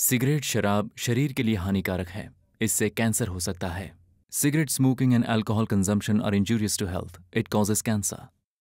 Cigarette शराब शरीर के लिए हानिकारक है, इससे कैंसर हो सकता है। Cigarette smoking and alcohol consumption are injurious to health. It causes cancer.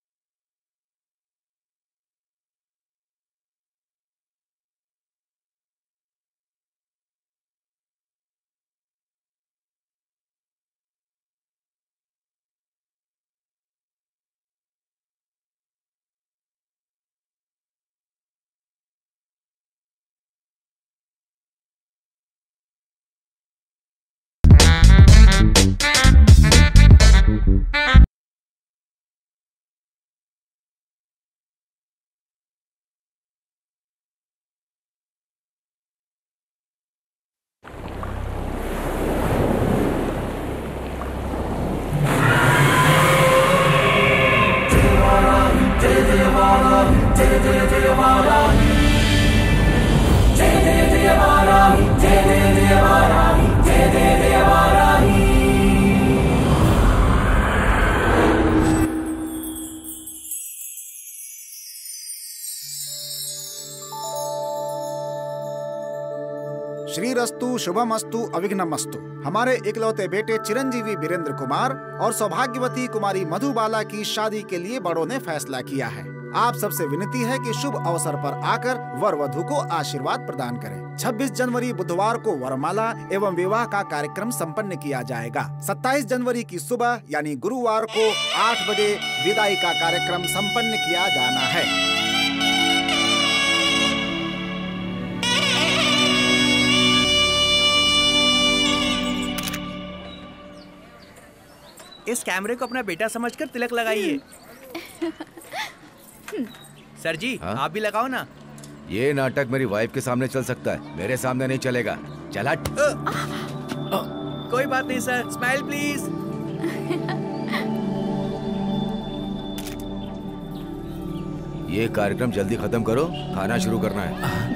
श्रीरस्तु शुभमस्तु अविघ्नमस्तु। हमारे इकलौते बेटे चिरंजीवी वीरेंद्र कुमार और सौभाग्यवती कुमारी मधुबाला की शादी के लिए बड़ों ने फैसला किया है। आप सबसे विनती है कि शुभ अवसर पर आकर वर वधू को आशीर्वाद प्रदान करें। 26 जनवरी बुधवार को वरमाला एवं विवाह का कार्यक्रम संपन्न किया जाएगा। 27 जनवरी की सुबह यानी गुरुवार को 8 बजे विदाई का कार्यक्रम संपन्न किया जाना है। इस कैमरे को अपना बेटा समझकर तिलक लगाइए। सर जी आप भी लगाओ ना। ये नाटक मेरी वाइफ के सामने चल सकता है, मेरे सामने नहीं चलेगा। चल हट। कोई बात नहीं सर, स्माइल प्लीज। ये कार्यक्रम जल्दी खत्म करो, खाना शुरू करना है।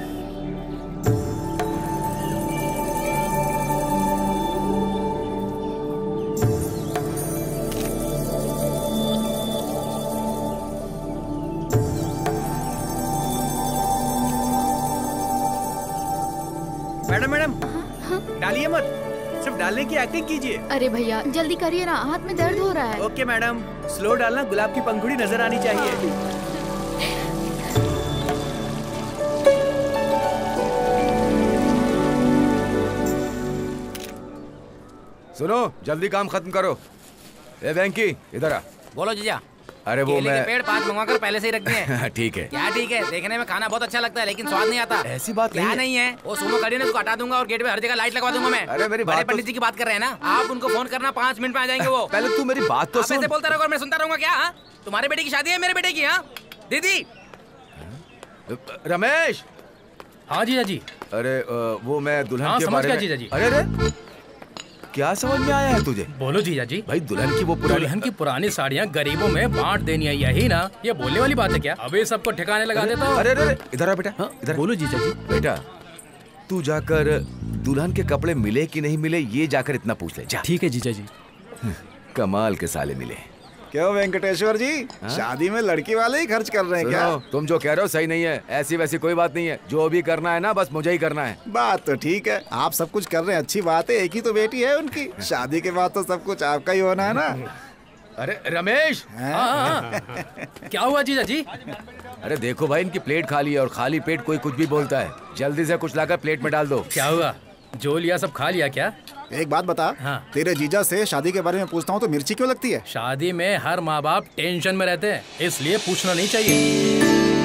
मैडम डालिए मत, सिर्फ डालने की एक्टिंग कीजिए। अरे भैया जल्दी करिए ना, हाथ में दर्द हो रहा है। ओके मैडम, स्लो डालना, गुलाब की पंखुड़ी नजर आनी चाहिए। सुनो, जल्दी काम खत्म करो। ए वेंकी इधर आ। बोलो जीजा। अरे वो मैं पेड़ 5 मंगवाकर पहले से ही रख दिए हैं। ठीक है। क्या ठीक है? देखने में खाना बहुत अच्छा लगता है लेकिन स्वाद नहीं आता। ऐसी बात क्या नहीं है, वो सुमो खड़ी है, उसको हटा दूंगा और गेट पे हर जगह लाइट लगवा दूंगा मैं। अरे मेरी बड़े बात पंडित जी की बात कर रहे हैं ना आप, उनको फोन करना 5 मिनट में आ जाएंगे वो। पहले तू मेरी बात तो सुन। ऐसे बोलता रहोगे और मैं सुनता रहूंगा क्या? हाँ तुम्हारे बेटे की शादी है, मेरे बेटे की। हाँ दीदी। रमेश। हाँ जीजा जी। अरे वो मैं दुल्हन के बारे में। जीजा जी। अरे क्या समझ में आया है तुझे? बोलो जीजा जी। भाई दुल्हन की पुरानी साड़ियाँ गरीबों में बांट देनी है, यही ना? ये बोलने वाली बात है क्या? अबे सबको ठिकाने लगा देता हूँ। अरे अरे इधर आ बेटा। इधर बोलो जीजा जी। बेटा तू जाकर दुल्हन के कपड़े मिले कि नहीं मिले ये जाकर इतना पूछ ले जा। ठीक है जीजा जी। कमाल के साले मिले। क्यों वेंकटेश्वर जी, शादी में लड़की वाले ही खर्च कर रहे हैं क्या? तुम जो कह रहे हो सही नहीं है, ऐसी वैसी कोई बात नहीं है। जो भी करना है ना बस मुझे ही करना है। बात तो ठीक है, आप सब कुछ कर रहे हैं, अच्छी बात है। एक ही तो बेटी है उनकी, शादी के बाद तो सब कुछ आपका ही होना है ना। अरे रमेश। क्या हुआ जीजा जी? अरे देखो भाई, इनकी प्लेट खाली है और खाली पेट कोई कुछ भी बोलता है। जल्दी से कुछ लाकर प्लेट में डाल दो। क्या हुआ, जो लिया सब खा लिया क्या? एक बात बता। हाँ। तेरे जीजा से शादी के बारे में पूछता हूँ तो मिर्ची क्यों लगती है? शादी में हर माँ बाप टेंशन में रहते हैं, इसलिए पूछना नहीं चाहिए।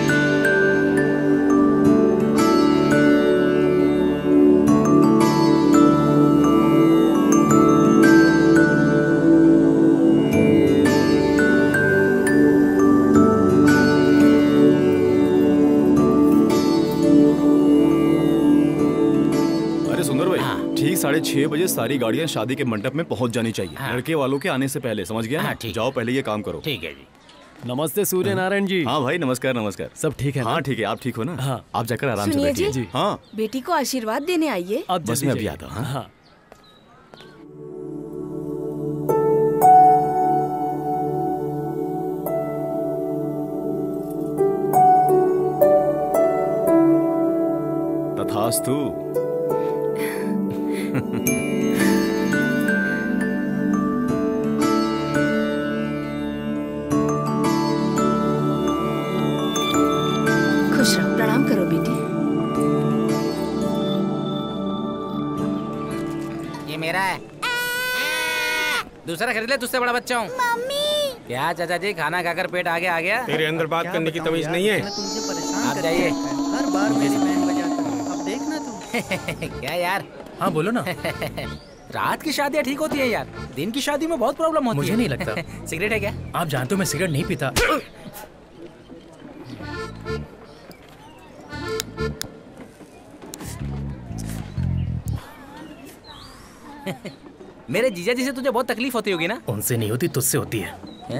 ठीक 6:30 बजे सारी गाड़ियाँ शादी के मंडप में पहुंच जानी चाहिए। लड़के वालों के आने से पहले, समझ गया? जाओ पहले ये काम करो। ठीक है जी। नमस्ते सूर्य नारायण जी। हाँ भाई नमस्कार नमस्कार। सब ठीक है? हाँ ठीक है। आप ठीक हो ना? हाँ। आप जाकर आराम से बैठिए। जी हाँ। बेटी को आशीर्वाद देने आइए। बस मैं अभी आता हूँ। हाँ। तथास्तु। रहा है। दूसरा खरीद ले, तुझसे बड़ा बच्चा हूँ। मम्मी क्या चाचा जी, खाना खाकर पेट आगे आ गया? तेरे अंदर बात करने की तमीज नहीं है। आप जाइए। हर बार मेरी बहन बजाता। अब देखना तू। क्या यार? हाँ बोलो ना। रात की शादियाँ ठीक होती है यार, दिन की शादी में बहुत प्रॉब्लम होती है। मुझे नहीं लगता। सिगरेट है क्या? आप जानते हो मैं सिगरेट नहीं पीता। मेरे जीजा जी से तुझे बहुत तकलीफ होती होगी ना? उनसे नहीं होती, तुझसे होती है।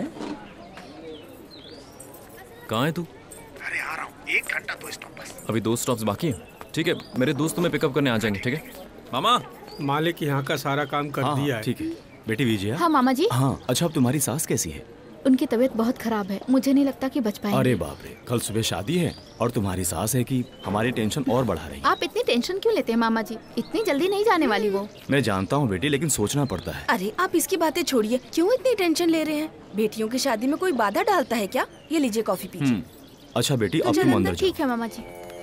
कहाँ है तू? अरे आ रहा हूँ, 1 घंटा तो स्टॉप बस। अभी 2 स्टॉप्स बाकी है। ठीक है, मेरे दोस्त तुम्हें पिकअप करने आ जाएंगे। ठीक है मामा? मालिक यहाँ का सारा काम कर दिया है। ठीक है बेटी विजया। हाँ मामा जी। हाँ अच्छा, अब तुम्हारी सास कैसी है? उनकी तबीयत बहुत खराब है, मुझे नहीं लगता कि बच पाएंगे। अरे बाप रे, कल सुबह शादी है और तुम्हारी सास है कि हमारी टेंशन और बढ़ा रही है। आप इतनी टेंशन क्यों लेते हैं मामा जी? इतनी जल्दी नहीं जाने वाली वो। मैं जानता हूँ बेटी, लेकिन सोचना पड़ता है। अरे आप इसकी बातें छोड़िए, क्यों इतनी टेंशन ले रहे हैं? बेटियों की शादी में कोई बाधा डालता है क्या? ये लीजिए कॉफी पीजिए। अच्छा बेटी, अब चलो तुम अंदर। अंदर जाओ। ठीक है मामा जी।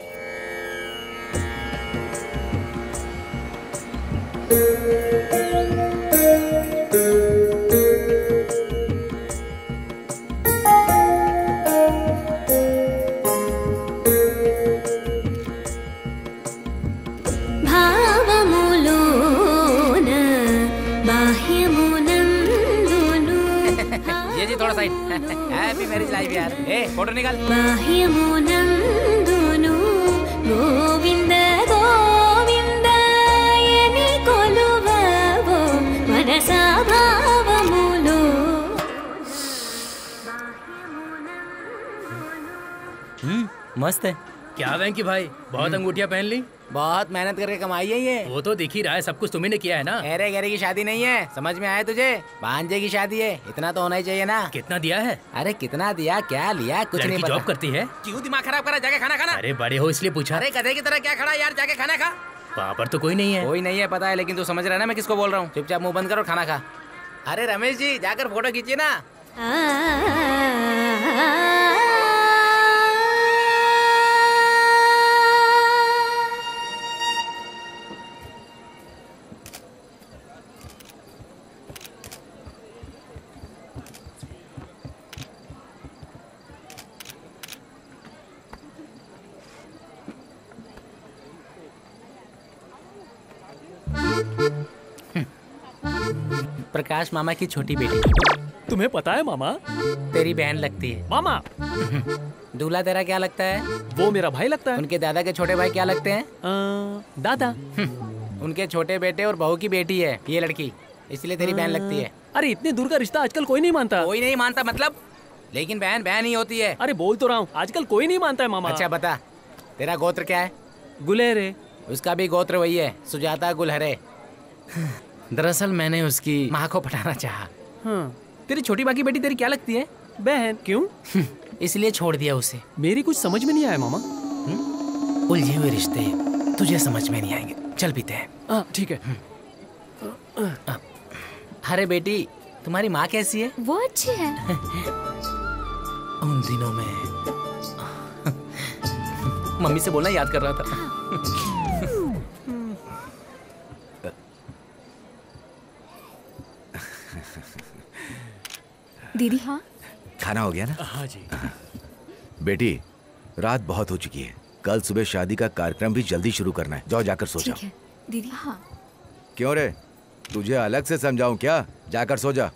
ये जी थोड़ा साइड। हैप्पी मैरिज लाइफ यार। ए फोटो निकाल। गोविंद गोविंद यनि कोलुववो मनसा भावमुलो। मस्त है। क्या वेंकी भाई, बहुत अंगूठियाँ पहन ली? बहुत मेहनत करके कमाई है ये। वो तो दिख ही रहा है, सब कुछ तुम्ही ने किया है ना। अरे गहरे की शादी नहीं है, समझ में आया तुझे? भांजे की शादी है, इतना तो होना ही चाहिए ना। कितना दिया है? अरे कितना दिया, क्या लिया, कुछ नहीं पता। जॉब करती है? क्यों दिमाग खराब करा? जाके खाना खाना। अरे बड़े हो इसलिए पूछा। अरे गधे की तरह क्या खड़ा यार, जाके खाना खा। वहाँ पर तो कोई नहीं है। कोई नहीं है पता है, लेकिन तू समझ रहा है ना मैं किसको बोल रहा हूँ? चुपचाप मुंह बंद करो, खाना खा। अरे रमेश जी, जाकर फोटो खींचिए ना। प्रकाश मामा की छोटी बेटी। तुम्हें पता है मामा? तेरी बहन लगती है। मामा दूल्हा तेरा क्या लगता है? वो मेरा भाई लगता है। उनके दादा के छोटे भाई क्या लगते हैं? दादा। उनके छोटे बेटे और बहू की बेटी है ये लड़की, इसलिए तेरी बहन लगती है। अरे इतने दूर का रिश्ता आजकल कोई नहीं मानता। कोई नहीं मानता मतलब? लेकिन बहन बहन ही होती है। अरे बोल तो रहा हूँ, आजकल कोई नहीं मानता है मामा। अच्छा बता, तेरा गोत्र क्या है? गुलेरे। उसका भी गोत्र वही है, सुजाता गुलहरे। दरअसल मैंने उसकी माँ को पटाना चाहा। तेरी छोटी बाकी बेटी तेरी क्या लगती है? बहन। क्यों? इसलिए छोड़ दिया उसे। मेरी कुछ समझ में नहीं आया मामा। उलझे हुए रिश्ते तुझे समझ में नहीं आएंगे, चल पीते हैं। ठीक है। अरे बेटी, तुम्हारी माँ कैसी है? वो अच्छी है। उन दिनों में मम्मी से बोलना याद कर रहा था। दीदी। हाँ खाना हो गया ना? हाँ जी। बेटी, रात बहुत हो चुकी है, कल सुबह शादी का कार्यक्रम भी जल्दी शुरू करना है। जाओ जाकर सो जाओ। ठीक है दीदी। हाँ। क्यों रे, तुझे अलग से समझाऊं क्या? जाकर सो जा।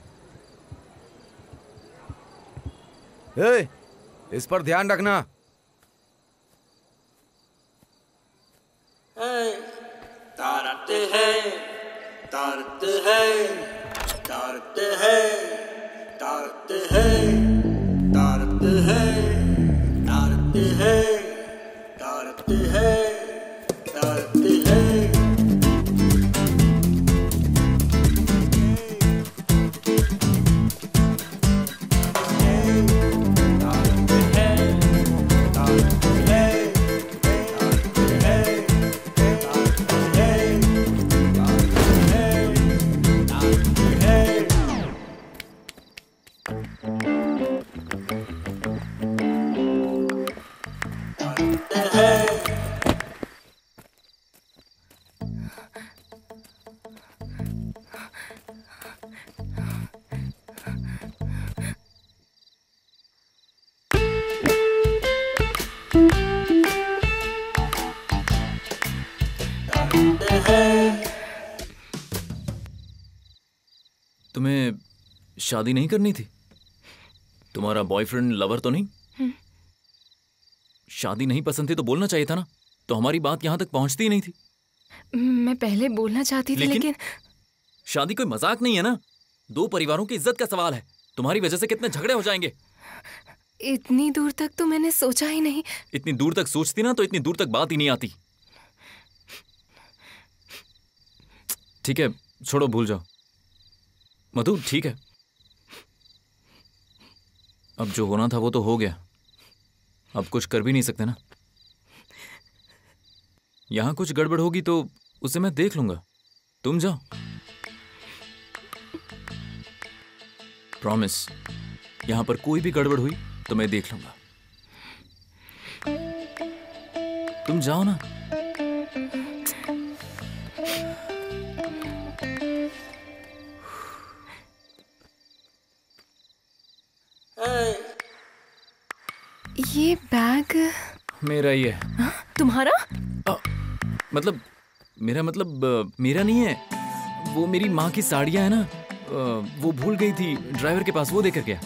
ए, इस पर ध्यान रखना। तारते हैं, तारते हैं, तारते हैं, तारते हैं, तारते हैं, तारते हैं, तारते हैं, तारते हैं। तुम्हें शादी नहीं करनी थी? तुम्हारा बॉयफ्रेंड लवर तो नहीं? शादी नहीं पसंद थी तो बोलना चाहिए था ना, तो हमारी बात यहाँ तक पहुँचती ही नहीं थी। मैं पहले बोलना चाहती थी लेकिन शादी कोई मजाक नहीं है ना, दो परिवारों की इज्जत का सवाल है। तुम्हारी वजह से कितने झगड़े हो जाएंगे। इतनी दूर तक तो मैंने सोचा ही नहीं। इतनी दूर तक सोचती ना तो इतनी दूर तक बात ही नहीं आती। ठीक है छोड़ो, भूल जाओ। मधु ठीक है, अब जो होना था वो तो हो गया, अब कुछ कर भी नहीं सकते ना। यहां कुछ गड़बड़ होगी तो उसे मैं देख लूंगा, तुम जाओ। प्रॉमिस, यहां पर कोई भी गड़बड़ हुई तो मैं देख लूंगा। तुम जाओ ना। ये बैग मेरा ही है। तुम्हारा? मतलब मेरा मेरा नहीं है, वो मेरी माँ की साड़ियाँ है ना, वो भूल गई थी ड्राइवर के पास, वो देकर गया।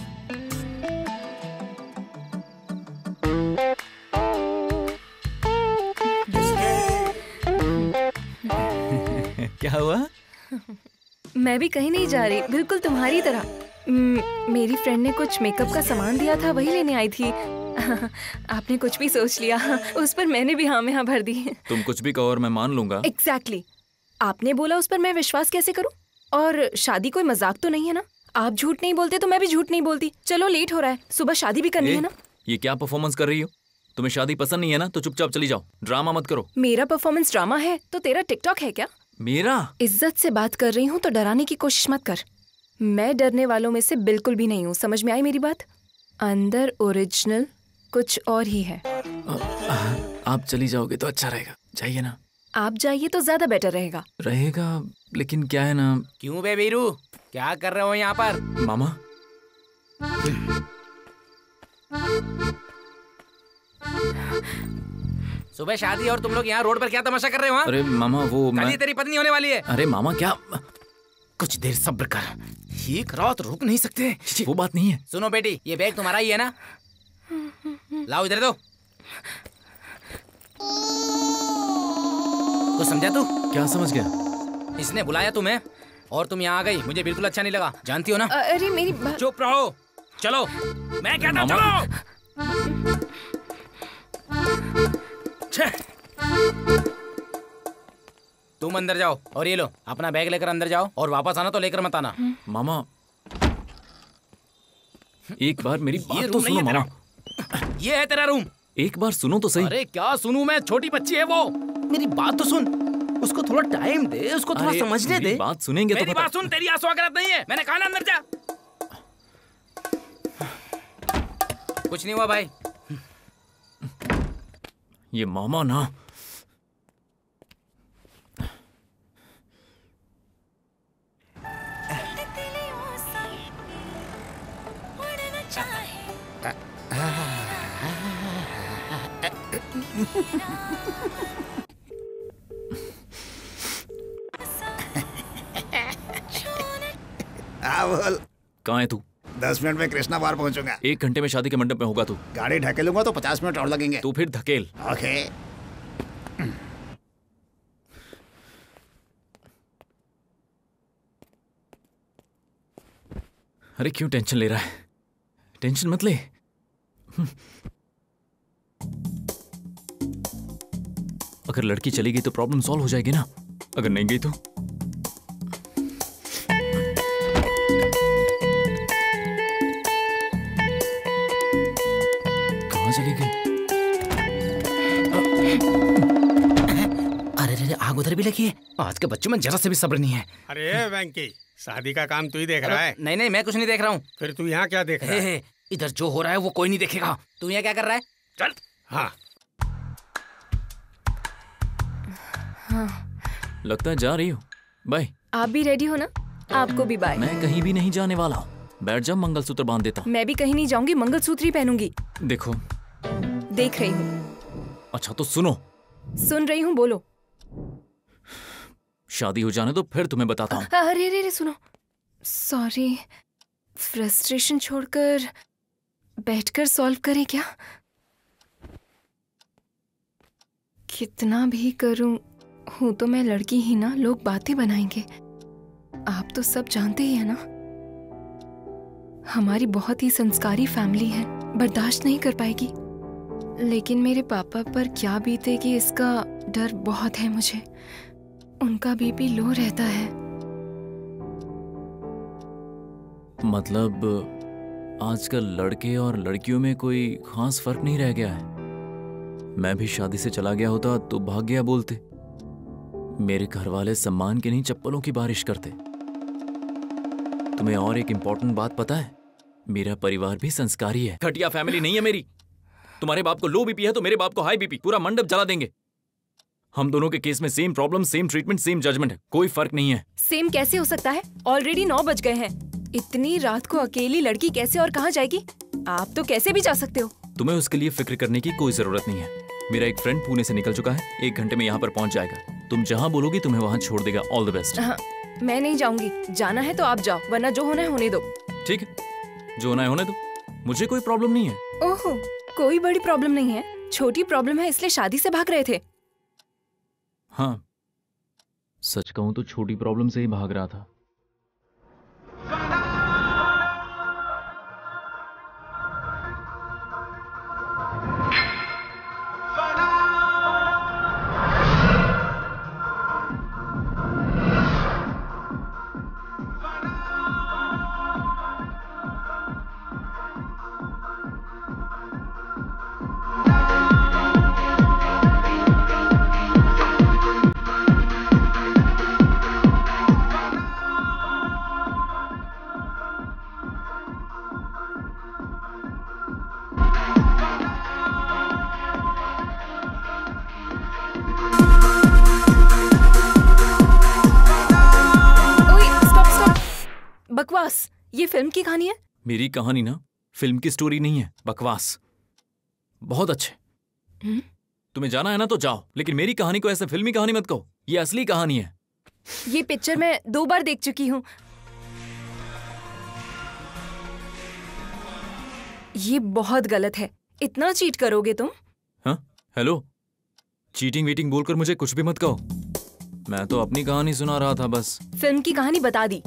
क्या हुआ? मैं भी कहीं नहीं जा रही, बिल्कुल तुम्हारी तरह। मेरी फ्रेंड ने कुछ मेकअप का सामान दिया था, वही लेने आई थी। आपने कुछ भी सोच लिया, उस पर मैंने भी हाँ में हाँ भर दी। तुम कुछ भी कहो और मैं मान लूंगा। एग्जैक्टली। आपने बोला उस पर मैं विश्वास कैसे करूं? और शादी कोई मजाक तो नहीं है ना? आप झूठ नहीं बोलते तो मैं भी झूठ नहीं बोलती। चलो लेट हो रहा है, सुबह शादी भी करनी है ना। ये क्या परफॉर्मेंस कर रही हो? तुम्हें शादी पसंद नहीं है ना तो चुपचाप चली जाओ, ड्रामा मत करो। मेरा परफॉर्मेंस ड्रामा है तो तेरा टिकटॉक है क्या? मेरा? इज्जत से बात कर रही हूँ तो डराने की कोशिश मत कर। मैं डरने वालों में से बिल्कुल भी नहीं हूँ, समझ में आई मेरी बात? अंदर ओरिजिनल कुछ और ही है। आप चली जाओगे तो अच्छा रहेगा, जाइए ना। आप जाइए तो ज्यादा बेटर रहेगा। लेकिन क्या है ना। क्यों बे वीरू, क्या कर रहे हो यहाँ पर? मामा सुबह शादी और तुम लोग यहाँ रोड पर क्या तमाशा कर रहे हो? अरे मामा वो कल तेरी पत्नी होने वाली है। अरे मामा क्या, कुछ देर सब्र कर, एक रात रुक नहीं सकते। वो बात नहीं है। सुनो बेटी, ये बैग तुम्हारा ही है ना? लाओ इधर दो। कुछ समझा तू? क्या समझ गया? इसने बुलाया तुम्हें और तुम यहाँ आ गई, मुझे बिल्कुल अच्छा नहीं लगा, जानती हो ना? अरे मेरी चुप रहो, चलो। मैं कहता हूँ चलो। तुम अंदर जाओ और ये लो अपना बैग लेकर अंदर जाओ, और वापस आना तो लेकर मत आना। मामा एक बार मेरी बात तो सुनो मामा। ये है तेरा रूम। एक बार सुनो तो सही। अरे क्या सुनूं मैं, छोटी बच्ची है वो, मेरी बात तो सुन। उसको थोड़ा टाइम दे, उसको थोड़ा समझने दे। बात सुनेंगे तो मेरी बात सुन, तेरी आंसू आगरत नहीं है, मैंने कहा ना अंदर जा। कुछ नहीं हुआ भाई। ये मामा ना, बोल। कहाँ है तू? 10 मिनट में कृष्णा बार पहुंचूंगा। 1 घंटे में शादी के मंडप में होगा तू। गाड़ी ढकेलूंगा तो 50 मिनट और लगेंगे। तू फिर धकेल। ओके। अरे क्यों टेंशन ले रहा है? टेंशन मत ले। अगर लड़की चली गई तो प्रॉब्लम सॉल्व हो जाएगी ना, अगर नहीं गई तो। कहाँ चली गई? अरे आग उधर भी लगी है। आज के बच्चों में जरा से भी सब्र नहीं है। अरे वेंकी, शादी का काम तू ही देख रहा है? नहीं मैं कुछ नहीं देख रहा हूँ। फिर तू यहाँ क्या देख रहा है? इधर जो हो रहा है वो कोई नहीं देखेगा। तू यहाँ क्या कर रहा है? चल। हाँ। लगता है जा रही हो। बाय। आप भी रेडी हो ना? आपको भी बाय। मैं कहीं भी नहीं जाने वाला। बैठ जा, मंगलसूत्र बांध देता हूँ। मैं भी कहीं नहीं जाऊंगी, मंगलसूत्र ही पहनूंगी। देखो देख रही हूँ। अच्छा तो सुनो। सुन रही हूँ, बोलो। शादी हो जाने तो फिर तुम्हें बताता हूँ। अरे रे रे, सुनो। सॉरी, फ्रस्ट्रेशन छोड़कर बैठकर सॉल्व करें क्या? कितना भी करूं, हूं तो मैं लड़की ही ना, लोग बातें बनाएंगे। आप तो सब जानते ही है ना, हमारी बहुत ही संस्कारी फैमिली है, बर्दाश्त नहीं कर पाएगी। लेकिन मेरे पापा पर क्या बीतेगी इसका डर बहुत है मुझे। उनका बीपी लो रहता है। मतलब आजकल लड़के और लड़कियों में कोई खास फर्क नहीं रह गया है। मैं भी शादी से चला गया होता तो भाग गया बोलते। मेरे घर वाले सम्मान के नहीं चप्पलों की बारिश करते। तुम्हें और एक इंपॉर्टेंट बात पता है? मेरा परिवार भी संस्कारी है। घटिया फैमिली नहीं है मेरी। तुम्हारे बाप को लो बीपी है तो मेरे बाप को हाई बीपी। पूरा मंडप जला देंगे। हम दोनों के केस में same problem, same treatment, same judgement है। कोई फर्क नहीं है। सेम कैसे हो सकता है? ऑलरेडी 9 बज गए हैं। इतनी रात को अकेली लड़की कैसे और कहाँ जाएगी? आप तो कैसे भी जा सकते हो। तुम्हें उसके लिए फिक्र करने की कोई जरूरत नहीं है। मेरा एक फ्रेंड पुणे से निकल चुका है, 1 घंटे में यहाँ पर पहुँच जाएगा। तुम जहाँ बोलोगी तुम्हें वहाँ छोड़ देगा। All the best. हाँ, मैं नहीं जाऊंगी। जाना है तो आप जाओ, वरना जो होना है होने दो। ठीक है, जो होना है होने दो। मुझे कोई प्रॉब्लम नहीं है। ओहो, कोई बड़ी प्रॉब्लम नहीं है, छोटी प्रॉब्लम है, इसलिए शादी से भाग रहे थे। हाँ, सच कहूं तो छोटी प्रॉब्लम से ही भाग रहा था। बकवास, ये फिल्म की कहानी है। मेरी कहानी ना फिल्म की स्टोरी नहीं है। बकवास। बहुत अच्छे। तुम्हें जाना है ना तो जाओ, लेकिन मेरी कहानी को ऐसे फिल्मी कहानी मत कहो। ये असली कहानी है। ये पिक्चर मैं 2 बार देख चुकी हूँ। ये बहुत गलत है। इतना चीट करोगे तुम? हाँ, हेलो, चीटिंग वीटिंग बोलकर मुझे कुछ भी मत कहो। मैं तो अपनी कहानी सुना रहा था बस। फिल्म की कहानी बता दी।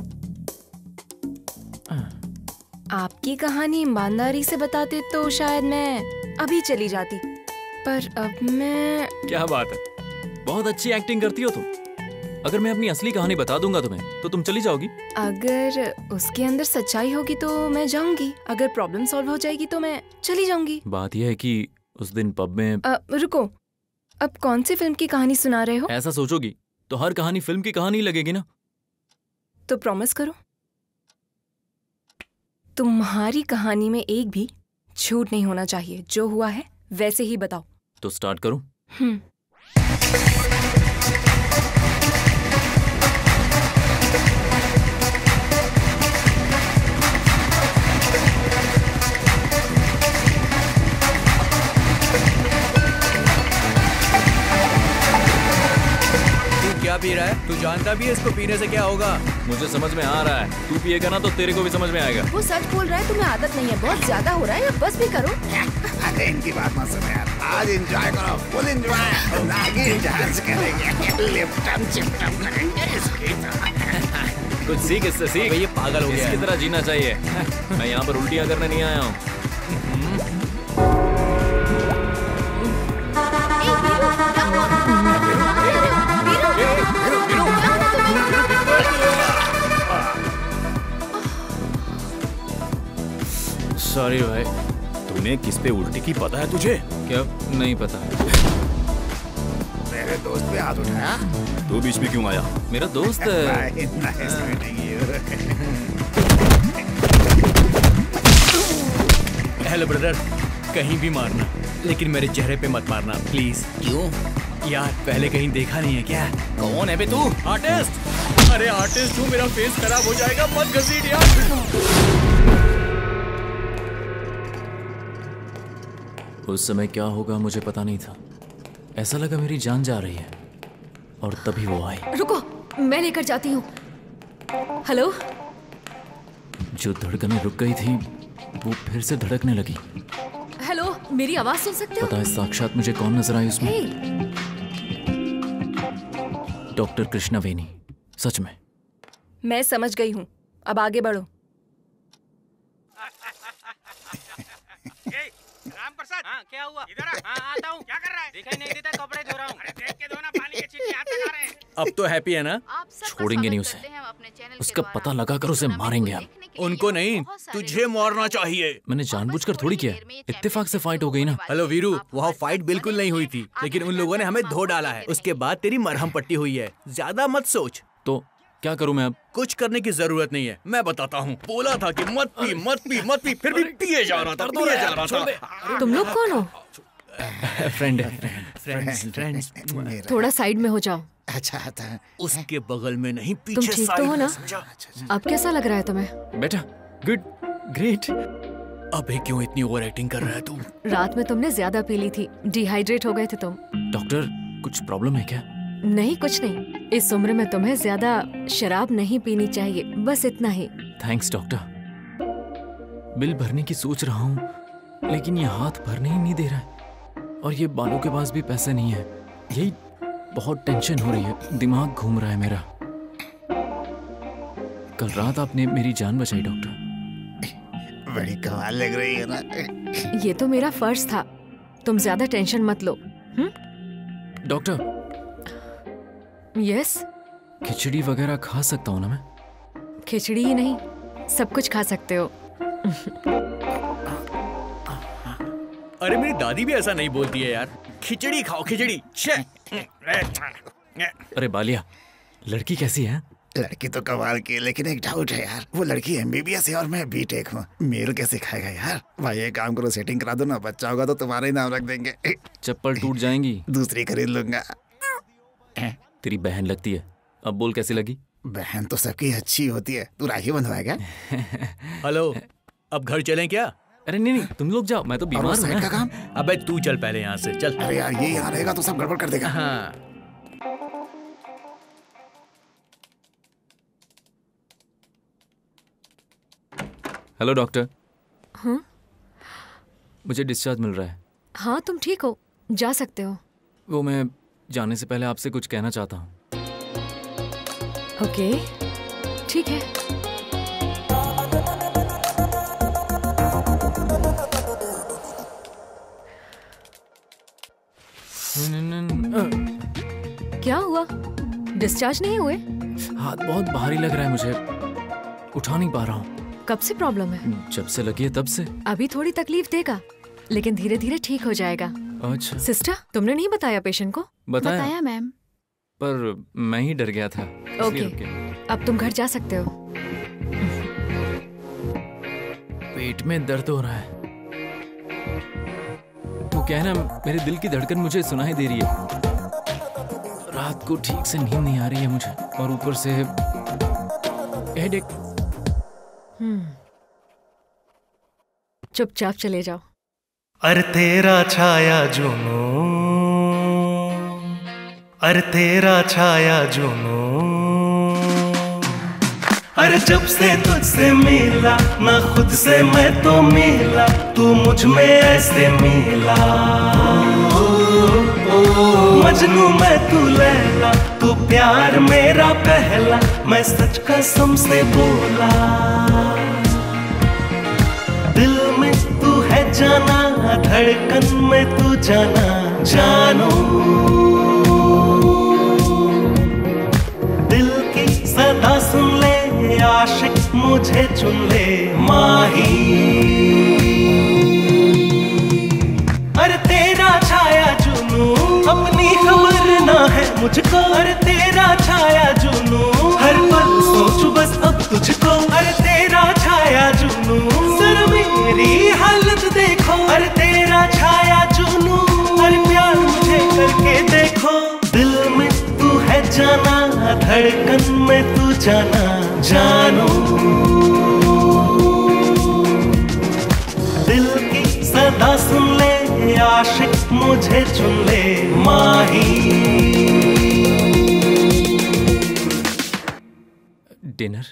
आपकी कहानी ईमानदारी से बताते तो शायद मैं अभी चली जाती, पर अब मैं... क्या बात है, बहुत अच्छी एक्टिंग करती हो तुम। अगर मैं अपनी असली कहानी बता दूंगा तुम्हें तो तुम चली जाओगी। अगर उसके अंदर सच्चाई होगी तो मैं जाऊंगी, अगर प्रॉब्लम सॉल्व हो जाएगी तो मैं चली जाऊंगी। बात यह है कि उस दिन पब में... रुको, अब कौन सी फिल्म की कहानी सुना रहे हो? ऐसा सोचोगी तो हर कहानी फिल्म की कहानी लगेगी ना। तो प्रॉमिस करो, तुम्हारी कहानी में एक भी झूठ नहीं होना चाहिए। जो हुआ है वैसे ही बताओ। तो स्टार्ट करूं? क्या पी रहा है? तू जानता भी है इसको पीने से क्या होगा? मुझे समझ में आ रहा है। तू पिएगा ना तो तेरे को भी समझ में आएगा। वो सच बोल रहा है, तुम्हें आदत नहीं है, बहुत ज्यादा हो रहा है, अब बस भी करो। अरे इनकी बात मत सुनो यार, आज एंजॉय करो, फुल एंजॉय। आगे डांस करेंगे, लिपटम चिपटम करेंगे इसकी तरह। कुछ सीख इससे, सीख। ये पागल हो गया। इसकी तरह जीना चाहिए। मैं यहाँ पर उल्टियाँ करने नहीं आया हूँ। सॉरी भाई। तूने किस पे उल्टी की पता है तुझे? क्या नहीं पता? मेरे दोस्त पे हाथ उठाया। तू बीच में क्यों आया? मेरा दोस्त है। हेलो ब्रदर, कहीं भी मारना, लेकिन मेरे चेहरे पे मत मारना प्लीज। क्यों यार? पहले कहीं देखा नहीं है क्या? कौन है बे तू? आर्टिस्ट। अरे आर्टिस्ट हूँ, मेरा फेस खराब हो जाएगा, मत घसीट यार। उस समय क्या होगा मुझे पता नहीं था। ऐसा लगा मेरी जान जा रही है और तभी वो आई। रुको, मैं लेकर जाती हूँ। हेलो। जो धड़कनें रुक गई थी वो फिर से धड़कने लगी। हेलो, मेरी आवाज सुन सकते हो? पता है साक्षात मुझे कौन नजर आई उसमें? डॉक्टर कृष्णा वेनी। सच में। मैं समझ गई हूँ, अब आगे बढ़ो। रामप्रसाद, हाँ क्या हुआ? इधर आ। हाँ आता हूँ। क्या कर रहा है? दिखाई नहीं देता, कपड़े धो रहा हूँ। अरे देख के धो ना, पानी की चींटी हाथ लगा रहे हैं। अब तो हैप्पी है ना? छोड़ेंगे नहीं उसे। उसका पता लगा कर उसे मारेंगे हम। उनको नहीं, तुझे मारना चाहिए। मैंने जानबूझकर थोड़ी किया, इत्तेफाक से फाइट हो गई ना। हेलो वीरू, वहाँ फाइट बिल्कुल नहीं हुई थी, लेकिन उन लोगों ने हमें धो डाला है। उसके बाद तेरी मरहम पट्टी हुई है। ज्यादा मत सोच। तो क्या करूं मैं अब? कुछ करने की जरूरत नहीं है, मैं बताता हूँ। बोला था कि मत पी मत पी मत पी, फिर भी पिए जा रहा था, पिए जा रहा था। तुम लोग कौन हो? फ्रेंड है। फ्रेंड्स। थोड़ा साइड में हो जाओ। अच्छा था। उसके बगल में नहीं, तुम पीछे ठीक साइड तो हो ना? में। अब कैसा लग रहा है तुम्हें? बेटा गुड, ग्रेट। अबे क्यों इतनी ओवर एक्टिंग कर रहा है तू? रात में तुमने ज्यादा पी ली थी, डिहाइड्रेट हो गए थे तुम। डॉक्टर कुछ प्रॉब्लम है क्या? नहीं, कुछ नहीं। इस उम्र में तुम्हें ज्यादा शराब नहीं पीनी चाहिए, बस इतना ही। Thanks doctor. बिल भरने की सोच रहा हूँ लेकिन ये हाथ भरने ही नहीं दे रहा है और ये बालों के पास भी पैसे नहीं है। यही बहुत टेंशन हो रही है, दिमाग घूम रहा है मेरा। कल रात आपने मेरी जान बचाई डॉक्टर। बड़ी कमाल लग रही है ना। ये तो मेरा फर्ज था, तुम ज्यादा टेंशन मत लो। डॉक्टर। यस। खिचड़ी वगैरह खा सकता हूँ ना मैं? खिचड़ी ही नहीं, सब कुछ खा सकते हो। अरे मेरी दादी भी ऐसा नहीं बोलती है यार। खिचड़ी खाओ, खिचड़ी। अरे बालिया, लड़की कैसी है? लड़की तो कमाल की, लेकिन एक डाउट है यार। वो लड़की MBBS है और मैं B.Tech हूँ। मेल कैसे खाएगा यार? भाई एक काम करो, सेटिंग करा दो ना। बच्चा होगा तो तुम्हारा ही नाम रख देंगे। चप्पल टूट जाएंगी। दूसरी खरीद लूंगा। तेरी बहन लगती है। अब बोल कैसी लगी? बहन तो सबकी अच्छी होती है। तू राखी बंधवाएगा? हेलो, अब घर चलें क्या? अरे नहीं, तुम लोग जाओ, मैं तो बीमार हूँ का काम। अबे तू चल पहले यहाँ से, चल। अरे यार ये यहाँ रहेगा तो सब गड़बड़ कर देगा। हाँ। Hello doctor. हाँ? मुझे डिस्चार्ज मिल रहा है। हाँ, तुम ठीक हो, जा सकते हो। वो मैं जाने से पहले आपसे कुछ कहना चाहता हूँ। ओके, ठीक है। क्या हुआ? डिस्चार्ज नहीं हुए? हाथ बहुत भारी लग रहा है मुझे, उठा नहीं पा रहा हूँ। कब से प्रॉब्लम है? जब से लगी है तब से। अभी थोड़ी तकलीफ देगा, लेकिन धीरे धीरे ठीक हो जाएगा। अच्छा। सिस्टर, तुमने नहीं बताया पेशेंट को? बताया मैम, पर मैं ही डर गया था। ओके, अब तुम घर जा सकते हो। पेट में दर्द हो रहा है। वो कहना, मेरे दिल की धड़कन मुझे सुनाई दे रही है। रात को ठीक से नींद नहीं आ रही है मुझे, और ऊपर से हेडेक। चुपचाप चले जाओ। अरे तेरा छाया जुनू, अरे तेरा छाया जुनू, अरे जब से तुझसे मिला ना खुद से मैं तो मिला, तू मुझ में ऐसे मिला। मजनू मैं तू लैला, तू प्यार मेरा पहला, मैं सच कसम से बोला। दिल में तू है जाना, धड़कन में तू जाना जानू। दिल की सदा सुन ले, आशिक मुझे चुन ले माही। अरे तेरा छाया जुनू, अपनी खबर ना है मुझको। अरे तेरा छाया जुनू, हर पल सोचूं बस अब तुझको। अरे तेरा छाया जुनू, जरा मेरी हालत देखो। अरे तेरा छाया जुनू, अरे प्यार मुझे करके देखो। दिल में तू है जाना, धड़कन में तू जाना जानू। दिल की सदा सुन ले, आशिक मुझे चुन ले माही। डिनर?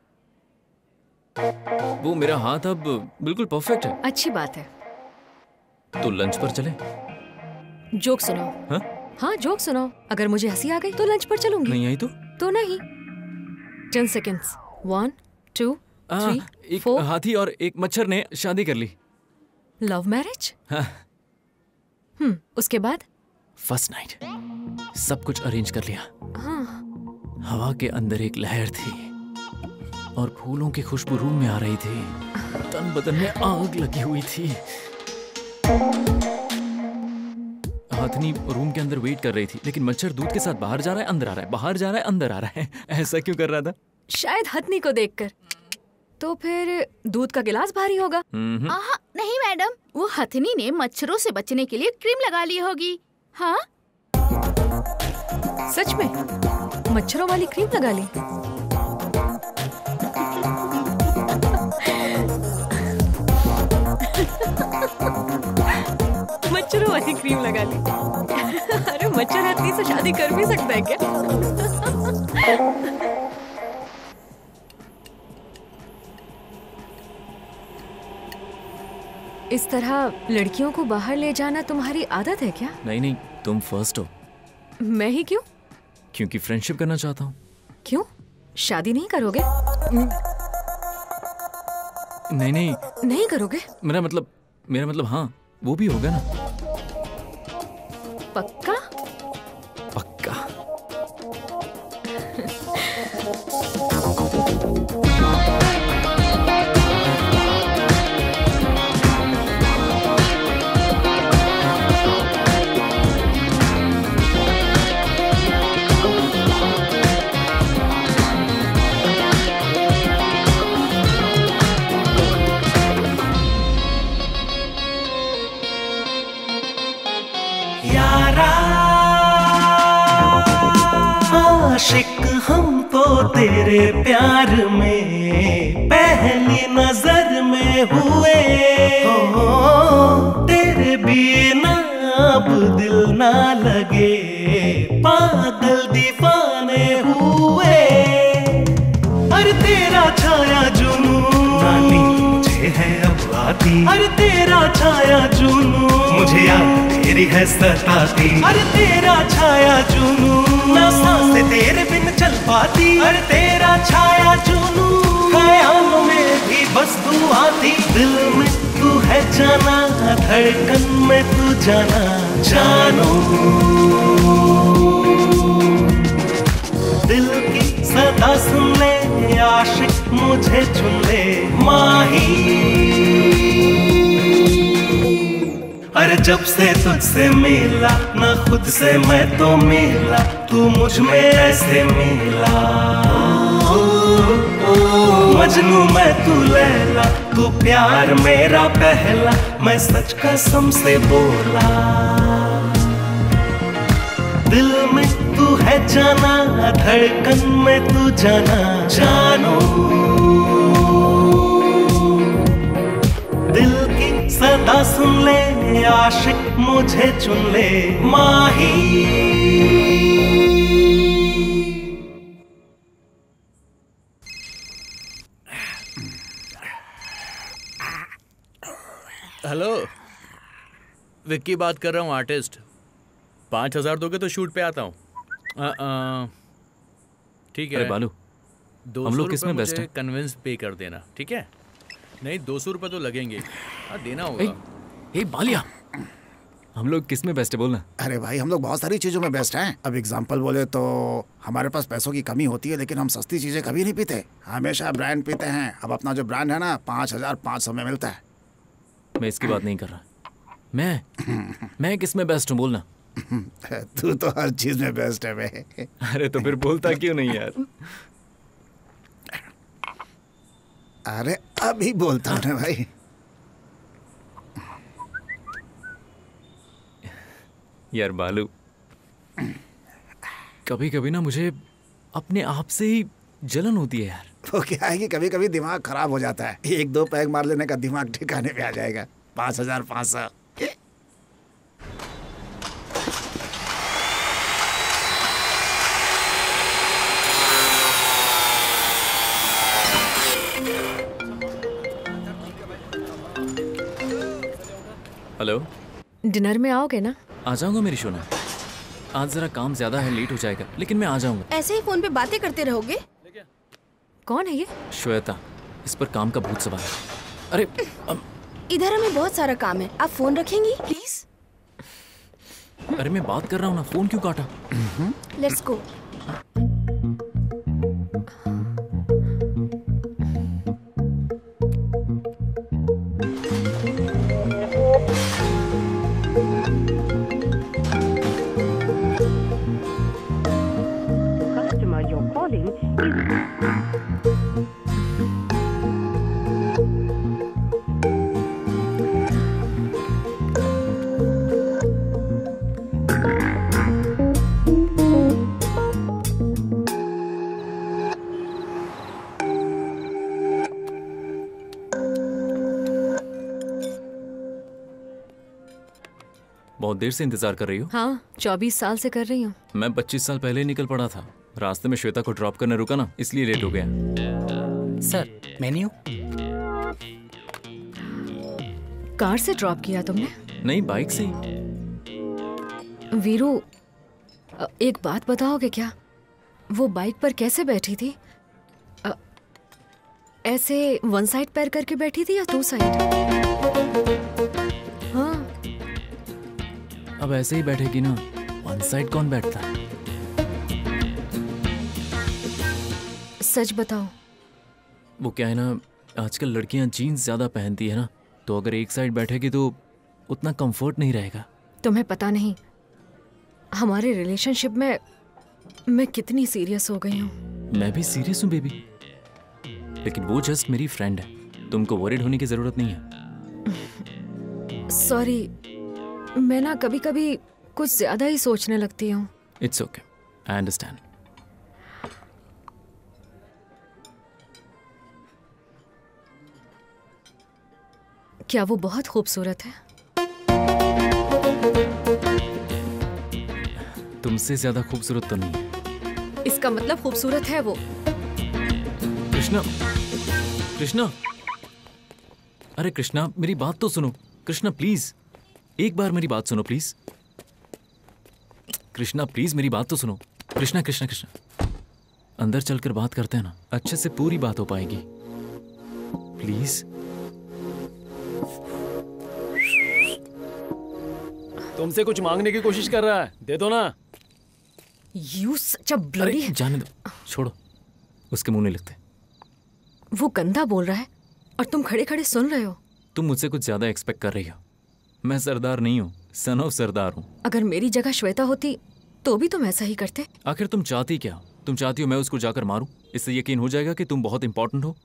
वो मेरा हाथ अब बिल्कुल परफेक्ट है। अच्छी बात है। तो लंच पर चले? जोक सुनाओ। हाँ? हाँ जोक सुनाओ। अगर मुझे हंसी आ गई तो लंच पर चलूंगी। नहीं आई तो नहीं। 10 seconds 1 2 3 एक 4। हाथी और एक मच्छर ने शादी कर ली। Love marriage? हाँ। उसके बाद? फर्स्ट नाइट सब कुछ अरेंज कर लिया। हाँ। हवा के अंदर एक लहर थी और फूलों की खुशबू रूम में आ रही थी। तन बदन में आग लगी हुई थी। हाथनी रूम के अंदर वेट कर रही थी, लेकिन मच्छर दूध के साथ बाहर जा रहा है, अंदर आ रहा है, बाहर जा रहा है, अंदर आ रहा है। ऐसा क्यों कर रहा था? शायद हथनी को देखकर। तो फिर दूध का गिलास भारी होगा। आहा, नहीं मैडम, वो हथनी ने मच्छरों से बचने के लिए क्रीम लगा ली होगी। हाँ? सच में मच्छरों वाली क्रीम लगा ली? मच्छरों वाली क्रीम लगा ली। अरे मच्छर हथनी से शादी कर भी सकता है क्या? इस तरह लड़कियों को बाहर ले जाना तुम्हारी आदत है क्या? नहीं, तुम फर्स्ट हो। मैं ही क्यों? क्योंकि फ्रेंडशिप करना चाहता हूँ। क्यों? शादी नहीं करोगे? नहीं करोगे? मेरा मतलब हाँ, वो भी होगा ना। पक्का? पक्का। आशिक हम तो तेरे प्यार में पहली नजर में हुए हो। तेरे बिना अब दिल ना लगे, पागल दीवाने हुए। अरे तेरा छाया जुनून रानी मुझे है अब आती। अरे तेरा छाया जुनून मुझे याद तेरी है सताती। अरे तेरा छाया जुनून ना सांसें तेरे बिन चल पाती। अरे तेरा छाया जुनून ख्यालों में भी बस तू आती। दिल में तू है जाना, धड़कन में तू जाना जानू। दिल की सदा सुन ले आशिक मुझे चुन ले माही। अरे जब से तुझसे मिला ना खुद से मैं तो मिला, तू मुझ में ऐसे मिला। मजनू मैं तू लैला, तू प्यार मेरा पहला, मैं सच कसम से बोला। दिल में तू है जाना, धड़कन में तू जाना जानू। दिल की सदा सुन ले आशिक मुझे चुन ले माही। हेलो, विक्की बात कर रहा हूँ, आर्टिस्ट। 5,000 दोगे तो शूट पे आता हूँ। ठीक है। अरे बालू, हम लोग किसमें बेस्ट हैं? कन्विंस पे कर देना, ठीक है? नहीं, 200 रुपये तो लगेंगे। हाँ, देना होगा। ए बालिया, हम लोग किसमें बेस्ट है बोलना? अरे भाई, हम लोग बहुत सारी चीजों में बेस्ट हैं। अब एग्जांपल बोले तो हमारे पास पैसों की कमी होती है, लेकिन हम सस्ती चीजें कभी नहीं पीते, हमेशा ब्रांड पीते हैं। अब अपना जो ब्रांड है ना 5,500 में मिलता है। मैं इसकी बात नहीं कर रहा। मैं किसमें बेस्ट हूँ बोलना? तू तो हर चीज में बेस्ट है बे। अरे तो फिर बोलता क्यों नहीं यार? अरे अभी बोलता हूँ ना भाई। यार बालू, कभी कभी ना मुझे अपने आप से ही जलन होती है यार। वो क्या है कि कभी कभी दिमाग खराब हो जाता है। 1-2 पैग मार लेने का दिमाग ठिकाने पे आ जाएगा। 5,500 हेलो, डिनर में आओगे ना? आ जाऊंगा मेरी शोना। आज जरा काम ज्यादा है, लेट हो जाएगा, लेकिन मैं आ जाऊंगा। ऐसे ही फोन पे बातें करते रहोगे? कौन है ये? श्वेता, इस पर काम का भूत सवार है। अरे इधर हमें बहुत सारा काम है, आप फोन रखेंगी प्लीज? अरे मैं बात कर रहा हूँ ना, फोन क्यों काटा? Let's go. Customer you're calling बहुत देर से इंतजार कर रही हो? हाँ, 24 साल से कर रही हूँ। मैं 25 साल पहले निकल पड़ा था। रास्ते में श्वेता को ड्रॉप करने रुका ना, इसलिए लेट हो गया। Sir, menu? कार से ड्रॉप किया तुमने? नहीं, बाइक से ही। वीरू, एक बात बताओगे क्या? वो बाइक पर कैसे बैठी थी? ऐसे वन साइड पैर करके बैठी थी या टू साइड? हाँ। अब ऐसे ही बैठेगी ना, वन साइड कौन बैठता है? सच बताओ। वो क्या है ना, आजकल लड़कियां जीन्स ज्यादा पहनती है ना, तो अगर एक साइड बैठेगी तो उतना कंफर्ट नहीं रहेगा। तुम्हें पता नहीं हमारे रिलेशनशिप में मैं कितनी सीरियस हो गई हूँ। मैं भी सीरियस हूँ बेबी, लेकिन वो जस्ट मेरी फ्रेंड है, तुमको वरीड होने की जरूरत नहीं है। सॉरी, मैं ना कभी कभी कुछ ज्यादा ही सोचने लगती हूँ। It's okay, I understand. क्या वो बहुत खूबसूरत है? तुमसे ज्यादा खूबसूरत तो नहीं है। इसका मतलब खूबसूरत है वो। कृष्णा, कृष्णा, अरे कृष्णा मेरी बात तो सुनो। कृष्णा प्लीज, एक बार मेरी बात सुनो प्लीज। कृष्णा प्लीज मेरी बात तो सुनो। कृष्णा कृष्णा कृष्णा, अंदर चलकर बात करते हैं ना, अच्छे से पूरी बात हो पाएगी। प्लीज। तुमसे कुछ मांगने की कोशिश कर रहा है, दे दो ना। You such a bloody... अरे जाने दो, छोड़ो, उसके मुंह नहीं लगते। वो गंदा बोल रहा है और तुम खड़े खड़े सुन रहे हो। तुम मुझसे कुछ ज्यादा एक्सपेक्ट कर रही हो। मैं सरदार नहीं हूँ, सन ऑफ सरदार हूँ। अगर मेरी जगह श्वेता होती तो भी तुम ऐसा ही करते। आखिर तुम चाहती क्या? तुम चाहती हो मैं उसको जाकर मारूं? इससे यकीन हो जाएगा कि तुम बहुत इंपॉर्टेंट हो।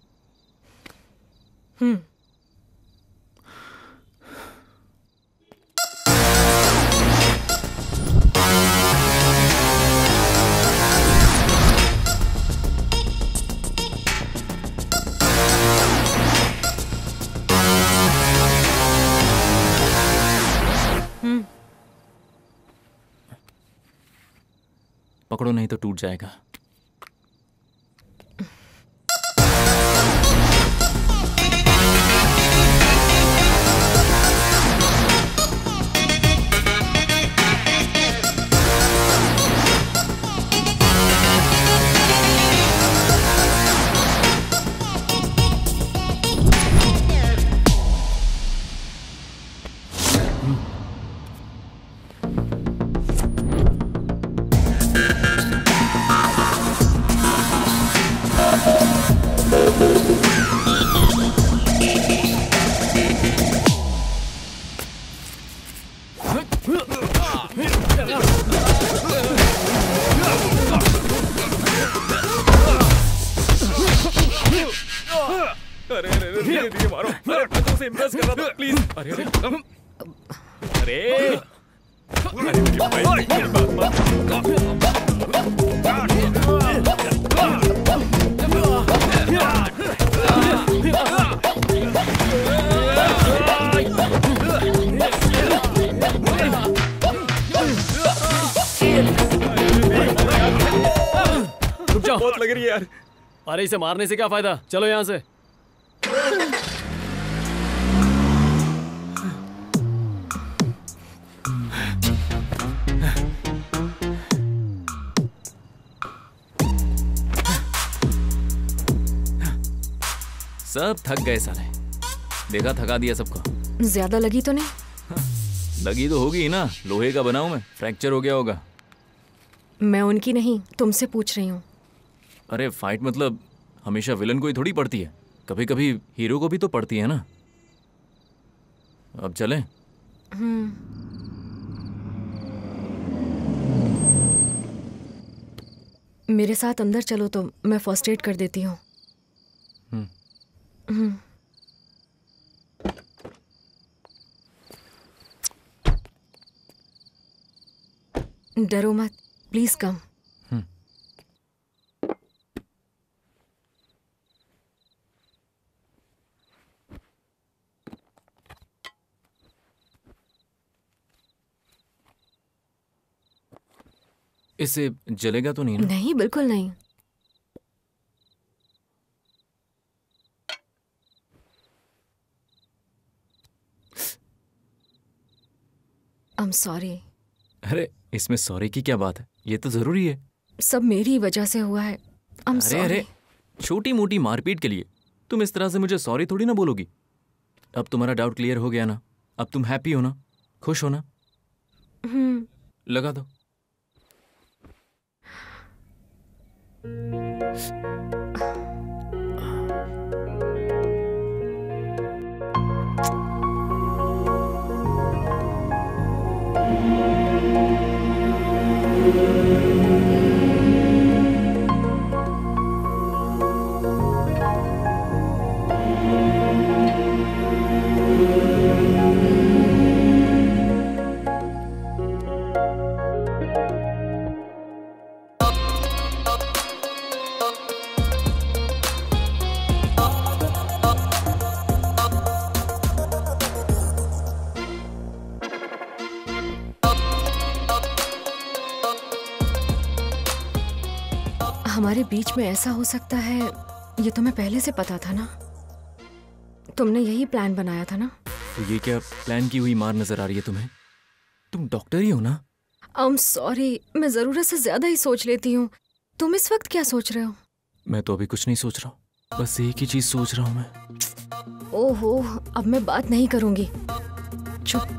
पकड़ो नहीं तो टूट जाएगा। बहुत लग रही है यार। अरे इसे मारने से क्या फायदा, चलो यहाँ से। सब थक गए साले। देखा, थका दिया सबको। ज्यादा लगी तो नहीं? लगी तो होगी ही ना, लोहे का बना हूं मैं, फ्रैक्चर हो गया होगा। मैं उनकी नहीं, तुमसे पूछ रही हूँ। अरे फाइट मतलब हमेशा विलन को ही थोड़ी पड़ती है, कभी कभी हीरो को भी तो पड़ती है ना। अब चलें? मेरे साथ अंदर चलो तो मैं फर्स्ट एड कर देती हूँ। डरो मत, प्लीज कम। इससे जलेगा तो नहीं ना? नहीं, बिल्कुल नहीं। I'm sorry। अरे इसमें सॉरी की क्या बात है, ये तो जरूरी है। सब मेरी वजह से हुआ है। I'm sorry। अरे छोटी मोटी मारपीट के लिए तुम इस तरह से मुझे सॉरी थोड़ी ना बोलोगी। अब तुम्हारा डाउट क्लियर हो गया ना, अब तुम हैप्पी हो ना, खुश हो ना? लगा दो। हमारे बीच में ऐसा हो सकता है, ये तुम्हें पहले से पता था ना? तुमने यही प्लान बनाया था ना? तो ये क्या प्लान की हुई मार नजर आ रही है तुम्हें? तुम डॉक्टर ही हो ना? I'm sorry, मैं जरूरत से ज्यादा ही सोच लेती हूँ। तुम इस वक्त क्या सोच रहे हो? मैं तो अभी कुछ नहीं सोच रहा हूँ, बस एक ही चीज सोच रहा हूँ मैं। ओहो, अब मैं बात नहीं करूंगी। चुप।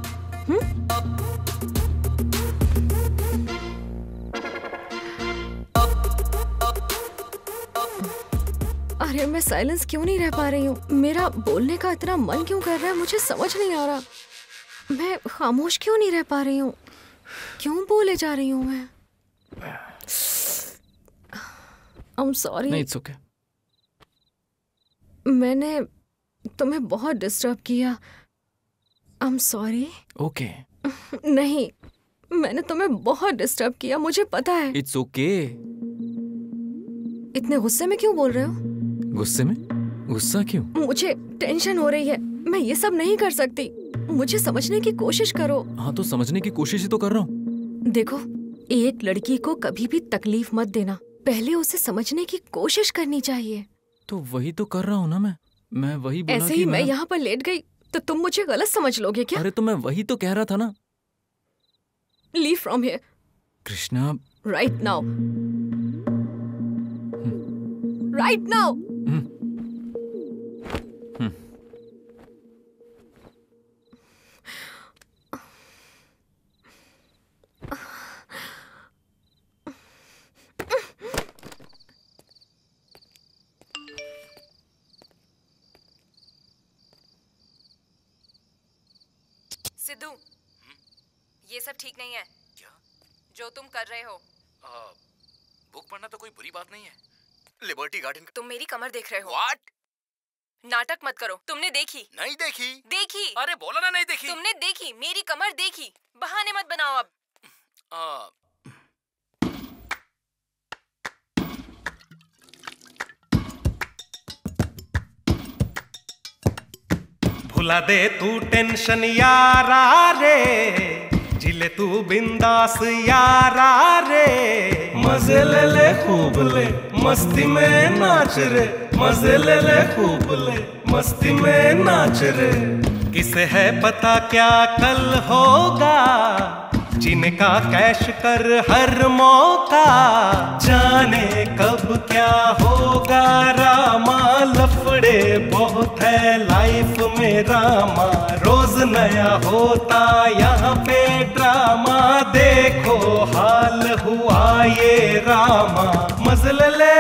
अरे मैं साइलेंस क्यों नहीं रह पा रही हूँ? मेरा बोलने का इतना मन क्यों कर रहा है, मुझे समझ नहीं आ रहा। मैं खामोश क्यों नहीं रह पा रही हूँ? क्यों बोले जा रही हूँ मैं? I'm sorry। नहीं, it's okay। मैंने तुम्हें बहुत डिस्टर्ब किया। I'm sorry। Okay। नहीं, मैंने तुम्हें बहुत डिस्टर्ब किया, मुझे पता है। It's okay। इतने गुस्से में क्यों बोल रहे हो? गुस्से में? गुस्सा क्यों? मुझे टेंशन हो रही है, मैं ये सब नहीं कर सकती। मुझे समझने की कोशिश करो। हाँ तो समझने की कोशिश ही तो कर रहा हूँ। देखो, एक लड़की को कभी भी तकलीफ मत देना, पहले उसे समझने की कोशिश करनी चाहिए। तो वही तो कर रहा हूँ ना मैं वही बोला। ऐसे ही मैं यहाँ पर लेट गई तो तुम मुझे गलत समझ लोगे क्या? अरे तो मैं वही तो कह रहा था ना। Leave from here। Krishna. Right now। Right now। Sidhu, ये सब ठीक नहीं है। क्या? जो तुम कर रहे हो। बुक पढ़ना तो कोई बुरी बात नहीं है। Liberty Garden. तुम मेरी कमर देख रहे हो। What? नाटक मत करो। तुमने देखी? नहीं देखी। देखी। अरे बोला ना नहीं देखी। तुमने देखी, मेरी कमर देखी। बहाने मत बनाओ अब। भुला दे तू टेंशन यारा रे, जिले तू बिंदास यारा रे। मजे ले ले खूब ले, मस्ती में नाच रे। मजे ले ले खूब ले, मस्ती में नाच रे। किसे है पता क्या कल होगा, जिनका कैश कर हर मौका, जाने कब क्या होगा रामा। लफड़े बहुत है लाइफ में रामा, रोज नया होता यहाँ पे ड्रामा। देखो हाल हुआ ये रामा, मजले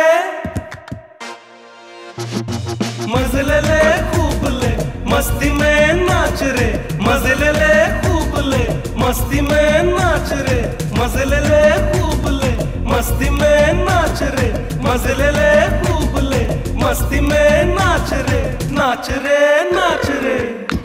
मजले खूब ले, मस्ती में नाच रे। मजले खूब ले, मस्ती में नाच रे। मजले खूब ले, मस्ती में नाच रे। मजले खूब ले, मस्ती में नाच रे। नाच रे नाच रे।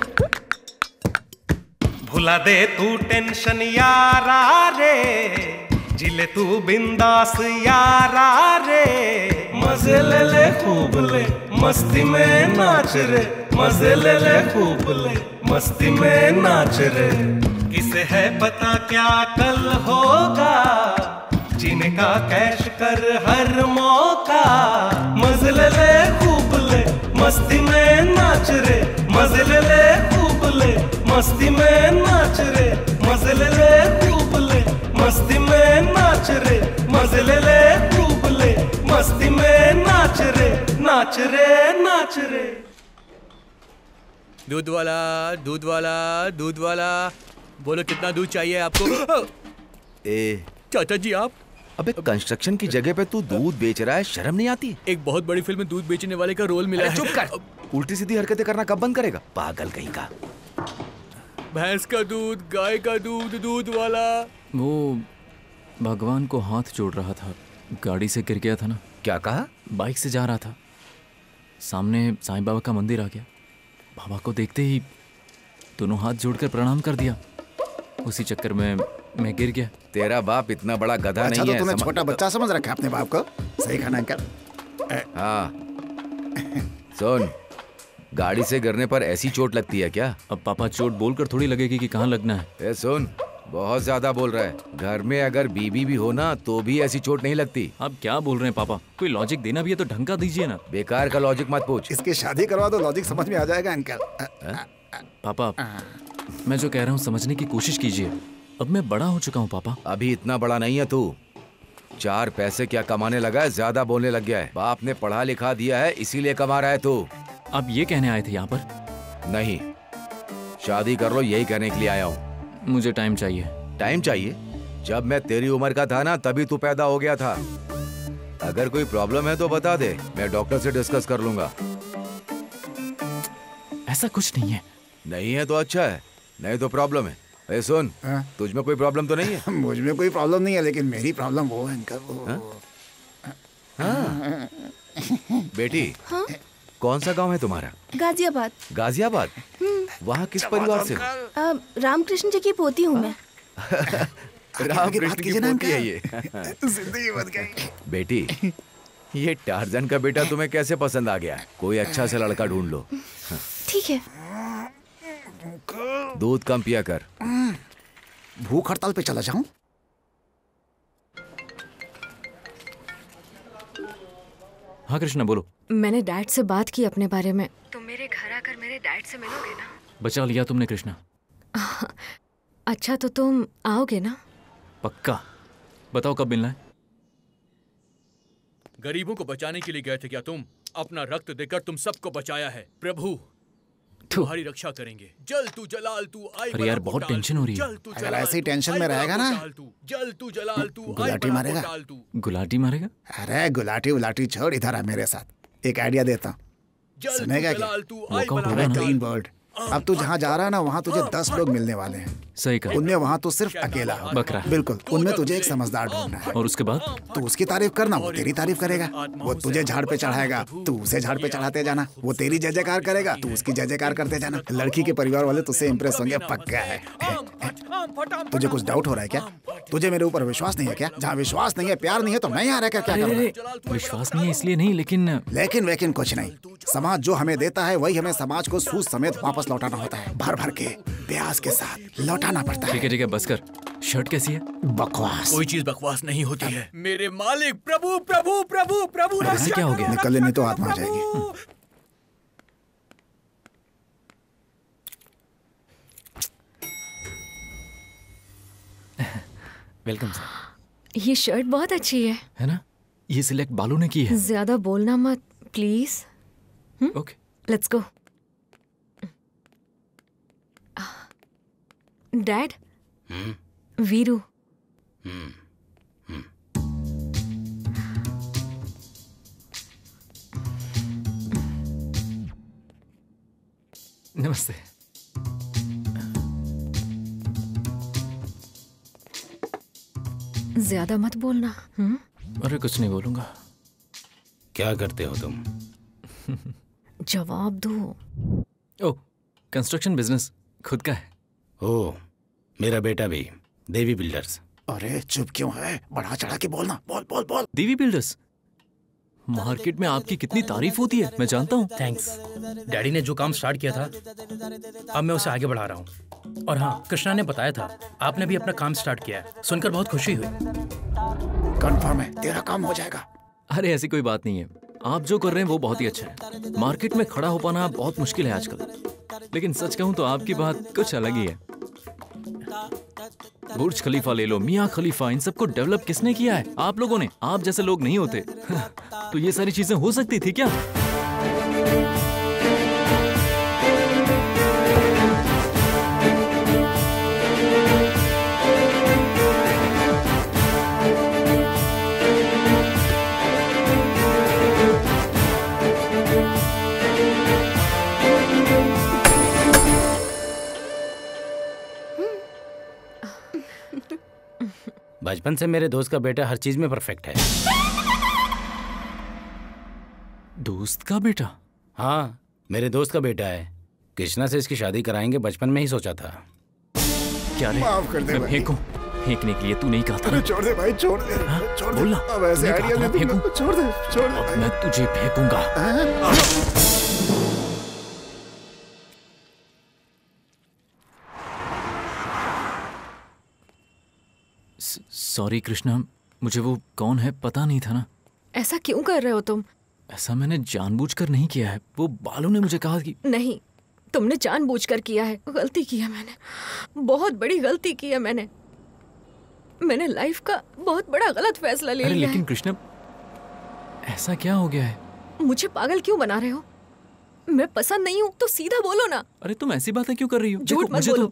भुला दे तू टेंशन यारा रे, जिले तू बिंदास यारा रे। मजे ले ले खूब ले, मस्ती में नाच रे। मजे ले ले खूब ले, मस्ती में नाच रे। किसे है पता क्या कल होगा, जिनका कैश कर हर मौका। मजे ले ले खूब ले, मस्ती में नाच रे। मजे ले ले खूब ले, मस्ती में नाच रे। मजे ले ले खूब ले, मस्ती में नाच रे। मजे ले ले खूब ले, मस्ती में नाच रे। नाच रे नाच रे। दूध वाला, दूध वाला, दूध वाला, बोलो कितना दूध चाहिए आपको? ए चाचा जी आप? अबे कंस्ट्रक्शन की जगह पे तू दूध बेच रहा है, शर्म नहीं आती? एक बहुत बड़ी फिल्म में दूध बेचने वाले का रोल मिला है। चुप कर, उल्टी सीधी हरकतें करना कब बंद करेगा, पागल कहीं का। भैंस का दूध, गाय का दूध, दूध वाला। वो भगवान को हाथ जोड़ रहा था, गाड़ी से गिर गया था ना। क्या कहा? बाइक से जा रहा था, सामने साईं बाबा का मंदिर आ गया। बाबा को देखते ही दोनों हाथ जोड़कर प्रणाम कर दिया, उसी चक्कर में मैं गिर गया। तेरा बाप इतना बड़ा गधा अच्छा, नहीं तो है। तुम्हें छोटा बच्चा समझ रखा है अपने बाप को। सही खाना अंकल। हाँ सुन, गाड़ी से गिरने पर ऐसी चोट लगती है क्या? अब पापा चोट बोलकर थोड़ी लगेगी कि कहाँ लगना है। ए सुन, बहुत ज्यादा बोल रहा है। घर में अगर बीबी भी हो ना तो भी ऐसी चोट नहीं लगती। आप क्या बोल रहे हैं पापा? कोई लॉजिक देना भी है तो ढंग का दीजिए ना। बेकार का लॉजिक मत पूछ। इसकी शादी करवा दो, लॉजिक समझ में आ जाएगा अंकल। पापा मैं जो कह रहा हूँ समझने की कोशिश कीजिए। अब मैं बड़ा हो चुका हूँ पापा। अभी इतना बड़ा नहीं है तू। 4 पैसे क्या कमाने लगा है, ज्यादा बोलने लग गया है। बाप ने पढ़ा लिखा दिया है इसीलिए कमा रहा है तू। आप ये कहने आए थे यहाँ पर? नहीं, शादी कर लो यही कहने के लिए आया हूँ। मुझे टाइम चाहिए। टाइम चाहिए? जब मैं तेरी उम्र का था ना तभी तू पैदा हो गया था। अगर कोई प्रॉब्लम है तो बता दे, मैं डॉक्टर से डिस्कस कर लूंगा। ऐसा कुछ नहीं है। नहीं है तो अच्छा है, नहीं तो प्रॉब्लम है। ए सुन, तुझ में कोई प्रॉब्लम तो नहीं है? मुझ में कोई प्रॉब्लम नहीं है, लेकिन मेरी प्रॉब्लम वो है अंकल। हाँ? बेटी, हाँ? कौन सा गांव है तुम्हारा? गाजियाबाद। गाजियाबाद? वहाँ किस परिवार से? रामकृष्ण जी की पोती हूँ मैं। रामकृष्ण की पोती है ये। जिंदगी बच गई। बेटी, ये टार्जन का बेटा तुम्हें कैसे पसंद आ गया? कोई अच्छा सा लड़का ढूंढ लो। ठीक है। दूध कम पिया कर। भूख हड़ताल पे चला जाऊं? हाँ कृष्णा बोलो। मैंने डैड से बात की अपने बारे में। तुम मेरे घर आकर मेरे डैड से मिलोगे ना? बचा लिया तुमने कृष्णा। अच्छा तो तुम आओगे ना? पक्का। बताओ कब मिलना है? गरीबों को बचाने के लिए गए थे क्या तुम? अपना रक्त देकर तुम सबको बचाया है। प्रभु तुम्हारी रक्षा करेंगे। जल तू जलाल तू आई। अरे यार बहुत टेंशन हो रही है। अगर ऐसी टेंशन में रहेगा ना, जल तू जलाल तू गुलाटी मारेगा। गुलाटी मारेगा? अरे गुलाटी उलाटी छोड़, इधर आ मेरे साथ। एक आइडिया देता हूँ, सुनेगा क्या? Green bird. अब तू जहाँ जा रहा है ना वहाँ तुझे 10 लोग मिलने वाले हैं। सही कहा। उनमें वहाँ तू सिर्फ अकेला हो। बकरा। बिल्कुल। उनमें तुझे एक समझदार ढूंढना है। और उसके बाद? तू उसकी तारीफ करना, वो तेरी तारीफ करेगा। वो तुझे झाड़ पे चढ़ाएगा, तू उसे झाड़ पे चढ़ाते जाना। वो तेरी जय जयकार करेगा, तू उसकी जय जयकार करते जाना। लड़की के परिवार वाले तुझसे इंप्रेस होंगे, पक्का है। तुझे कुछ डाउट हो रहा है क्या? तुझे मेरे ऊपर विश्वास नहीं है क्या? जहाँ विश्वास नहीं है, प्यार नहीं है, तो मैं यहाँ रहकर क्या करूँगा? विश्वास नहीं है इसलिए नहीं, लेकिन कुछ नहीं। समाज जो हमें देता है वही हमें समाज को सूद समेत वापस लौटाना होता है। भर भर के प्यास के साथ लौटाना पड़ता है। ठीक है बस कर। शर्ट कैसी है? बकवास। कोई चीज बकवास नहीं होती है। मेरे मालिक प्रभु प्रभु प्रभु प्रभु। ऐसे क्या हो गया? निकल ले नहीं तो आत्मा आ जाएगी। Welcome sir. ये शर्ट बहुत अच्छी है ना? ये सिलेक्ट बालू ने की है। ज्यादा बोलना मत please. Okay let's go. Dad, Veeru. नमस्ते। ज्यादा मत बोलना। अरे कुछ नहीं बोलूंगा। क्या करते हो तुम? जवाब दो। ओह, कंस्ट्रक्शन बिजनेस खुद का है। ओह, मेरा बेटा भी, देवी बिल्डर्स। अरे चुप क्यों है? बढ़ा चढ़ा के बोलना। बोल बोल बोल। देवी बिल्डर्स, मार्केट में आपकी कितनी तारीफ होती है, मैं जानता हूँ। थैंक्स। डैडी ने जो काम स्टार्ट किया था, अब मैं उसे आगे बढ़ा रहा हूँ। और हाँ, कृष्णा ने बताया था आपने भी अपना काम स्टार्ट किया है, सुनकर बहुत खुशी हुई। कंफर्म है, तेरा काम हो जाएगा। अरे ऐसी कोई बात नहीं है, आप जो कर रहे हैं वो बहुत ही अच्छा है। मार्केट में खड़ा हो पाना बहुत मुश्किल है आजकल, लेकिन सच कहूँ तो आपकी बात कुछ अलग ही है। बुर्ज खलीफा ले लो, मियाँ खलीफा, इन सबको डेवलप किसने किया है? आप लोगों ने। आप जैसे लोग नहीं होते तो ये सारी चीजें हो सकती थी क्या? बचपन से मेरे दोस्त का बेटा हर चीज में परफेक्ट है। दोस्त का बेटा? हाँ, मेरे दोस्त का बेटा है। कृष्णा से इसकी शादी कराएंगे, बचपन में ही सोचा था। क्या रे? माफ कर दे मैं भाई। फेंकूं? फेंकने के लिए तू नहीं कहा था ना? छोड़ दे भाई, छोड़ दे। छोड़ दे। बोलना। अब ऐसे तूने कहा आइडिया था दे ना फेंकूं? छोड़ दे, छोड़ दे। अब मैं तुझे फेंकूंगा। सॉरी कृष्णा, मुझे वो कौन है पता नहीं था ना। ऐसा क्यों कर रहे हो तुम? ऐसा मैंने जानबूझकर नहीं किया है। वो बालू ने मुझे कहा कि नहीं, तुमने जानबूझकर किया है। गलती की है मैंने, बहुत बड़ी गलती की है मैंने। मैंने लाइफ का बहुत बड़ा गलत फैसला ले अरे लिया लेकिन कृष्णा, ऐसा क्या हो गया है? है। मुझे पागल क्यों बना रहे हो? मैं पसंद नहीं हूँ तो सीधा बोलो ना। अरे तुम ऐसी बातें क्यों कर रही हो? झूठ देखो, मत मुझे बोलो।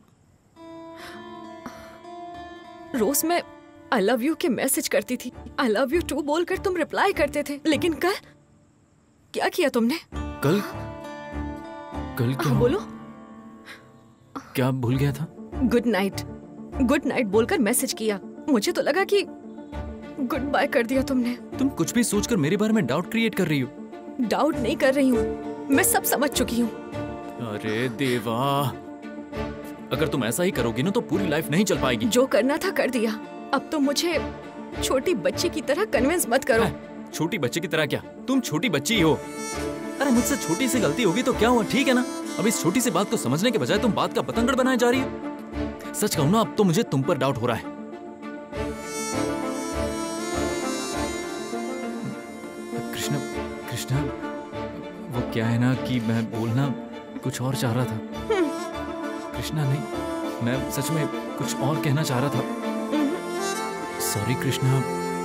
रोज मैं आई लव यू के मैसेज करती थी, आई लव यू टू बोलकर तुम रिप्लाई करते थे, लेकिन कल क्या किया तुमने? कल क्या? बोलो। क्या भूल गया था? गुड नाइट बोलकर मैसेज किया। मुझे तो लगा कि गुड बाय कर दिया तुमने। तुम कुछ भी सोचकर मेरे बारे में डाउट क्रिएट कर रही हो। डाउट नहीं कर रही हूँ, मैं सब समझ चुकी हूँ। अरे देवा, अगर तुम ऐसा ही करोगी ना तो पूरी लाइफ नहीं चल पाएगी। जो करना था कर दिया, अब तो मुझे छोटी बच्ची की तरह कन्विंस मत करो। छोटी बच्ची की तरह क्या? तुम छोटी बच्ची ही हो। अरे मुझसे छोटी सी गलती होगी तो क्या हुआ, ठीक है ना? अब इस छोटी सी बात को समझने के बजाय तुम बात का पतंगड़ बनाए जा रही हो। सच कहूं ना, अब तो मुझे तुम पर डाउट हो रहा है। कृष्णा, वो क्या है ना कि मैं बोलना कुछ और चाह रहा था। कृष्णा नहीं, मैं सच में कुछ और कहना चाह रहा था। सॉरी कृष्णा।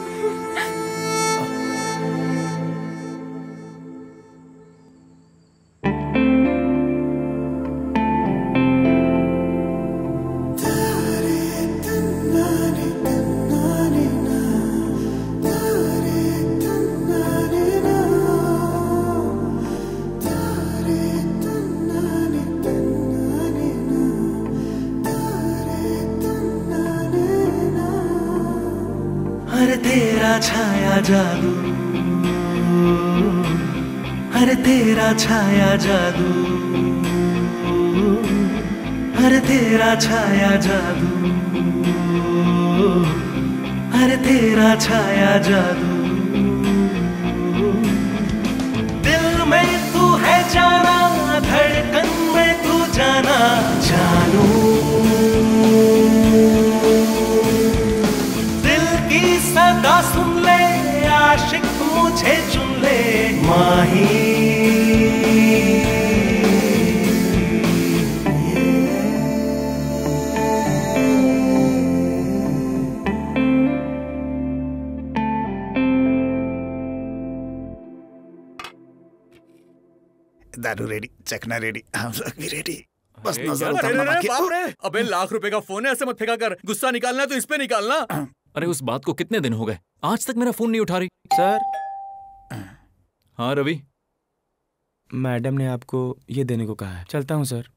हर तेरा छाया जादू, हर तेरा छाया जादू, हर तेरा छाया जादू, हर तेरा छाया जादू। दिल में तू है जाना, धड़कन में तू जाना, जानू सदा सुन ले, आशिक मुझे चुन ले, माही। दारू रेडी, चखना रेडी, हम लोग भी रेडी। बस अरे नजर यार, उतारना अरे बाकी। बाप रे! अबे लाख रुपए का फोन है, ऐसे मत फेंका कर। गुस्सा निकालना है तो इस पे निकालना। अरे उस बात को कितने दिन हो गए, आज तक मेरा फोन नहीं उठा रही। सर। हाँ रवि, मैडम ने आपको ये देने को कहा है। चलता हूँ सर।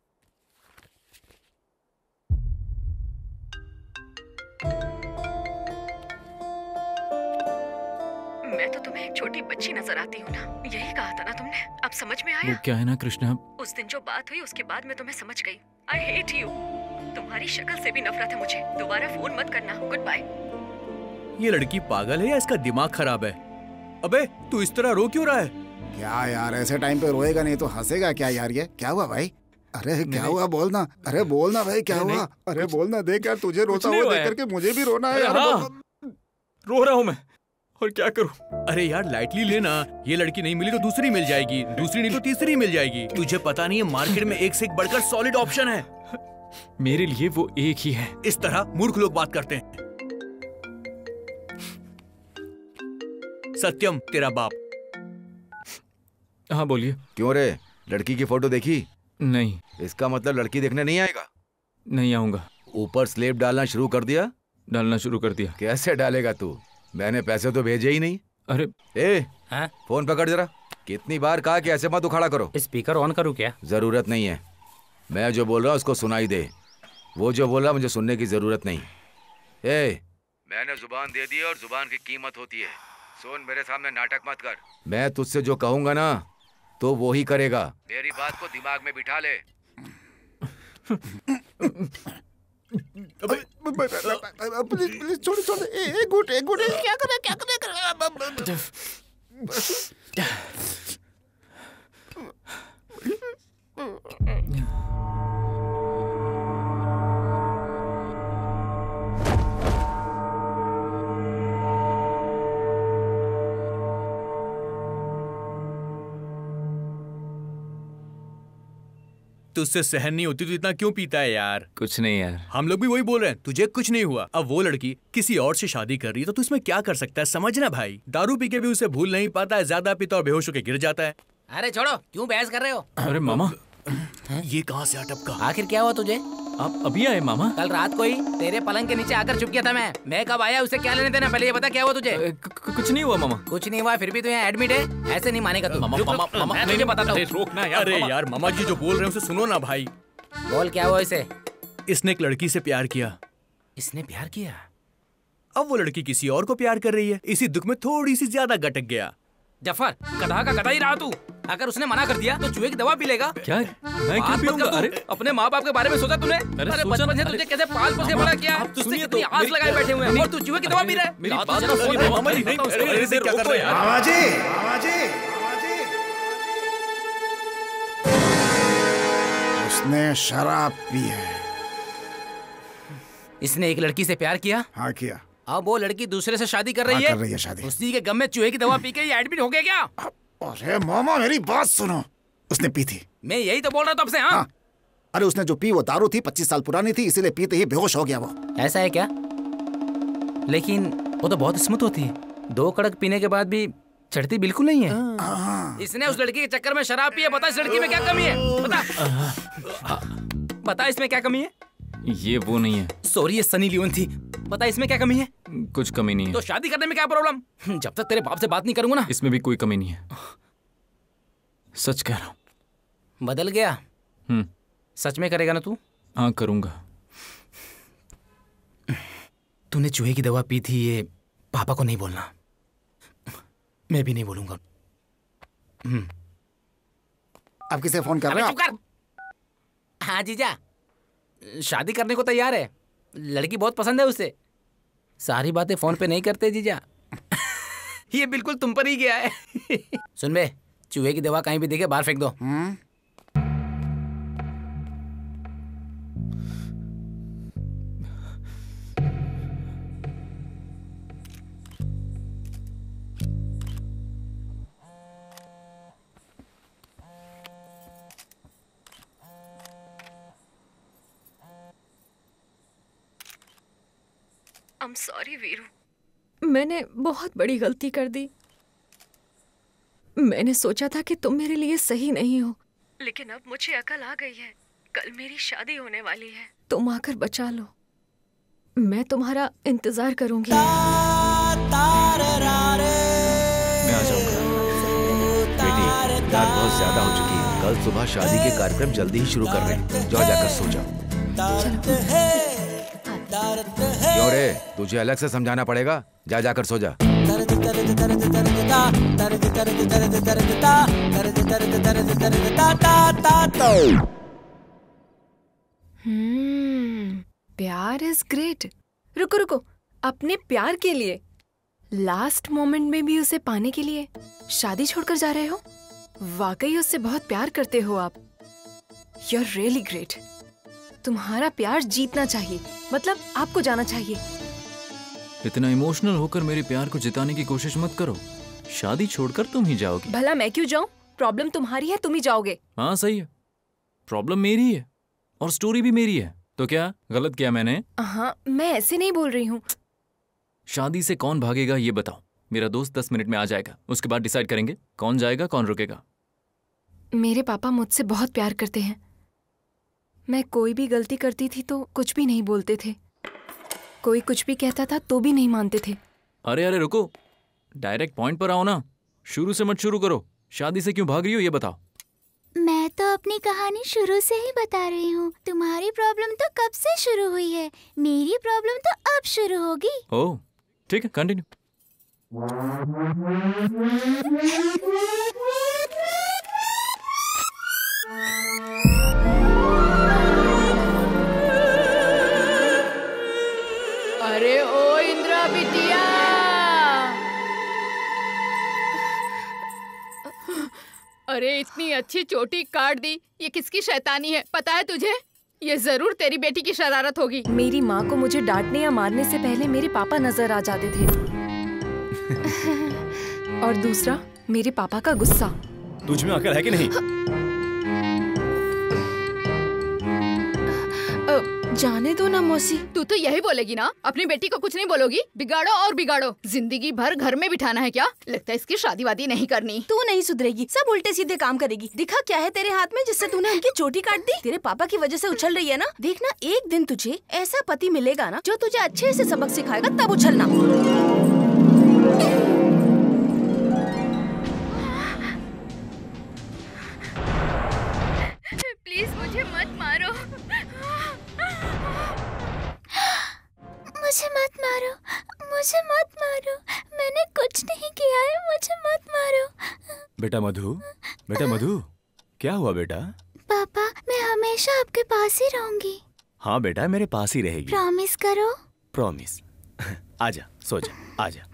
मैं तो तुम्हें एक छोटी बच्ची नजर आती हूँ ना, यही कहा था ना तुमने। अब समझ में वो आया? क्या है ना कृष्णा, उस दिन जो बात हुई उसके बाद मैं तुम्हें समझ गई। I hate you. तुम्हारी शक्ल से भी नफरत है मुझे। दोबारा फोन मत करना। Goodbye. ये लड़की पागल है या इसका दिमाग खराब है? अबे तू इस तरह रो क्यों रहा है? क्या यार, ऐसे टाइम पे रोएगा नहीं तो हंसेगा क्या यार? ये क्या हुआ भाई? अरे क्या हुआ, बोलना। अरे बोलना भाई, क्या हुआ? अरे बोलना। देख यार, तुझे रोता हुआ देख करके मुझे भी रोना है यार। रो रहा हूँ मैं, और क्या करूं? अरे यार लाइटली लेना, ये लड़की नहीं मिली तो दूसरी मिल जाएगी, दूसरी नहीं तो तीसरी मिल जाएगी। तुझे पता नहीं है मार्केट में एक से एक बढ़कर सॉलिड ऑप्शन है। मेरे लिए वो एक ही है। इस तरह मूर्ख लोग बात करते हैं। सत्यम तेरा बाप। हाँ बोलिए। क्यों रे, लड़की की फोटो देखी? नहीं। इसका मतलब लड़की देखने नहीं आएगा? नहीं आऊंगा। ऊपर स्लेब डालना शुरू कर दिया? डालना शुरू कर दिया। कैसे डालेगा तू? मैंने पैसे तो भेजे ही नहीं। अरे हाँ? फोन पकड़ जरा। कितनी बार कहा कि ऐसे मत उखाड़ा करो। स्पीकर ऑन करूं क्या? जरूरत नहीं है। मैं जो बोल रहा हूँ उसको सुनाई दे, वो जो बोल रहा मुझे सुनने की जरूरत नहीं। मैंने जुबान दे दी और जुबान की कीमत होती है। सुन, मेरे सामने नाटक मत कर। मैं तुझसे जो कहूंगा ना तो वो ही करेगा। मेरी बात को दिमाग में बिठा ले। प्लीज छोड़। एक गुट क्या करे। तुझसे सहन नहीं होती तो इतना क्यों पीता है यार? कुछ नहीं यार, हम लोग भी वही बोल रहे हैं, तुझे कुछ नहीं हुआ। अब वो लड़की किसी और से शादी कर रही है तो तू इसमें क्या कर सकता है? समझना भाई, दारू पी के भी उसे भूल नहीं पाता है, ज्यादा पीता और बेहोश होकर गिर जाता है। अरे छोड़ो, क्यों बहस कर रहे हो? अरे मामा, ये कहाँ से अटपका? आखिर क्या हुआ तुझे? आप अभी आए मामा? कल रात को ही तेरे पलंग के नीचे आकर चुप गया था मैं कब आया उसे क्या लेने देना? पहले ये बता क्या हुआ तुझे? कुछ नहीं हुआ मामा। कुछ नहीं हुआ, फिर भी तू यहाँ एडमिट है? ऐसे नहीं मानेगा तू। मामा मैं तुझे बताता हूँ। रोकना यार। अरे यार मामा जी जो बोल रहे हैं उसे सुनो ना भाई। बोल क्या हुआ इसे? इसने एक लड़की से प्यार किया। इसने प्यार किया? अब वो लड़की किसी और को प्यार कर रही है। इसी दुख में थोड़ी सी ज्यादा गटक गया। जफर, गधा का गधा ही रहा तू। अगर उसने मना कर दिया तो चूहे की दवा पी लेगा। क्या? मैं क्यों पीऊंगा? अरे अपने माँ बाप के बारे में सोचा तूने? अरे बचपन से तुझे कैसे पाल पोस के बड़ा किया, तुझसे कितनी आस लगाए बैठे हुए हैं और तू चूहे की दवा पी रहा है। मेरी बात तो सुनिए मामा जी। नहीं, ऐसे क्या कर रहे हैं यार? मामा जी। उसने शराब पी है। इसने एक लड़की से प्यार किया? हाँ किया। अब वो लड़की दूसरे से शादी कर रही है? कर रही है शादी। उसी के गम में चूहे की दवा पी के ये एडमिट हो गया क्या? अरे मामा मेरी बात सुनो, उसने पी थी। मैं यही तो बोल रहा था आपसे। हाँ? अरे उसने जो पी वो दारू थी, 25 साल पुरानी थी, इसीलिए पीते ही बेहोश हो गया वो। ऐसा है क्या? लेकिन वो तो बहुत स्मूथ होती है, 2 कड़क पीने के बाद भी चढ़ती बिल्कुल नहीं है। इसने उस लड़की के चक्कर में शराब पी है। बता इस लड़की में क्या कमी है? बता इसमें क्या कमी है? ये वो नहीं है। सॉरी, ये सनी लियोन थी। बता इसमें क्या कमी है? कुछ कमी नहीं है। तो शादी करने में क्या प्रॉब्लम? जब तक तेरे बाप से बात नहीं करूंगा ना। इसमें भी कोई कमी नहीं है, सच कह रहा हूँ। बदल गया? सच में करेगा ना तू? हाँ करूंगा। तूने चूहे की दवा पी थी, ये पापा को नहीं बोलना। मैं भी नहीं बोलूंगा। अब किसे फोन कर रहे हो? हाँ जीजा, शादी करने को तैयार है। लड़की बहुत पसंद है उसे। सारी बातें फोन पे नहीं करते जीजा। ये बिल्कुल तुम पर ही गया है। सुन बे, चूहे की दवा कहीं भी देखे बाहर फेंक दो। I'm sorry वीरू, मैंने बहुत बड़ी गलती कर दी। मैंने सोचा था कि तुम मेरे लिए सही नहीं हो, लेकिन अब मुझे अकल आ गई है, कल मेरी शादी होने वाली है। तुम आकर बचा लो, मैं तुम्हारा इंतजार करूंगी। मैं आ जाऊंगा। बेटी, रात बहुत ज्यादा हो चुकी है, कल सुबह शादी के कार्यक्रम जल्दी ही शुरू कर रहे हैं। जाओ जाकर सो जाओ। क्यों रे, तुझे अलग से समझाना पड़ेगा? जा जाकर सो जा। प्यार इज ग्रेट। रुको रुको, अपने प्यार के लिए, लास्ट मोमेंट में भी उसे पाने के लिए शादी छोड़कर जा रहे हो? वाकई उससे बहुत प्यार करते हो आप। You are really great. तुम्हारा प्यार जीतना चाहिए, मतलब आपको जाना चाहिए। इतना इमोशनल होकर मेरे प्यार को जिताने की कोशिश मत करो। शादी छोड़कर तुम ही जाओगी। भला मैं क्यों जाऊं? प्रॉब्लम तुम्हारी है, तुम ही जाओगे। हाँ सही है, प्रॉब्लम मेरी है और स्टोरी भी मेरी है। तो क्या गलत किया मैंने? हाँ, मैं ऐसे नहीं बोल रही हूँ। शादी से कौन भागेगा ये बताओ। मेरा दोस्त 10 मिनट में आ जाएगा, उसके बाद डिसाइड करेंगे कौन जाएगा कौन रुकेगा। मेरे पापा मुझसे बहुत प्यार करते हैं। मैं कोई भी गलती करती थी तो कुछ भी नहीं बोलते थे, कोई कुछ भी कहता था तो भी नहीं मानते थे। अरे अरे रुको, डायरेक्ट पॉइंट पर आओ ना। शुरू से मत शुरू करो। शादी से क्यों भाग रही हो ये बताओ। मैं तो अपनी कहानी शुरू से ही बता रही हूँ। तुम्हारी प्रॉब्लम तो कब से शुरू हुई है, मेरी प्रॉब्लम तो अब शुरू होगी। ओह ठीक है, कंटिन्यू। अरे ओ इंद्रा बिटिया, अरे इतनी अच्छी चोटी काट दी। ये किसकी शैतानी है पता है तुझे? ये जरूर तेरी बेटी की शरारत होगी। मेरी माँ को मुझे डांटने या मारने से पहले मेरे पापा नजर आ जाते थे। और दूसरा, मेरे पापा का गुस्सा। तुझ में अकल है कि नहीं? जाने दो ना मौसी। तू तो यही बोलेगी ना, अपनी बेटी को कुछ नहीं बोलोगी? बिगाड़ो और बिगाड़ो, जिंदगी भर घर में बिठाना है क्या? लगता है इसकी शादी वादी नहीं करनी। तू नहीं सुधरेगी, सब उल्टे सीधे काम करेगी। दिखा क्या है तेरे हाथ में जिससे तूने उनकी चोटी काट दी? तेरे पापा की वजह से उछल रही है ना। देखना एक दिन तुझे ऐसा पति मिलेगा ना जो तुझे अच्छे से सबक सिखाएगा, तब उछलना। प्लीज मुझे मत मारो, मुझे मत मारो, मुझे मत मारो। मैंने कुछ नहीं किया है, मुझे मत मारो। बेटा मधु, बेटा मधु, क्या हुआ बेटा? पापा, मैं हमेशा आपके पास ही रहूंगी। हाँ बेटा, मेरे पास ही रहेगी। प्रॉमिस करो। प्रॉमिस। आजा, सो जा, आजा।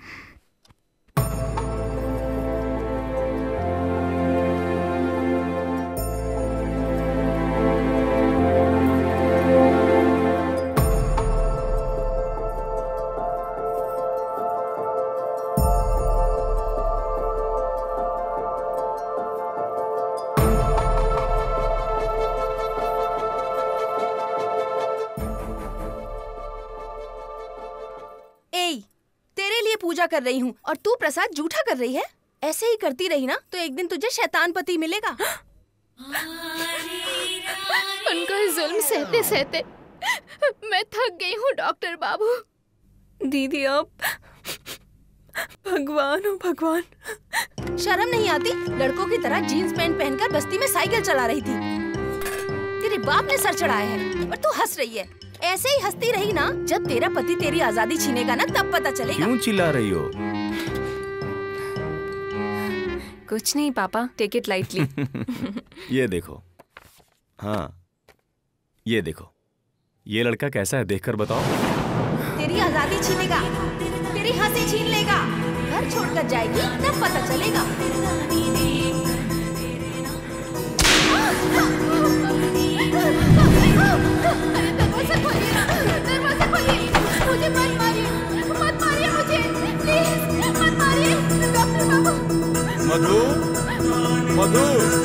पूजा कर रही हूँ और तू प्रसाद जूठा कर रही है। ऐसे ही करती रही ना तो एक दिन तुझे शैतान पति मिलेगा। उनका जुल्म सहते सहते मैं थक गई हूँ डॉक्टर बाबू। दीदी आप भगवान हो भगवान। शर्म नहीं आती? लड़कों की तरह जीन्स पैंट पहनकर बस्ती में साइकिल चला रही थी। तेरे बाप ने सर चढ़ाया है और तू हंस रही है। ऐसे ही हंसती रही ना, जब तेरा पति तेरी आजादी छीनेगा ना तब पता चलेगा। क्यों चिल्ला रही हो? कुछ नहीं पापा, टेक इट लाइटली। ये देखो, हाँ ये देखो, ये लड़का कैसा है देखकर बताओ। तेरी आजादी छीनेगा, तेरी हंसी छीन लेगा, घर छोड़कर जाएगी तब पता चलेगा। अरे दरवाजा खोलिए, दरवाजा खोलिए। मुझे मत मारिए, मत मारिए मुझे, प्लीज मत मारिए डॉक्टर बाबू। मधु, मधु।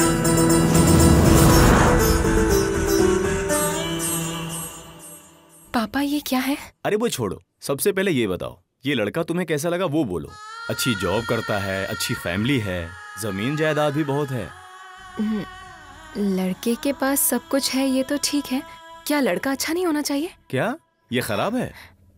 पापा ये क्या है? अरे वो छोड़ो, सबसे पहले ये बताओ, ये लड़का तुम्हें कैसा लगा वो बोलो। अच्छी जॉब करता है, अच्छी फैमिली है, जमीन जायदाद भी बहुत है। लड़के के पास सब कुछ है ये तो ठीक है, क्या लड़का अच्छा नहीं होना चाहिए? क्या ये खराब है?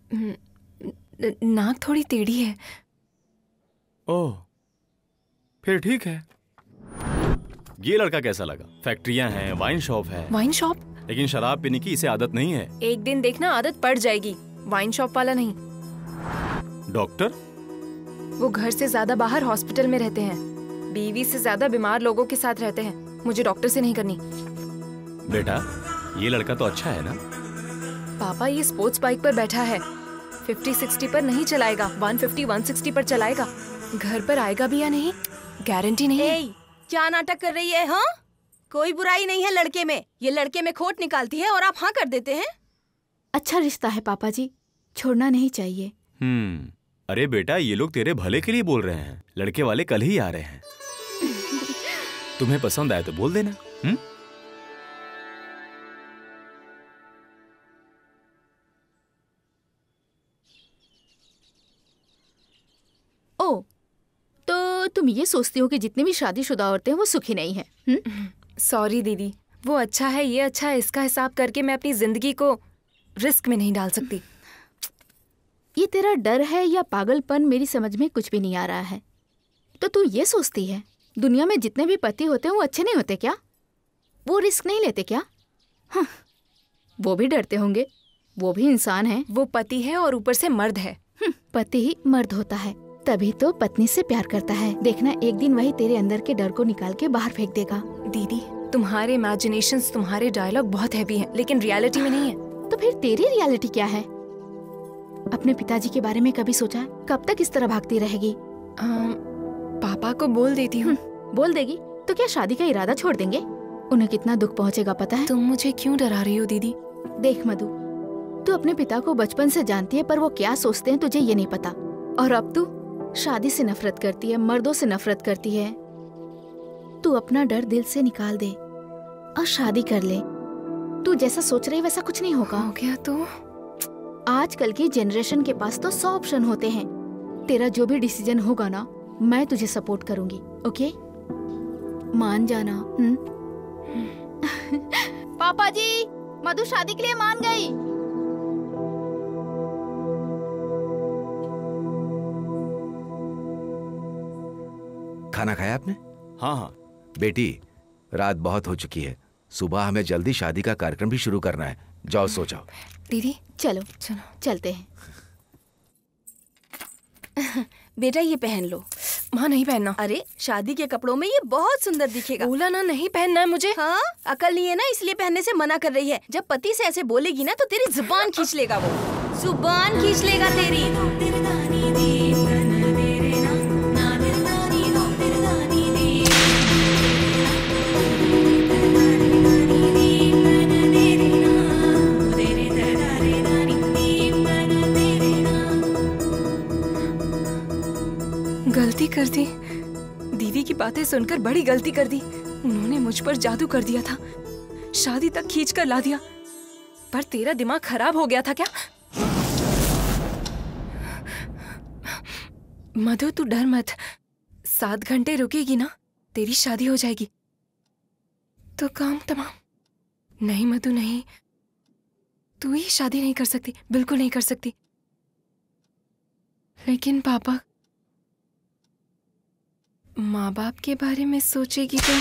नाक थोड़ी टेढ़ी है। ओह, फिर ठीक है। ये लड़का कैसा लगा? फैक्ट्रियां हैं, वाइन शॉप है। Wine shop? लेकिन शराब पीने की इसे आदत नहीं है। एक दिन देखना आदत पड़ जाएगी। वाइन शॉप वाला नहीं। डॉक्टर? वो घर से ज्यादा बाहर हॉस्पिटल में रहते हैं, बीवी से ज्यादा बीमार लोगों के साथ रहते हैं। मुझे डॉक्टर से नहीं करनी। बेटा, ये लड़का तो अच्छा है ना? पापा ये स्पोर्ट्स बाइक पर बैठा है, 50-60 पर नहीं चलाएगा, 150-160 पर चलाएगा। घर पर आएगा भी या नहीं गारंटी नहीं है। क्या नाटक कर रही है? हाँ, कोई बुराई नहीं है लड़के में। ये लड़के में खोट निकालती है और आप हाँ कर देते हैं। अच्छा रिश्ता है पापा जी, छोड़ना नहीं चाहिए। अरे बेटा, ये लोग तेरे भले के लिए बोल रहे हैं। लड़के वाले कल ही आ रहे हैं। तुम्हें पसंद आए तो बोल देना। ओ, तो तुम ये सोचती हो कि जितनी भी शादीशुदा औरतें हैं वो सुखी नहीं हैं? सॉरी दीदी, वो अच्छा है ये अच्छा है, इसका हिसाब करके मैं अपनी जिंदगी को रिस्क में नहीं डाल सकती। ये तेरा डर है या पागलपन, मेरी समझ में कुछ भी नहीं आ रहा है। तो तू ये सोचती है दुनिया में जितने भी पति होते हैं वो अच्छे नहीं होते क्या? वो रिस्क नहीं लेते क्या? हाँ, वो भी डरते होंगे, वो भी इंसान है। वो पति है और ऊपर से मर्द है। पति ही मर्द होता है, तभी तो पत्नी से प्यार करता है। देखना एक दिन वही तेरे अंदर के डर को निकाल के बाहर फेंक देगा। दीदी, तुम्हारे इमेजिनेशंस, तुम्हारे डायलॉग बहुत हैवी हैं, लेकिन रियलिटी में नहीं है। तो फिर तेरी रियलिटी क्या है? अपने पिताजी के बारे में कभी सोचा है? कब तक इस तरह भागती रहेगी? पापा को बोल देती हूँ। बोल देगी तो क्या शादी का इरादा छोड़ देंगे? उन्हें कितना दुख पहुँचेगा पता है? तुम मुझे क्यों डरा रही हो दीदी? देख मधु, तू अपने पिता को बचपन से जानती है, पर वो क्या सोचते हैं तुझे ये नहीं पता। और अब तू शादी से नफरत करती है, मर्दों से नफरत करती है। तू अपना डर दिल से निकाल दे और शादी कर ले। तू जैसा सोच रही वैसा कुछ नहीं होगा। हो गया तो? आजकल की जनरेशन के पास तो 100 ऑप्शन होते हैं। तेरा जो भी डिसीजन होगा ना, मैं तुझे सपोर्ट करूंगी। ओके, मान जाना। पापा जी, मधु शादी के लिए मान गई। खाना खाया आपने? हाँ। बेटी, रात बहुत हो चुकी है, सुबह हमें जल्दी शादी का कार्यक्रम भी शुरू करना है। जाओ सो जाओ। दीदी चलो चलते हैं। बेटा ये पहन लो। माँ नहीं पहनना। अरे शादी के कपड़ों में ये बहुत सुंदर दिखेगा। बोला ना नहीं पहनना है मुझे। हाँ, अकल नहीं है ना, इसलिए पहनने से मना कर रही है। जब पति से ऐसे बोलेगी ना तो तेरी जुबान खींच लेगा, वो जुबान खींच लेगा तेरी। गलती कर दी दीदी की बातें सुनकर, बड़ी गलती कर दी। उन्होंने मुझ पर जादू कर दिया था, शादी तक खींच कर ला दिया। पर तेरा दिमाग खराब हो गया था क्या? मधु तू डर मत, 7 घंटे रुकेगी ना, तेरी शादी हो जाएगी तो काम तमाम। नहीं मधु नहीं, तू ही शादी नहीं कर सकती, बिल्कुल नहीं कर सकती। लेकिन पापा, माँ बाप के बारे में सोचेगी तो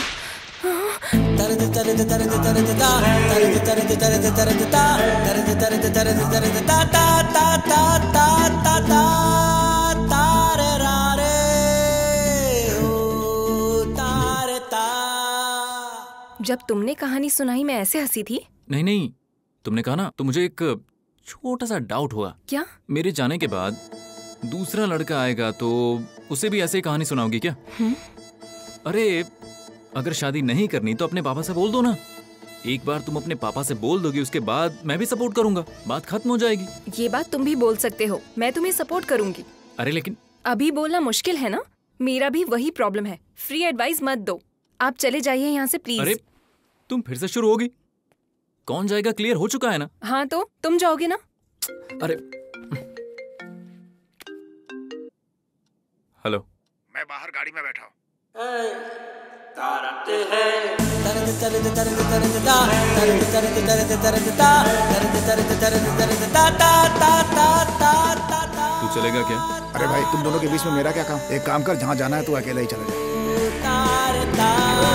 जब तुमने कहानी सुनाई मैं ऐसे हंसी थी। नहीं, तुमने कहा ना, तो मुझे एक छोटा सा डाउट हुआ। क्या? मेरे जाने के बाद दूसरा लड़का आएगा तो उसे भी ऐसे ही कहानी सुनाओगी क्या? अरे अगर शादी नहीं करनी तो अपने पापा से बोल दो ना। एक बार तुम अपने पापा से बोल दोगी, उसके बाद मैं भी सपोर्ट करूंगा, बात खत्म हो जाएगी। ये बात तुम भी बोल सकते हो, मैं तुम्हें सपोर्ट करूंगी। अरे लेकिन अभी बोलना मुश्किल है ना, मेरा भी वही प्रॉब्लम है। फ्री एडवाइस मत दो, आप चले जाइए यहाँ से प्लीज। अरे तुम फिर से शुरू होगी? कौन जाएगा क्लियर हो चुका है ना। हाँ तो तुम जाओगे ना। अरे हेलो, मैं बाहर गाड़ी में बैठा हूँ। तारते हैं दर्द दर्द दर्द दर्द दा दर्द दर्द दर्द दर्द दा दर्द दर्द दर्द दर्द दा ता ता ता ता ता। तू चलेगा क्या? अरे भाई तुम दोनों के बीच में मेरा क्या काम? एक काम कर, जहाँ जाना है तू अकेला ही चले जा। तारता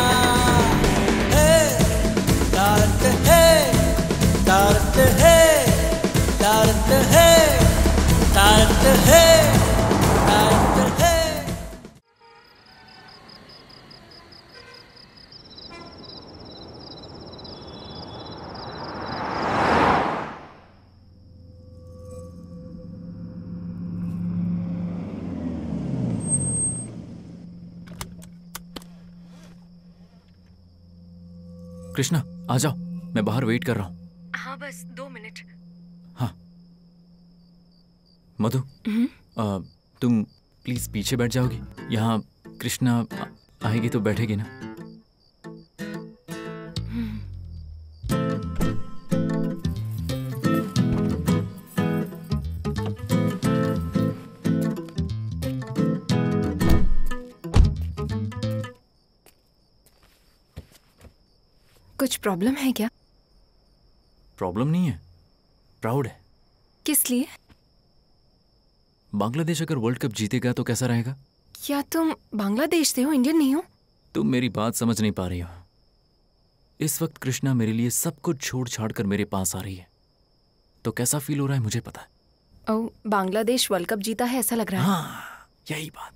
है तारत है तारत है तारत है तारत है तारत है। कृष्णा आ जाओ, मैं बाहर वेट कर रहा हूँ। हाँ बस 2 मिनट। हाँ मधु, तुम प्लीज पीछे बैठ जाओगी? यहाँ कृष्णा आएगी तो बैठेगी ना? कुछ प्रॉब्लम है क्या? प्रॉब्लम नहीं है, प्राउड है। किस लिए? बांग्लादेश अगर वर्ल्ड कप जीतेगा तो कैसा रहेगा? क्या तुम बांग्लादेश से हो, इंडियन नहीं हो? तुम मेरी बात समझ नहीं पा रही हो। इस वक्त कृष्णा मेरे लिए सब कुछ छोड़ छाड़ कर मेरे पास आ रही है, तो कैसा फील हो रहा है मुझे पता है। ओह, बांग्लादेश वर्ल्ड कप जीता है ऐसा लग रहा है। हाँ, यही बात।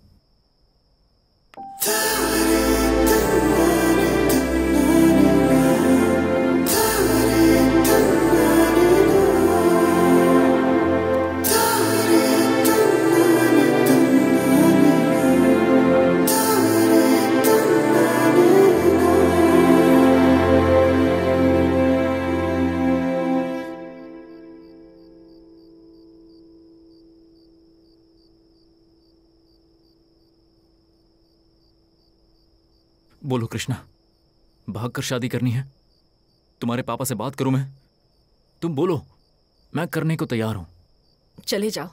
बोलो कृष्णा, भागकर शादी करनी है? तुम्हारे पापा से बात करूं मैं? तुम बोलो, मैं करने को तैयार हूं। चले जाओ।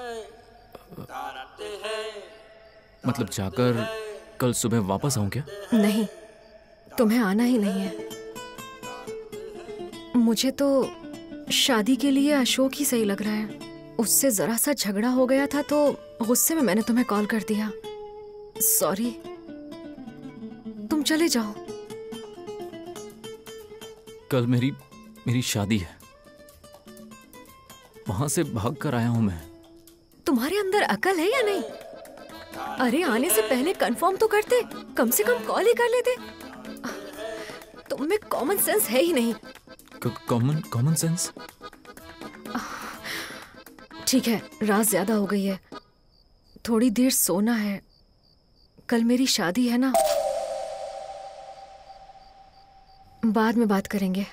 मतलब जाकर कल सुबह वापस आऊं क्या? नहीं, तुम्हें आना ही नहीं है। मुझे तो शादी के लिए अशोक ही सही लग रहा है। उससे जरा सा झगड़ा हो गया था तो गुस्से में मैंने तुम्हें कॉल कर दिया। सॉरी, तुम चले जाओ। कल मेरी शादी है, वहां से भाग कर आया हूं मैं। तुम्हारे अंदर अकल है या नहीं? अरे आने से पहले कंफर्म तो करते, कम से कम कॉल ही कर लेते। तुम में कॉमन सेंस है ही नहीं। Common sense? ठीक है, रात ज्यादा हो गई है, थोड़ी देर सोना है। कल मेरी शादी है ना, बाद में बात करेंगे।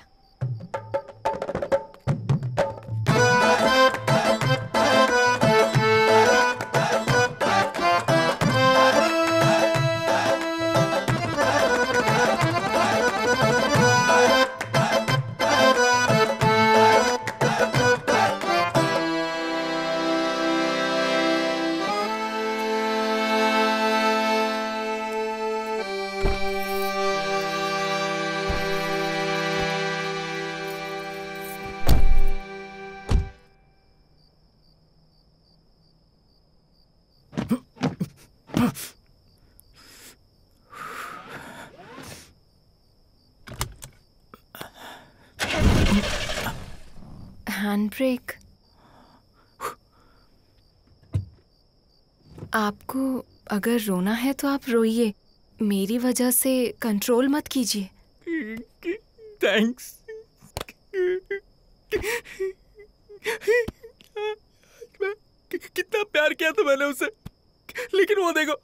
Handbrake. आपको अगर रोना है तो आप रोइए, मेरी वजह से कंट्रोल मत कीजिए। थैंक्स। कितना प्यार किया था मैंने उसे, लेकिन वो देखो।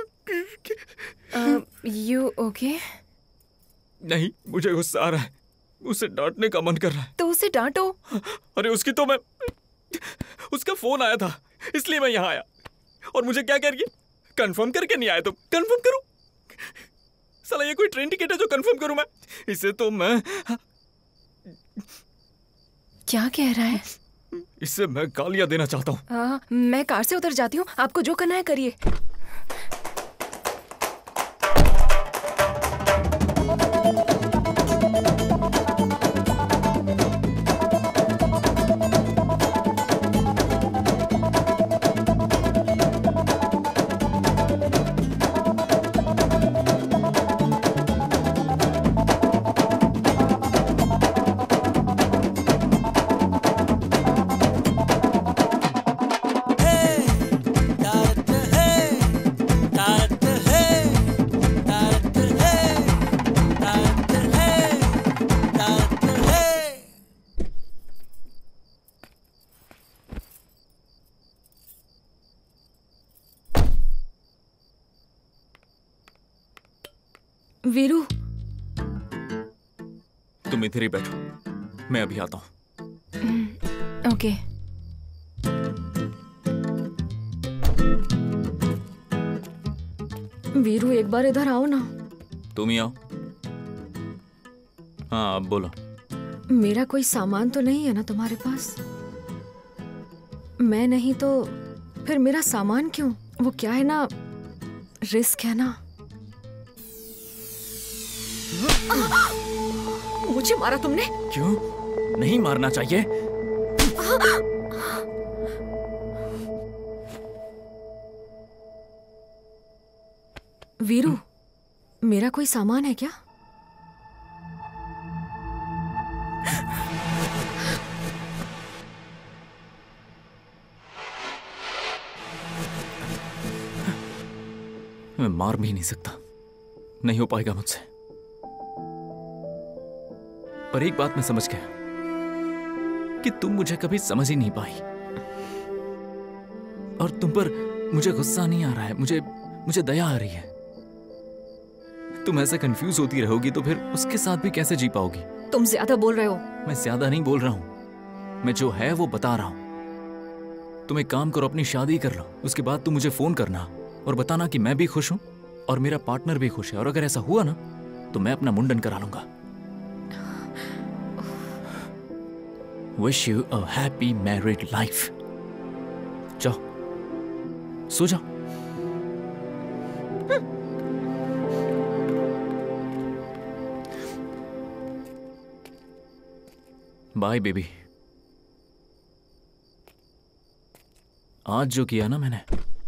You okay? नहीं, मुझे गुस्सा आ रहा है, उसे डांटने का मन कर रहा है। तो उसे डांटो। अरे उसका फोन आया था, इसलिए मैं यहाँ आया। और मुझे क्या कह रही है? कंफर्म करके नहीं आया तो कंफर्म करूं? साला ये कोई ट्रेन टिकट है जो कंफर्म करूं मैं? इसे तो मैं क्या कह रहा है? इससे मैं गालियां देना चाहता हूँ। मैं कार से उतर जाती हूँ, आपको जो करना है करिए। वीरू, तुम इधर ही बैठो, मैं अभी आता हूँ। ओके। वीरू एक बार इधर आओ ना। तुम ही आओ। हाँ अब बोलो। मेरा कोई सामान तो नहीं है ना तुम्हारे पास? मैं नहीं तो फिर मेरा सामान क्यों? वो क्या है ना, रिस्क है ना। मुझे मारा तुमने? क्यों? नहीं मारना चाहिए। वीरू, मेरा कोई सामान है क्या? मैं मार भी नहीं सकता, नहीं हो पाएगा मुझसे। पर एक बात मैं समझ गया कि तुम मुझे कभी समझ ही नहीं पाई, और तुम पर मुझे गुस्सा नहीं आ रहा है, मुझे दया आ रही है। तुम ऐसे कंफ्यूज होती रहोगी तो फिर उसके साथ भी कैसे जी पाओगी? तुम ज्यादा बोल रहे हो। मैं ज्यादा नहीं बोल रहा हूं, मैं जो है वो बता रहा हूं। तुम एक काम करो, अपनी शादी कर लो, उसके बाद तुम मुझे फोन करना और बताना कि मैं भी खुश हूं और मेरा पार्टनर भी खुश है, और अगर ऐसा हुआ ना तो मैं अपना मुंडन करा लूंगा। Wish you a happy married life. जाओ सो जाओ। Bye baby. आज जो किया ना मैंने,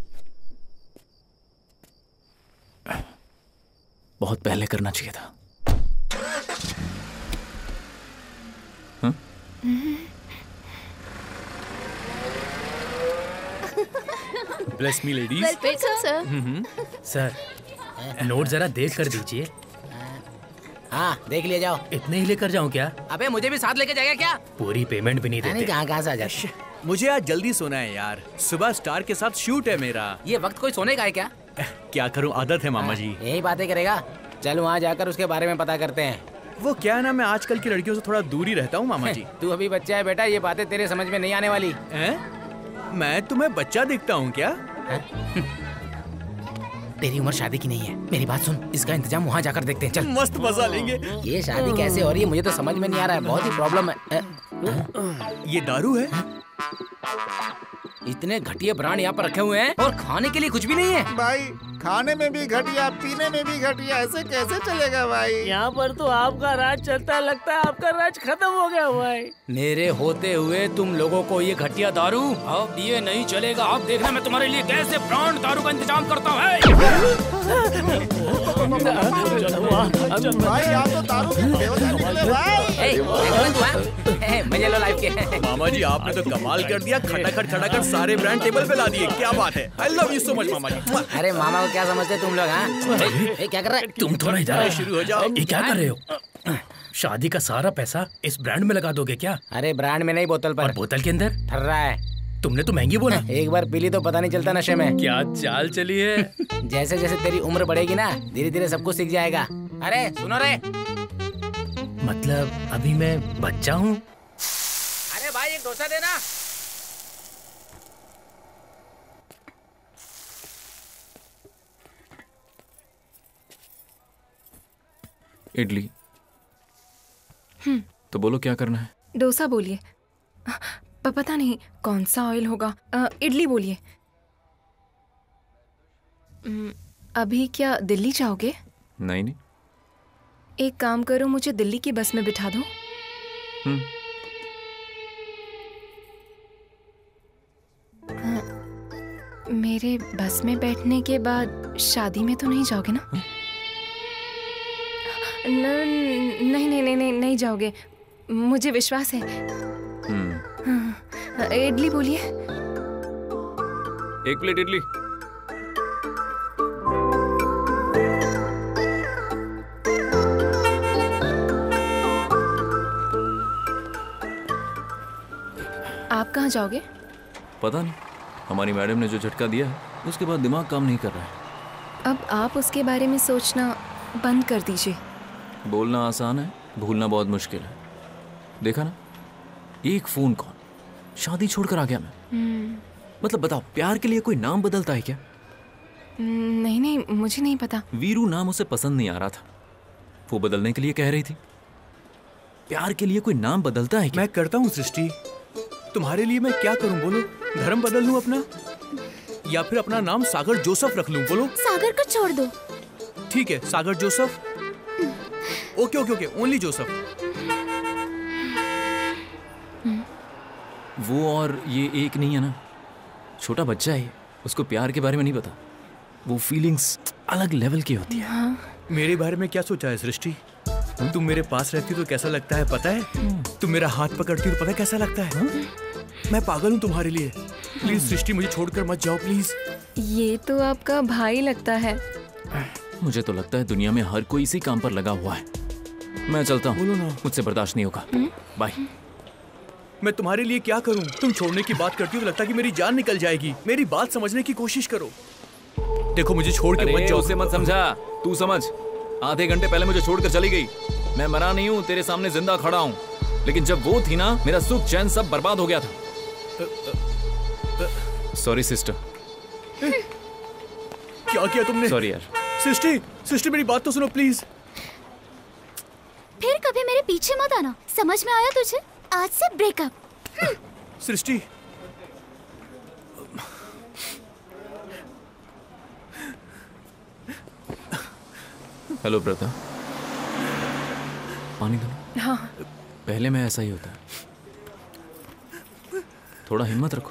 बहुत पहले करना चाहिए था। हाँ? Bless me ladies. Welcome sir, note जरा देख कर दीजिए। हाँ देख लिया जाओ। इतने ही लेकर जाऊं क्या? अबे मुझे भी साथ लेके जाएगा क्या? पूरी पेमेंट भी नहीं देते। कहाँ से आ जाए? मुझे आज जल्दी सोना है यार, सुबह स्टार के साथ शूट है मेरा। ये वक्त कोई सोने का है क्या? क्या करूं, आदत है मामा जी। यही बातें करेगा। चल वहाँ जाकर उसके बारे में पता करते हैं। वो क्या है ना, मैं आजकल की लड़कियों से थोड़ा दूर ही रहता हूँ मामा जी। तू अभी बच्चा है बेटा, ये बातें तेरे समझ में नहीं आने वाली। मैं तुम्हें बच्चा दिखता हूँ क्या? तेरी उम्र शादी की नहीं है। मेरी बात सुन, इसका इंतजाम वहाँ जाकर देखते हैं। चल मस्त मजा लेंगे। ये शादी कैसे हो रही है मुझे तो समझ में नहीं आ रहा है, बहुत ही प्रॉब्लम है। ये दारू है? इतने घटिया ब्रांड यहाँ पर रखे हुए हैं और खाने के लिए कुछ भी नहीं है। भाई खाने में भी घटिया, पीने में भी घटिया, ऐसे कैसे चलेगा भाई? यहाँ पर तो आपका राज चलता है, लगता है आपका राज खत्म हो गया भाई। मेरे होते हुए तुम लोगों को ये घटिया दारू, अब ये नहीं चलेगा। अब देखना मैं तुम्हारे लिए कैसे ब्रांड दारू का इंतजाम करता हूँ। भाई यहाँ तो दारू मजे लो लाइफ के। मामा जी आपने तो कमाल कर दिया, खटाखट सारे ब्रांड टेबल पे ला दिए। क्या बात है, I love you so much मामा जी। अरे मामा को क्या समझते तुम लोग? हाँ क्या कर रहे? तुम थोड़ा इधर शुरू हो जाओ। ये क्या कर रहे हो? शादी का सारा पैसा इस ब्रांड में लगा दोगे क्या? अरे ब्रांड में नहीं, बोतल पर। और बोतल के अंदर ठर रहा है। तुमने तो महंगी बोला। एक बार पी ली तो पता नहीं चलता नशे में। क्या चाल चली है? जैसे जैसे तेरी उम्र बढ़ेगी ना, धीरे धीरे सब कुछ सीख जाएगा। अरे सुनो रे। मतलब अभी मैं बच्चा हूँ? अरे भाई एक डोसा देना। इडली। तो बोलो क्या करना है? डोसा बोलिए। पता नहीं कौन सा ऑयल होगा। इडली बोलिए। अभी क्या दिल्ली जाओगे? नहीं। एक काम करो, मुझे दिल्ली की बस में बिठा दो। मेरे बस में बैठने के बाद शादी में तो नहीं जाओगे ना? नहीं जाओगे, मुझे विश्वास है। इडली बोलिए। एक प्लेट इडली। आप कहाँ जाओगे? पता नहीं, हमारी मैडम ने जो झटका दिया है उसके बाद दिमाग काम नहीं कर रहा है। अब आप उसके बारे में सोचना बंद कर दीजिए। बोलना आसान है, भूलना बहुत मुश्किल है। देखा ना, एक फोन कॉल, शादी छोड़कर आ गया मैं। मतलब बताओ, प्यार के लिए कोई नाम बदलता है क्या? नहीं नहीं, मुझे नहीं पता। वीरू नाम उसे पसंद नहीं आ रहा था, वो बदलने के लिए कह रही थी। प्यार के लिए कोई नाम बदलता है क्या? मैं करता हूँ सृष्टि, तुम्हारे लिए मैं क्या करूँ बोलो? धर्म बदल लूँ अपना, या फिर अपना नाम सागर जोसेफ रख लूँ? बोलो। सागर को छोड़ दो। ठीक है, Sagar Joseph. Okay okay okay, only Joseph. वो और ये एक नहीं है ना, छोटा बच्चा है, उसको प्यार के बारे में नहीं पता। वो फीलिंग्स अलग लेवल की होती है। हाँ। मेरे बारे में क्या सोचा है सृष्टि? तुम मेरे पास रहती तो कैसा लगता है पता है? तुम मेरा हाथ पकड़ती तो पता है कैसा लगता है? मैं पागल हूँ तुम्हारे लिए। प्लीज सृष्टि, मुझे छोड़कर मत जाओ प्लीज। ये तो आपका भाई लगता है। मुझे तो लगता है दुनिया में हर कोई इसी काम पर लगा हुआ है। मैं चलता हूँ, मुझसे बर्दाश्त नहीं होगा। बाय। मैं तुम्हारे लिए क्या करूं? तुम छोड़ने की बात करती हो तो लगता है कि मेरी जान निकल जाएगी। मेरी बात समझने की कोशिश करो। देखो, मुझे छोड़ के मत जाओ। उसे मत समझा, तू समझ। आधे घंटे पहले मुझे छोड़कर चली गई। मैं मरा नहीं हूँ, तेरे सामने जिंदा खड़ा हूँ, लेकिन जब वो थी ना, मेरा सुख चैन सब बर्बाद हो गया था। Sorry sister. क्या किया तुमने? सॉरी यार। सृष्टि, सृष्टि मेरी बात तो सुनो प्लीज। फिर कभी मेरे पीछे मत आना, समझ में आया तुझे? आज से ब्रेकअप। सृष्टि, हेलो ब्रदर, पानी दो। हाँ। पहले में ऐसा ही होता है, थोड़ा हिम्मत रखो।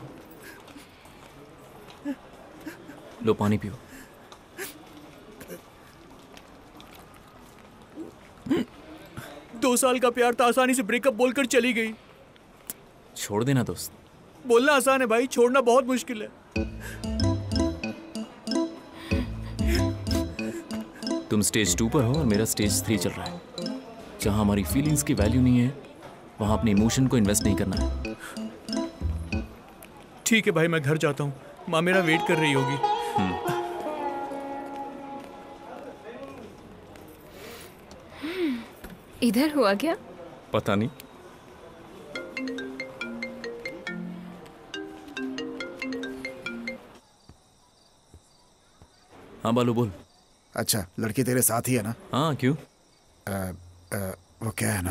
लो पानी पियो। दो साल का प्यार था, आसानी से ब्रेकअप बोलकर चली गई। छोड़ देना दोस्त। बोलना आसान है भाई, छोड़ना बहुत मुश्किल है। तुम स्टेज 2 पर हो और मेरा स्टेज 3 चल रहा है। जहां हमारी फीलिंग्स की वैल्यू नहीं है, वहां अपने इमोशन को इन्वेस्ट नहीं करना है। ठीक है भाई, मैं घर जाता हूँ। माँ मेरा वेट कर रही होगी। इधर हुआ क्या? पता नहीं। हाँ बालू बोल। अच्छा, लड़की तेरे साथ ही है ना? हाँ, क्यों? वो क्या है ना,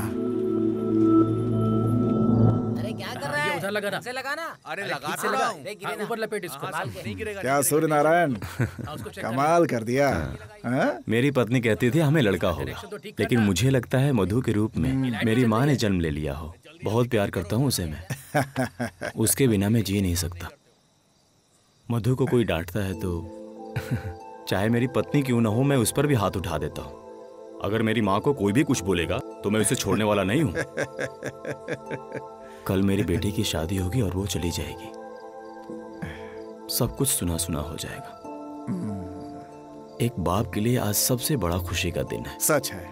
अरे क्या कर रहा है? उधर लगा ना। से लगाना। अरे लगा से लगा। ऊपर लपेट इसको। क्या सूर्य नारायण, कमाल कर दिया। मेरी पत्नी कहती थी हमें लड़का होगा, लेकिन मुझे लगता है मधु के रूप में मेरी माँ ने जन्म ले लिया हो। बहुत प्यार करता हूँ उसे मैं। उसके बिना मैं जी नहीं सकता। मधु को कोई डांटता है तो चाहे मेरी पत्नी क्यों ना हो, मैं उस पर भी हाथ उठा देता हूँ। अगर मेरी माँ को कोई भी कुछ बोलेगा तो मैं उसे छोड़ने वाला नहीं हूँ। कल मेरी बेटी की शादी होगी और वो चली जाएगी। सब कुछ सुना सुना हो जाएगा। एक बाप के लिए आज सबसे बड़ा खुशी का दिन है। सच है।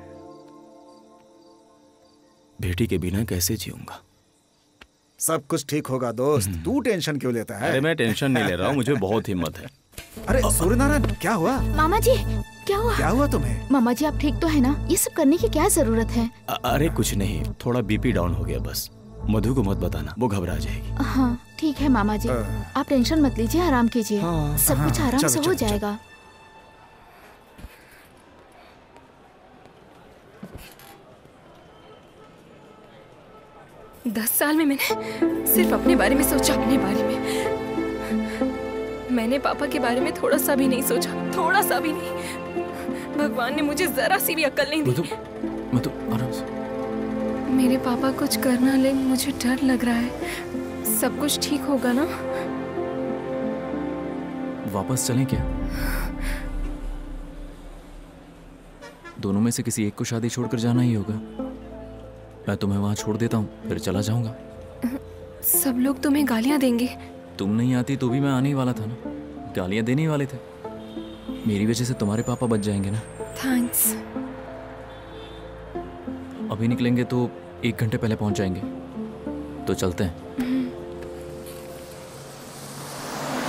बेटी के बिना कैसे जीऊंगा? सब कुछ ठीक होगा दोस्त, तू टेंशन क्यों लेता है? अरे मैं टेंशन नहीं ले रहा हूँ, मुझे बहुत हिम्मत है। अरे सूर्यनारायण, क्या हुआ? मामा जी, क्या हुआ? क्या हुआ तुम्हें? मामा जी, आप ठीक तो है ना? ये सब करने की क्या जरूरत है? अरे कुछ नहीं, थोड़ा बीपी डाउन हो गया बस। मधु को मत बताना, वो घबरा जाएगी। हाँ ठीक है मामा जी, आप टेंशन मत लीजिए, आराम कीजिए। सब कुछ आराम से हो जाएगा। 10 साल में मैंने सिर्फ अपने बारे में सोचा, अपने बारे में। मैंने पापा के बारे में थोड़ा सा भी नहीं सोचा, थोड़ा सा भी नहीं। भगवान ने मुझे जरा सी भी अक्ल नहीं दी। मधु, आराम से। मेरे पापा कुछ करना ले, मुझे डर लग रहा है। सब कुछ ठीक होगा ना? वापस चलें क्या? दोनों में से किसी एक को शादी छोड़कर जाना ही होगा। मैं तुम्हें वहां छोड़ देता हूँ, फिर चला जाऊंगा। सब लोग तुम्हें गालियां देंगे। तुम नहीं आती तो भी मैं आने ही वाला था ना, गालियां देने ही वाले थे। मेरी वजह से तुम्हारे पापा बच जाएंगे ना। थैंक्स। अभी निकलेंगे तो 1 घंटे पहले पहुंच जाएंगे, तो चलते हैं।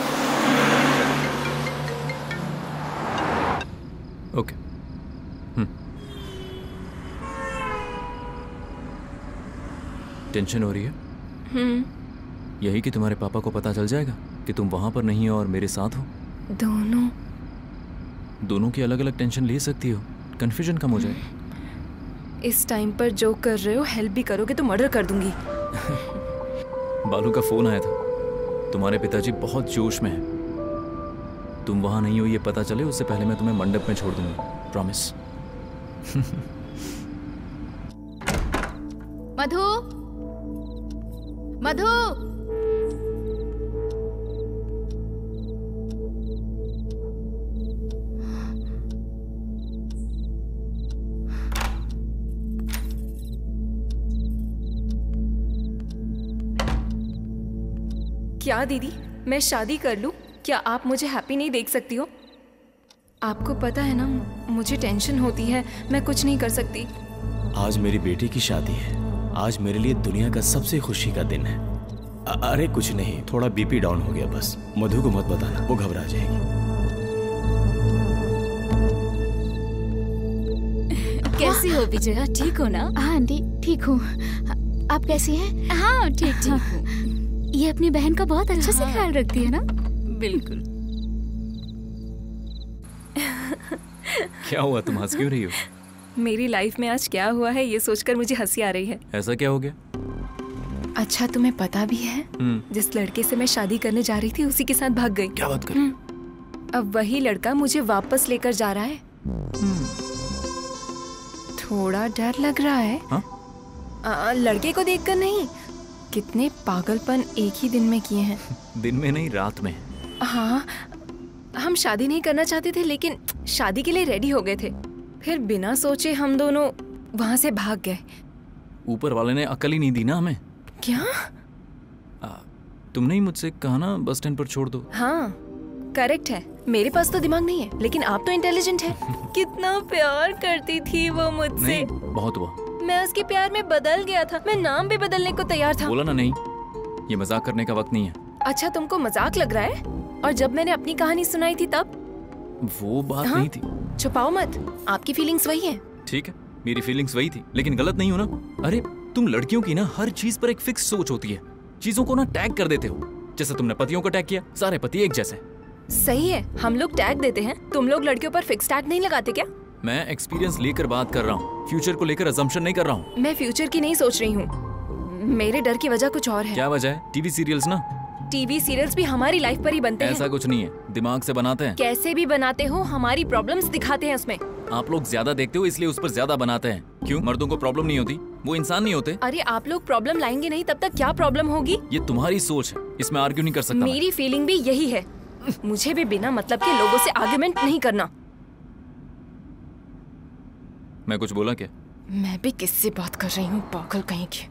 ओके। टेंशन हो रही है? यही कि तुम्हारे पापा को पता चल जाएगा कि तुम वहां पर नहीं हो और मेरे साथ हो। दोनों की अलग अलग टेंशन ले सकती हो, कंफ्यूजन कम हो जाए। इस टाइम पर जो कर रहे हो, हेल्प भी करोगे तो मर्डर कर दूंगी। बालू का फोन आया था, तुम्हारे पिताजी बहुत जोश में हैं। तुम वहां नहीं हो ये पता चले उससे पहले मैं तुम्हें मंडप में छोड़ दूंगा, प्रॉमिस। मधु, मधु, क्या दीदी, मैं शादी कर लूं? क्या आप मुझे हैप्पी नहीं देख सकती हो? आपको पता है ना, मुझे टेंशन होती है, मैं कुछ नहीं कर सकती। आज मेरी बेटी की शादी है। आज मेरे लिए दुनिया का सबसे खुशी का दिन है। अरे कुछ नहीं, थोड़ा बीपी डाउन हो गया बस। मधु को मत बताना, वो घबरा जाएगी। कैसी हो विजया, ठीक हो ना? हाँ आंटी, ठीक हूँ। आप कैसी हैं? हाँ ठीक ठीक हूँ। ये अपनी बहन का बहुत अच्छे से ख्याल रखती है ना? बिल्कुल। क्या हुआ, तुम हंस क्यों रही हो? मेरी लाइफ में आज क्या हुआ है ये सोचकर मुझे हंसी आ रही है। ऐसा क्या हो गया? अच्छा तुम्हें पता भी है, जिस लड़के से मैं शादी करने जा रही थी उसी के साथ भाग गई। क्या बात कर? अब वही लड़का मुझे वापस लेकर जा रहा है। थोड़ा डर लग रहा है। लड़के को देखकर नहीं, कितने पागलपन एक ही दिन में किए हैं। दिन में नहीं, रात में। हाँ, हम शादी नहीं करना चाहते थे लेकिन शादी के लिए रेडी हो गए थे। फिर बिना सोचे हम दोनों वहां से भाग गए। ऊपर वाले ने अकल ही नहीं दी ना हमें। क्या? तुमने ही मुझसे कहा ना बस स्टैंड पर छोड़ दो। हाँ करेक्ट है, मेरे पास तो दिमाग नहीं है लेकिन आप तो इंटेलिजेंट है। कितना प्यार करती थी वो मुझसे। बहुत हुआ। मैं उसके प्यार में बदल गया था, मैं नाम भी बदलने को तैयार था। बोला ना नहीं, ये मजाक करने का वक्त नहीं है। अच्छा तुमको मजाक लग रहा है? और जब मैंने अपनी कहानी सुनाई थी तब? वो बात नहीं थी। छुपाओ मत, आपकी फीलिंग्स वही है। ठीक है, मेरी फीलिंग्स वही थी, लेकिन गलत नहीं हो ना। अरे तुम लड़कियों की ना हर चीज पर एक फिक्स सोच होती है, चीजों को ना टैग कर देते हो। जैसे तुमने पतियों को टैग किया, सारे पति एक जैसे। सही है, हम लोग टैग देते हैं, तुम लोग लड़कियों पर फिक्स टैग नहीं लगाते क्या? मैं एक्सपीरियंस लेकर बात कर रहा हूँ, फ्यूचर को लेकर अजम्पशन नहीं कर रहा हूँ। मैं फ्यूचर की नहीं सोच रही हूँ, मेरे डर की वजह कुछ और है। क्या वजह है? टीवी सीरियल्स ना। टीवी सीरियल्स भी हमारी लाइफ पर ही बनते हैं। ऐसा कुछ नहीं है, दिमाग से बनाते हैं। कैसे भी बनाते हो, हमारी प्रॉब्लम्स दिखाते हैं उसमें। आप लोग ज्यादा देखते हो इसलिए उस पर ज्यादा बनाते हैं। क्यों? मर्दों को प्रॉब्लम नहीं होती? वो इंसान नहीं होते? अरे आप लोग प्रॉब्लम लाएंगे नहीं तब तक क्या प्रॉब्लम होगी? ये तुम्हारी सोच है, इसमें आर्ग्यू नहीं कर सकता। मेरी फीलिंग भी यही है, मुझे भी बिना मतलब के लोगों से आर्गुमेंट नहीं करना। मैं कुछ बोला क्या? मैं भी किससे बात कर रही हूँ, पागल कहीं की।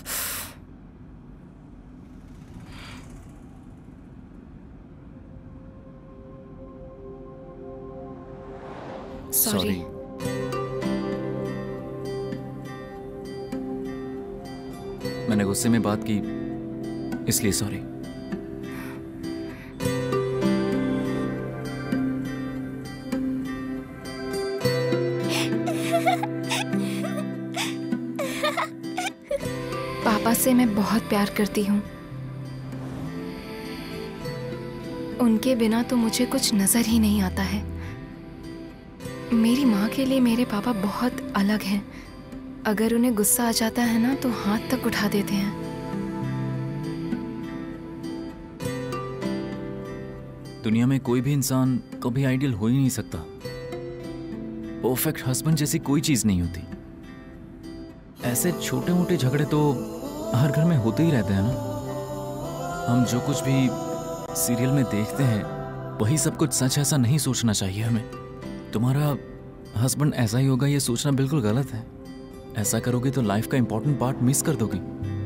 सॉरी। मैंने गुस्से में बात की इसलिए सॉरी। पापा से मैं बहुत प्यार करती हूँ, उनके बिना तो मुझे कुछ नजर ही नहीं आता है। मेरी माँ के लिए मेरे पापा बहुत अलग हैं। अगर उन्हें गुस्सा आ जाता है ना तो हाथ तक उठा देते हैं। दुनिया में कोई भी इंसान कभी आइडियल हो ही नहीं सकता। परफेक्ट हस्बैंड जैसी कोई चीज नहीं होती। ऐसे छोटे मोटे झगड़े तो हर घर में होते ही रहते हैं ना। हम जो कुछ भी सीरियल में देखते हैं वही सब कुछ सच, ऐसा नहीं सोचना चाहिए हमें। तुम्हारा हस्बैंड ऐसा ही होगा ये सोचना बिल्कुल गलत है। ऐसा करोगे तो लाइफ का इंपॉर्टेंट पार्ट मिस कर दोगे।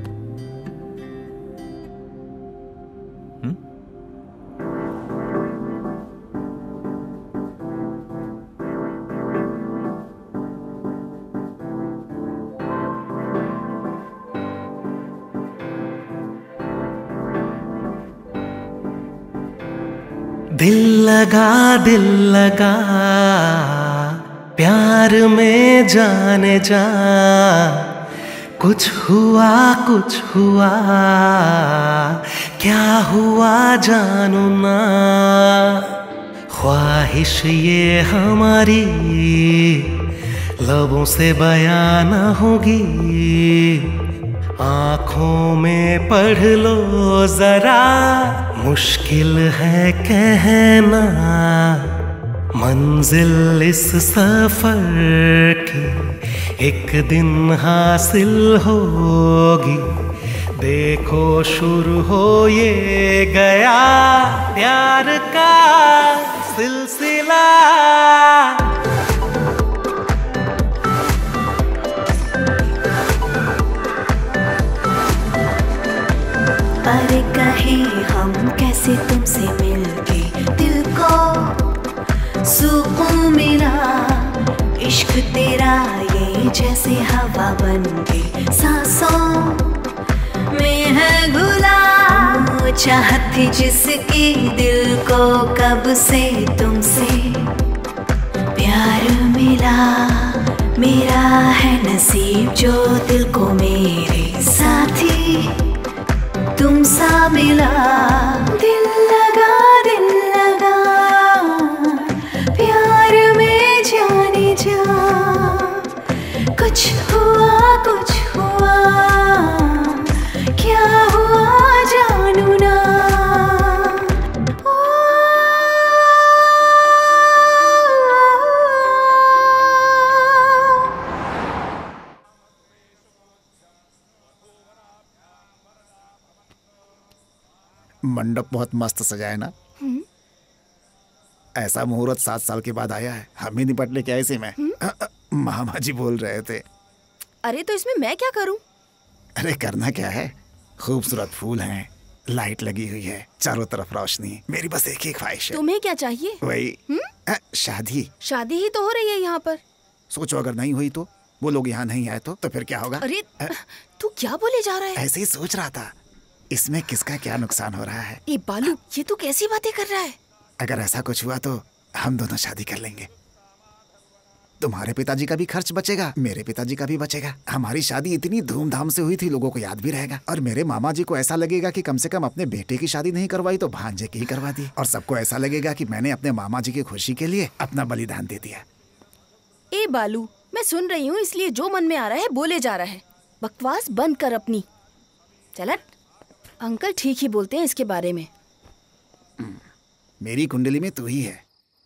दिल लगा प्यार में जाने जा, कुछ हुआ क्या हुआ जानू ना, ख्वाहिश ये हमारी लबों से बयां न होगी, आंखों में पढ़ लो जरा, मुश्किल है कहना मंजिल इस सफर की एक दिन हासिल होगी, देखो शुरू हो ये गया प्यार का सिलसिला। अरे कहे हम कैसे तुमसे मिलके दिल को सुकून मिला, इश्क तेरा ये जैसे हवा बन के सांसों में है घुला, चाहती जिसकी दिल को कब से तुमसे प्यार मिला, मेरा है नसीब जो दिल को मेरे साथी तुम सा मिला, दिल लगा प्यार में जाने जा, कुछ हुआ क्या हुआ जानू ना। मंडप बहुत मस्त सजा है ना। ऐसा मुहूर्त 7 साल के बाद आया है, हम ही निपट ले क्या इसी में। मामा जी बोल रहे थे। अरे तो इसमें मैं क्या करूं? अरे करना क्या है, खूबसूरत फूल हैं, लाइट लगी हुई है, चारों तरफ रोशनी, मेरी बस एक ही ख्वाहिश है। तुम्हें क्या चाहिए? वही शादी। शादी ही तो हो रही है यहाँ पर। सोचो अगर नहीं हुई तो, वो लोग यहाँ नहीं आए तो फिर क्या होगा? अरे तू क्या बोले जा रहा है? ऐसे ही सोच रहा था, इसमें किसका क्या नुकसान हो रहा है। ये बालू, ये तू कैसी बातें कर रहा है? अगर ऐसा कुछ हुआ तो हम दोनों शादी कर लेंगे, तुम्हारे पिताजी का भी खर्च बचेगा, मेरे पिताजी का भी बचेगा, हमारी शादी इतनी धूमधाम से हुई थी लोगों को याद भी रहेगा, और मेरे मामा जी को ऐसा लगेगा कि कम से कम अपने बेटे की शादी नहीं करवाई तो भांजे की ही करवा दी, और सबको ऐसा लगेगा कि मैंने अपने मामा जी की खुशी के लिए अपना बलिदान दे दिया। ए बालू, मैं सुन रही हूँ, इसलिए जो मन में आ रहा है बोले जा रहा है, बकवास बंद कर अपनी। चल, अंकल ठीक ही बोलते हैं इसके बारे में। मेरी कुंडली में तू ही है।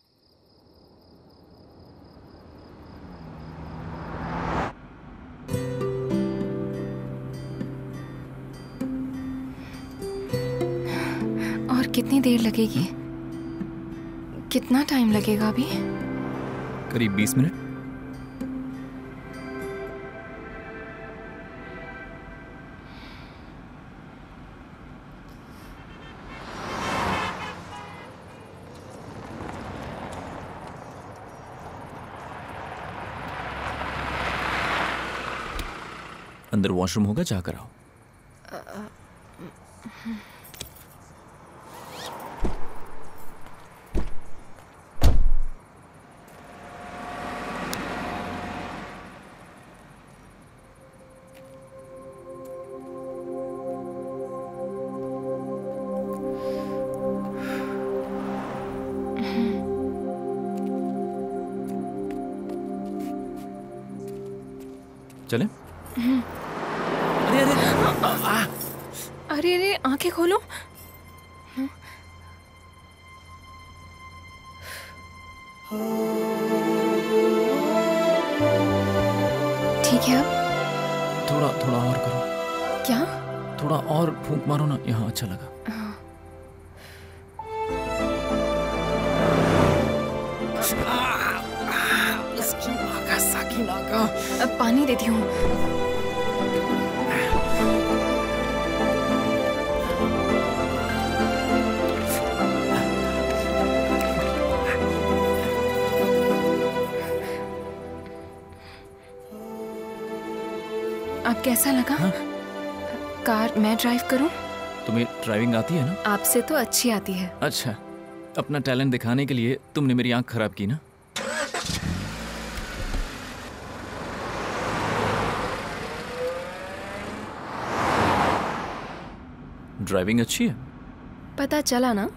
और कितनी देर लगेगी? कितना टाइम लगेगा अभी? करीब 20 मिनट। अंदर वॉशरूम होगा, जाकर आओ। चले? अरे अरे, आंखें खोलो। ठीक है अब? थोड़ा और करो। क्या? थोड़ा और फूंक मारो ना, यहाँ अच्छा लगा। इसकी माँ का साकिना का। अब पानी देती हूँ। अब कैसा लगा? हाँ? कार मैं ड्राइव करूं? तुम्हें ड्राइविंग आती है ना? आपसे तो अच्छी आती है। अच्छा, अपना टैलेंट दिखाने के लिए तुमने मेरी आंख खराब की ना? ड्राइविंग अच्छी है? पता चला ना?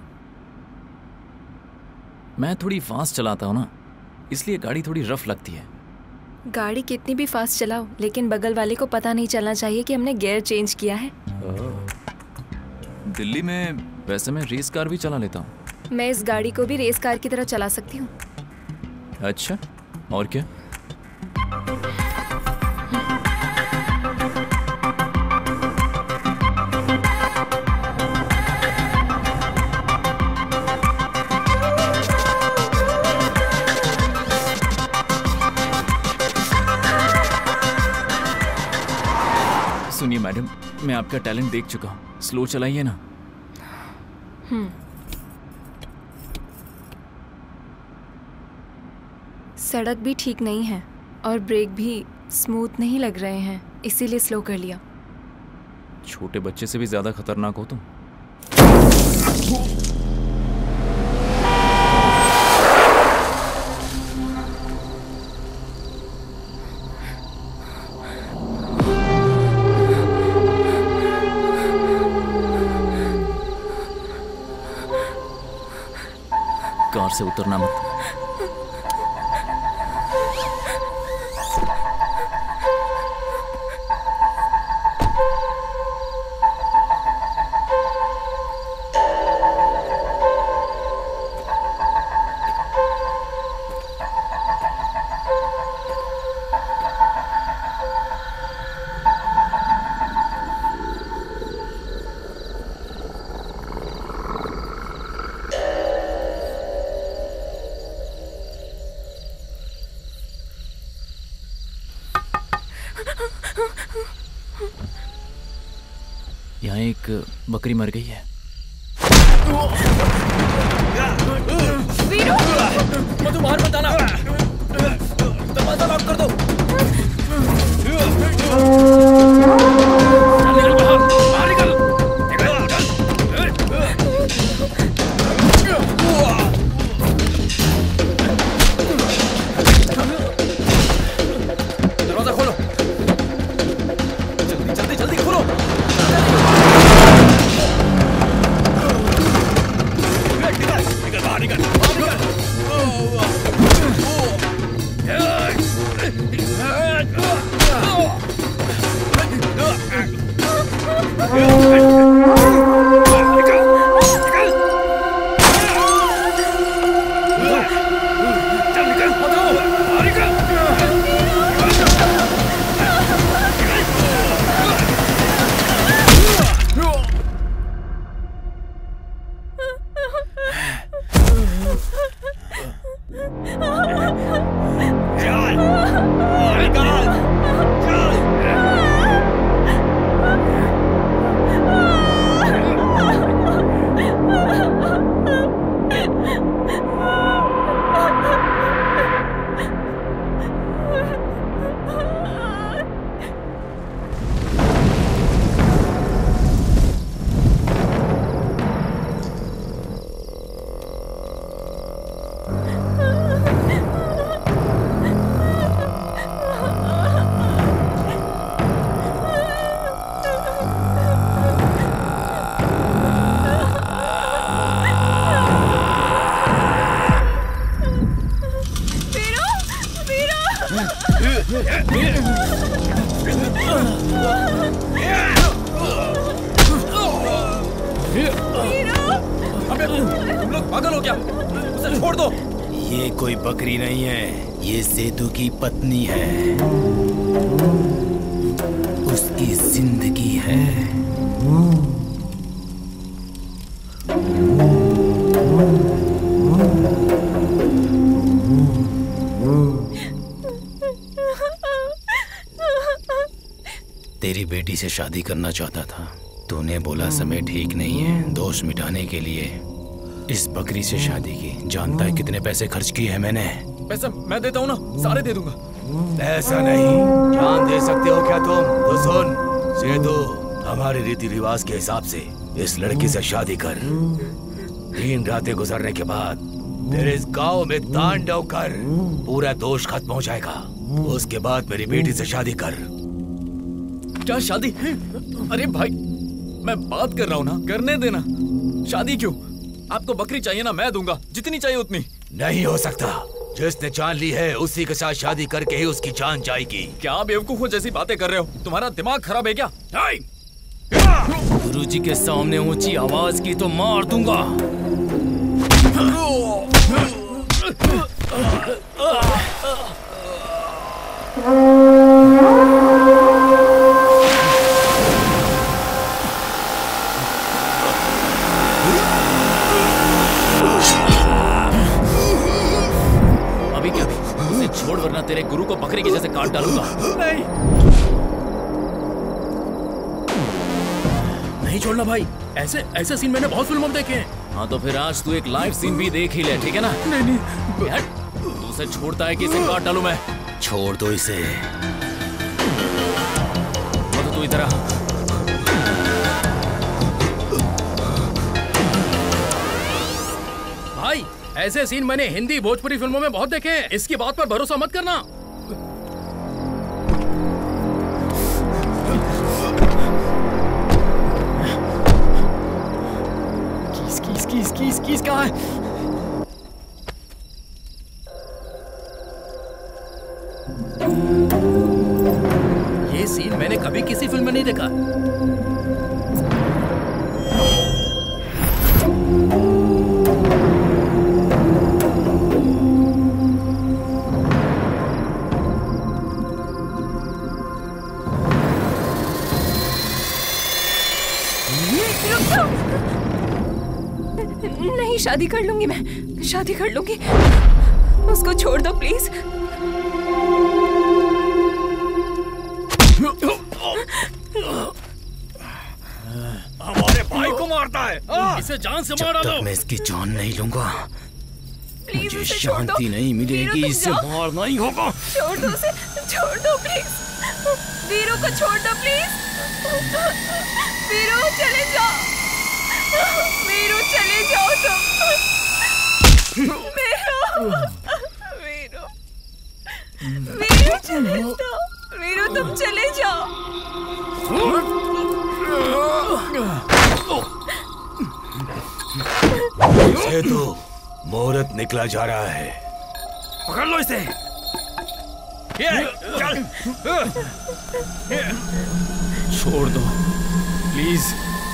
मैं थोड़ी फास्ट चलाता हूँ ना, इसलिए गाड़ी थोड़ी रफ लगती है। गाड़ी कितनी भी फास्ट चलाओ, लेकिन बगल वाले को पता नहीं चलना चाहिए कि हमने गियर चेंज किया है। दिल्ली में वैसे मैं रेस कार भी चला लेता हूँ। मैं इस गाड़ी को भी रेस कार की तरह चला सकती हूँ। अच्छा, और क्या? सुनिए मैडम, मैं आपका टैलेंट देख चुका हूँ, स्लो चलाइए ना। सड़क भी ठीक नहीं है और ब्रेक भी स्मूथ नहीं लग रहे हैं, इसीलिए स्लो कर लिया। छोटे बच्चे से भी ज्यादा खतरनाक हो तुम। कार से उतरना मत। यहाँ एक बकरी मर गई है। वीरू! मधु बाहर मत आना। दरवाजा लॉक कर दो। निकल बाहर निकल। दरवाजा खोलो। जल्दी जल्दी जल्दी खोलो। तुम लोग पागल हो क्या? उसे छोड़ दो। ये कोई बकरी नहीं है, ये सेतु की पत्नी है। उसकी जिंदगी है। तेरी बेटी से शादी करना चाहता था, तूने बोला समय ठीक नहीं है। दोष मिटाने के लिए इस बकरी से शादी की। जानता है कितने पैसे खर्च किए हैं मैंने? पैसा मैं देता हूँ ना, सारे दे दूंगा। ऐसा नहीं, जान दे सकते हो क्या तुम? तो सुन सेतु, हमारे रीति रिवाज के हिसाब से इस लड़की से शादी कर। 3 रातें गुजरने के बाद तेरे इस गांव में तांडव कर, पूरा दोष खत्म हो जाएगा। उसके बाद मेरी बेटी से शादी कर। क्या शादी? अरे भाई, मैं बात कर रहा हूँ ना, करने देना। शादी क्यों? आपको बकरी चाहिए ना, मैं दूंगा, जितनी चाहिए उतनी। नहीं हो सकता। जिसने जान ली है उसी के साथ शादी करके ही उसकी जान जाएगी। क्या बेवकूफों जैसी बातें कर रहे हो? तुम्हारा दिमाग खराब है क्या? गुरुजी के सामने ऊंची आवाज की तो मार दूंगा। अभी क्या? उसे छोड़ वरना तेरे गुरु को बकरी के जैसे काट डालूंगा। नहीं छोड़ना भाई। ऐसे ऐसे सीन मैंने बहुत फिल्मों में देखे हैं। हाँ तो फिर आज तू एक लाइव सीन भी देख ही ले, ठीक है ना? नहीं तू उसे छोड़ता है कि इसे काट डालूं मैं? छोड़ दो इसे। तो तू इधर आ। भाई ऐसे सीन मैंने हिंदी भोजपुरी फिल्मों में बहुत देखे हैं। इसकी बात पर भरोसा मत करना। किस कहाँ है? ये सीन मैंने कभी किसी फिल्म में नहीं देखा। नहीं, शादी कर लूंगी मैं, शादी कर लूंगी। उसको छोड़ दो प्लीज। हमारे भाई को मारता है। इसे जान से मार डालो। मैं इसकी जान नहीं लूंगा, प्लीज मुझे उसे छोड़ दो। शांति नहीं मिलेगी, इसे मारना ही होगा। छोड़ दो उसे, छोड़ दो प्लीज। वीरू को छोड़ दो प्लीज। वीरू चले जाओ, वीरू चले जाओ तुम। वीरू, वीरू, वीरू चले जाओ। वीरू तुम चले जाओ। सेतु, मुहूर्त निकला जा रहा है। पकड़ लो इसे। चल। छोड़ दो प्लीज।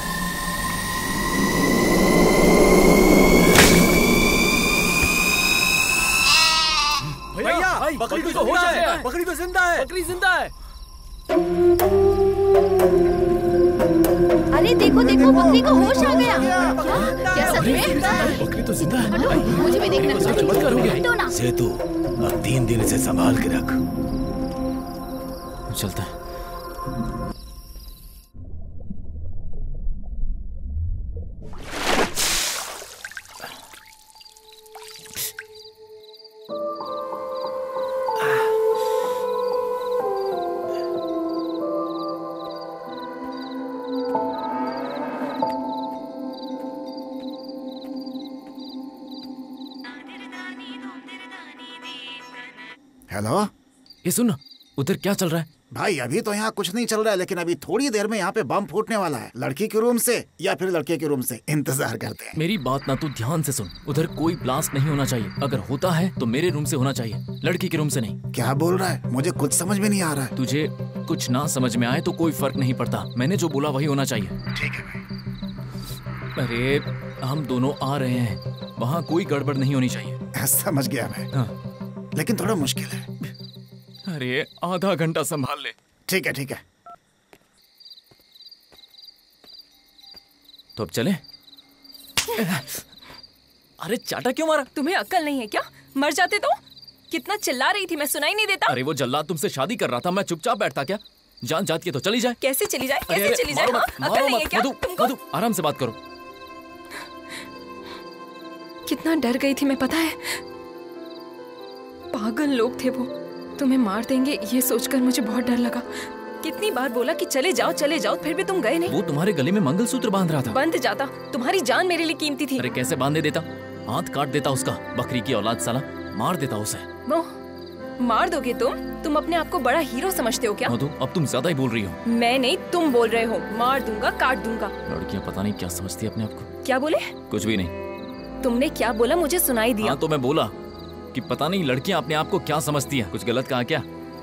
भैया बकरी तो होश है, बकरी तो जिंदा है, बकरी जिंदा है। अरे देखो देखो, बकरी को होश आ गया। क्या सच में? बकरी तो जिंदा है। मुझे भी देखना चाहिए। सेतु, अब 3 दिन इसे संभाल के रख। चलता है। हेलो, ये सुन, उधर क्या चल रहा है? भाई अभी तो यहाँ कुछ नहीं चल रहा है, लेकिन अभी थोड़ी देर में यहाँ पे बम फूटने वाला है। लड़की के रूम से या फिर लड़के के रूम से, इंतजार करते हैं। मेरी बात ना तू ध्यान से सुन। उधर कोई ब्लास्ट नहीं होना चाहिए। अगर होता है तो मेरे रूम से होना चाहिए, लड़की के रूम से नहीं। क्या बोल रहा है? मुझे कुछ समझ में नहीं आ रहा है। तुझे कुछ ना समझ में आए तो कोई फर्क नहीं पड़ता। मैंने जो बोला वही होना चाहिए। ठीक है भाई। अरे हम दोनों आ रहे हैं, वहाँ कोई गड़बड़ नहीं होनी चाहिए। समझ गया मैं। हाँ। लेकिन थोड़ा मुश्किल है। अरे आधा घंटा संभाल ले। ठीक है ठीक है। तो अब चले? अरे चाटा क्यों मारा? तुम्हें अक्ल नहीं है क्या? मर जाते तो? कितना चिल्ला रही थी, मैं सुनाई नहीं देता? अरे वो जल्लाद तुमसे शादी कर रहा था, मैं चुपचाप बैठता क्या? जान जाती है तो चली जाए। कैसे चली जाए? कैसे चली जाए? हाँ? अक्ल नहीं है क्या तुमको? मधु, आराम से बात करो। कितना डर गई थी मैं, पता है? पागल लोग थे वो, तुम्हें मार देंगे ये सोचकर मुझे बहुत डर लगा। कितनी बार बोला कि चले जाओ चले जाओ, फिर भी तुम गए नहीं। वो तुम्हारे गले में मंगलसूत्र बांध रहा था। बंध जाता, तुम्हारी जान मेरे लिए कीमती थी। अरे कैसे बांधे देता? हाथ काट देता उसका, बकरी की औलाद साला, मार देता उसे। वो मार दोगे तुम अपने आप को बड़ा हीरो समझते हो क्या? मधु, अब तुम ज्यादा ही बोल रही हो। मैं नहीं, तुम बोल रहे हो। मार दूंगा, काट दूंगा। लड़कियां पता नहीं क्या समझती है अपने आप को। क्या बोले? कुछ भी नहीं। तुमने क्या बोला मुझे सुनाई दिया। हाँ तो मैं बोला कि पता नहीं लड़कियां अपने आप को क्या समझती हैं। कुछ गलत कहा क्या?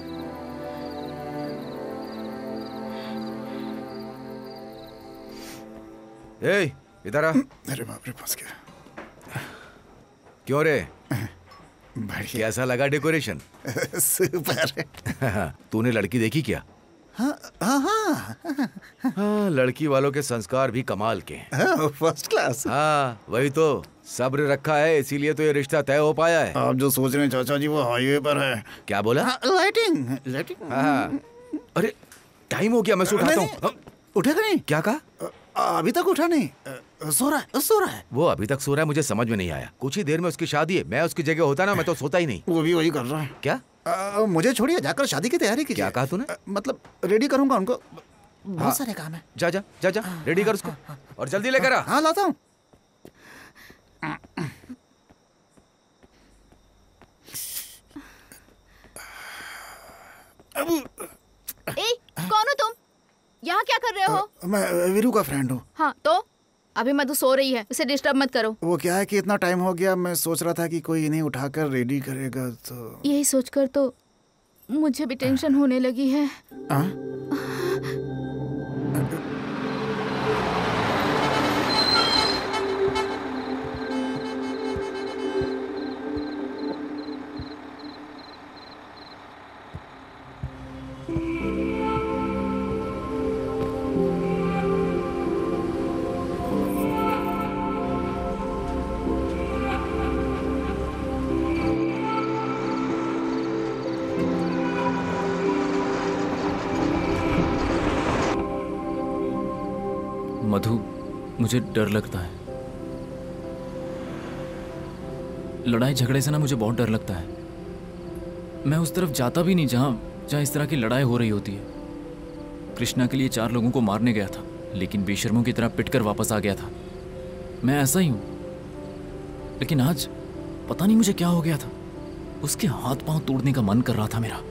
ए, इधर आ। अरे बाप रे, फंस गया। क्यों रे? बढ़िया। कैसा लगा डेकोरेशन? सुपर। तूने लड़की देखी क्या? हाँ हाँ हाँ, लड़की वालों के संस्कार भी कमाल के हैं। First class. हाँ वही तो, सब्र रखा है इसीलिए तो ये रिश्ता तय हो पाया है। आप जो सोच रहे हैं चाचा जी वो हाईवे पर है। क्या बोला? Lighting lighting. हाँ। अरे टाइम हो गया, मैं उठाता हूँ। उठेगा नहीं? क्या कहा? अभी तक उठा नहीं। सो रहा है। वो अभी तक सो रहा है, मुझे समझ में नहीं आया। कुछ ही देर में उसकी शादी है, मैं उसकी जगह होता ना मैं तो सोता ही नहीं। वो भी वही कर रहा है। क्या? मुझे छोड़िए, जाकर शादी की तैयारी कीजिए। क्या कहा तूने? मतलब रेडी करूंगा उनको, बहुत सारे काम है। जा जा जा जा, रेडी कर उसको और जल्दी लेकर आ। हाँ लाता हूँ। कौन हो तुम? यहाँ क्या कर रहे हो? मैं वीरू का फ्रेंड हूँ। हाँ तो अभी मधु सो रही है, उसे डिस्टर्ब मत करो। वो क्या है कि इतना टाइम हो गया, मैं सोच रहा था कि कोई इन्हें उठाकर रेडी करेगा तो। यही सोचकर तो मुझे भी टेंशन होने लगी है। मधु, मुझे डर लगता है। लड़ाई झगड़े से ना मुझे बहुत डर लगता है। मैं उस तरफ जाता भी नहीं जहाँ इस तरह की लड़ाई हो रही होती है। कृष्णा के लिए 4 लोगों को मारने गया था, लेकिन बेशर्मों की तरह पिटकर वापस आ गया था। मैं ऐसा ही हूँ, लेकिन आज पता नहीं मुझे क्या हो गया था। उसके हाथ पांव तोड़ने का मन कर रहा था मेरा,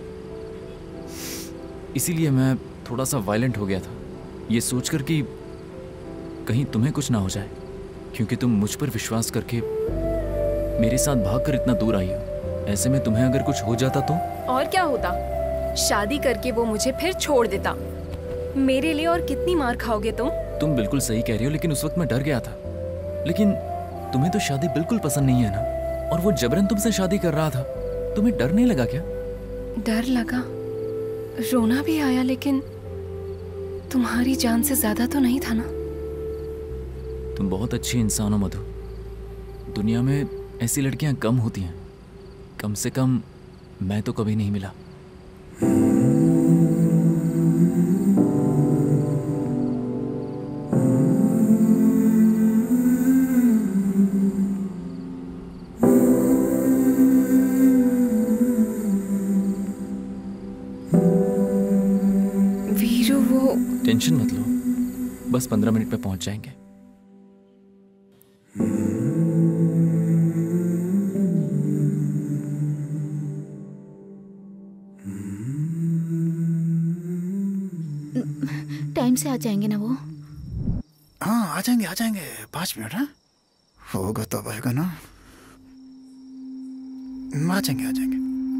इसीलिए मैं थोड़ा सा वायलेंट हो गया था, ये सोचकर कि कहीं तुम्हें कुछ ना हो जाए, क्योंकि तुम मुझ पर विश्वास करके मेरे साथ भागकर इतना दूर आई हो। ऐसे में तुम्हें अगर कुछ हो जाता तो? और क्या होता? शादी करके वो मुझे फिर छोड़ देता। मेरे लिए और कितनी मार खाओगे तुम? तुम बिल्कुल सही कह रही हो, लेकिन उस वक्त मैं डर गया था। लेकिन तुम्हें तो शादी बिल्कुल पसंद नहीं है ना, और वो जबरन तुमसे शादी कर रहा था। तुम्हें डर नहीं लगा क्या? डर लगा, रोना भी आया, लेकिन तुम्हारी जान से ज्यादा तो नहीं था ना। तुम बहुत अच्छी इंसान हो मधु। दुनिया में ऐसी लड़कियां कम होती हैं, कम से कम मैं तो कभी नहीं मिला। वीरू, वो टेंशन मत लो, बस 15 मिनट में पहुंच जाएंगे। टाइम से आ जाएंगे ना वो? हाँ आ जाएंगे 5 मिनट। हाँ होगा तब आएगा ना। आ जाएंगे।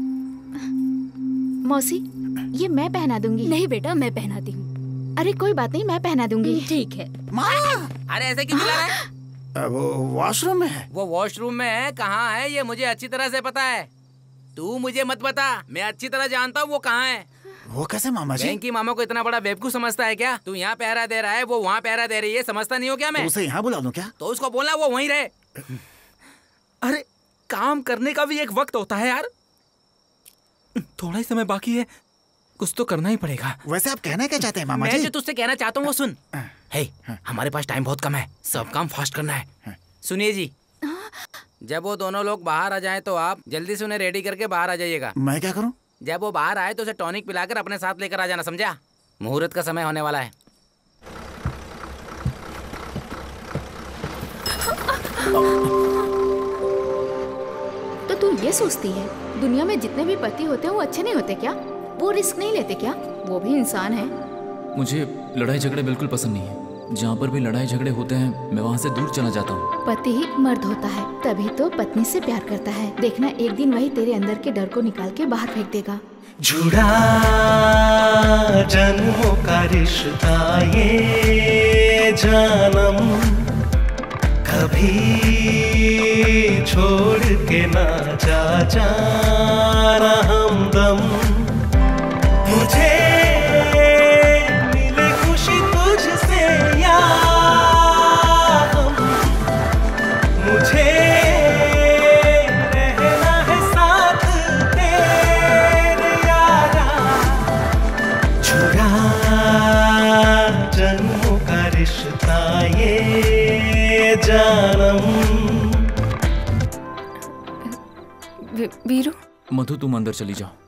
मौसी, ये मैं पहना दूंगी। नहीं बेटा, मैं पहनाती हूँ। अरे कोई बात नहीं, मैं पहना दूंगी। ठीक है। अरे ऐसे क्यों चिल्ला रहा है? वो वॉशरूम में है। वो वॉशरूम में है? कहाँ है ये मुझे अच्छी तरह से पता है। तू मुझे मत बता, मैं अच्छी तरह जानता हूँ वो कहाँ है। वो कैसे मामा जी? वेंकी मामा को इतना बड़ा बेवकूफ समझता है क्या? तू यहाँ पहरा दे रहा है, वो वहाँ पहरा दे रही है, समझता नहीं हो क्या मैं? तो उसे यहाँ बुला दूं क्या? तो उसको बोलना वो वहीं रहे। अरे काम करने का भी एक वक्त होता है यार, थोड़ा ही समय बाकी है, कुछ तो करना ही पड़ेगा। वैसे आप कहना क्या चाहते हैं मामा जी? मैं जो तुझसे कहना चाहता हूँ वो सुन। हे, हमारे पास टाइम बहुत कम है, सब काम फास्ट करना है। सुनिए जी, जब वो दोनों लोग बाहर आ जाएं तो आप जल्दी से उन्हें रेडी करके बाहर आ जाइएगा। मैं क्या करूं? जब वो बाहर आए तो उसे टॉनिक पिलाकर अपने साथ लेकर आ जाना, समझा? मुहूर्त का समय होने वाला है। तो तू ये सोचती है दुनिया में जितने भी पति होते हैं वो अच्छे नहीं होते क्या? वो रिस्क नहीं लेते क्या? वो भी इंसान है। मुझे लड़ाई झगड़े बिल्कुल पसंद नहीं है। जहाँ पर भी लड़ाई झगड़े होते हैं मैं वहाँ से दूर चला जाता हूँ। पति मर्द होता है तभी तो पत्नी से प्यार करता है। देखना एक दिन वही तेरे अंदर के डर को निकाल के बाहर फेंक देगा। जुड़ा जन्मों का रिश्ता ये जानम, कभी छोड़ के ना जा जाना हमदम। मुझे मिले खुशी तुझसे या मुझे रहना है साथ तेरे यारा। जुड़ा जन्मों का रिश्ता ये जानम। वीरू, मधु तुम अंदर चली जाओ।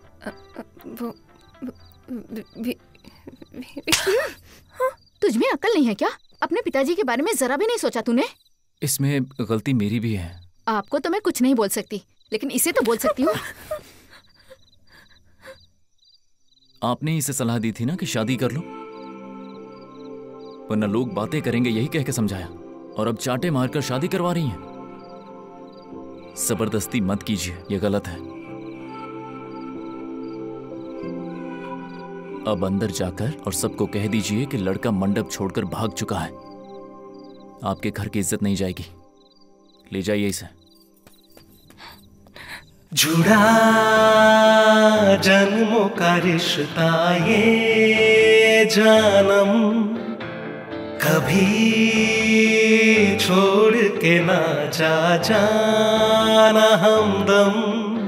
तुझ में अकल नहीं है क्या? अपने पिताजी के बारे में जरा भी नहीं सोचा तूने? इसमें गलती मेरी भी है। आपको तो मैं कुछ नहीं बोल सकती, लेकिन इसे तो बोल सकती हूँ। आपने इसे सलाह दी थी ना कि शादी कर लो, वरना लोग बातें करेंगे यही कह के समझाया, और अब चाटे मारकर शादी करवा रही हैं। जबरदस्ती मत कीजिए, यह गलत है। अब अंदर जाकर और सबको कह दीजिए कि लड़का मंडप छोड़कर भाग चुका है। आपके घर की इज्जत नहीं जाएगी। ले जाइए इसे। जुड़ा जन्मों का रिश्ता ये जानम, कभी छोड़ के ना जा जाना हमदम।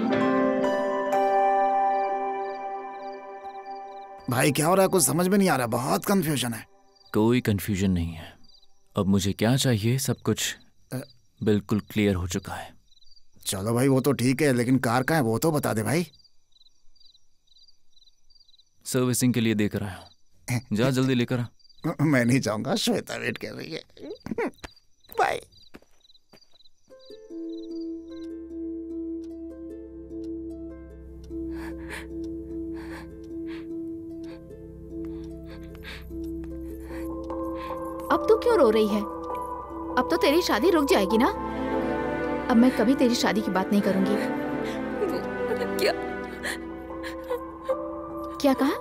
भाई क्या हो रहा है? कुछ समझ में नहीं आ रहा, बहुत कंफ्यूजन है। कोई कंफ्यूजन नहीं है। अब मुझे क्या चाहिए सब कुछ बिल्कुल क्लियर हो चुका है। चलो भाई वो तो ठीक है, लेकिन कार कहाँ है वो तो बता दे भाई। सर्विसिंग के लिए देकर आया हूं। जा जल्दी लेकर आ। मैं नहीं जाऊंगा, श्वेता वेट कर रही है। बाय। अब तू क्यों रो रही है? अब तो तेरी शादी रुक जाएगी ना। अब मैं कभी तेरी शादी की बात नहीं करूंगी। क्या क्या कहा?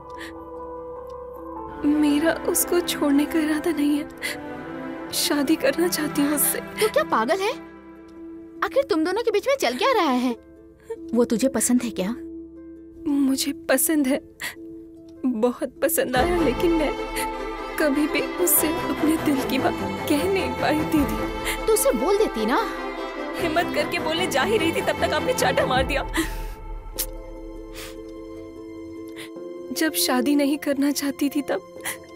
मेरा उसको छोड़ने का इरादा नहीं है। शादी करना चाहती हूँ उससे। तू क्या पागल है? आखिर तुम दोनों के बीच में चल क्या रहा है? वो तुझे पसंद है क्या? मुझे पसंद है, बहुत पसंद आया, लेकिन मैं कभी भी उससे अपने दिल की बात कह नहीं पाई दीदी। तू उसे बोल देती ना। हिम्मत करके बोलने जा ही रही थी तब तक आपने चाटा मार दिया। जब शादी नहीं करना चाहती थी तब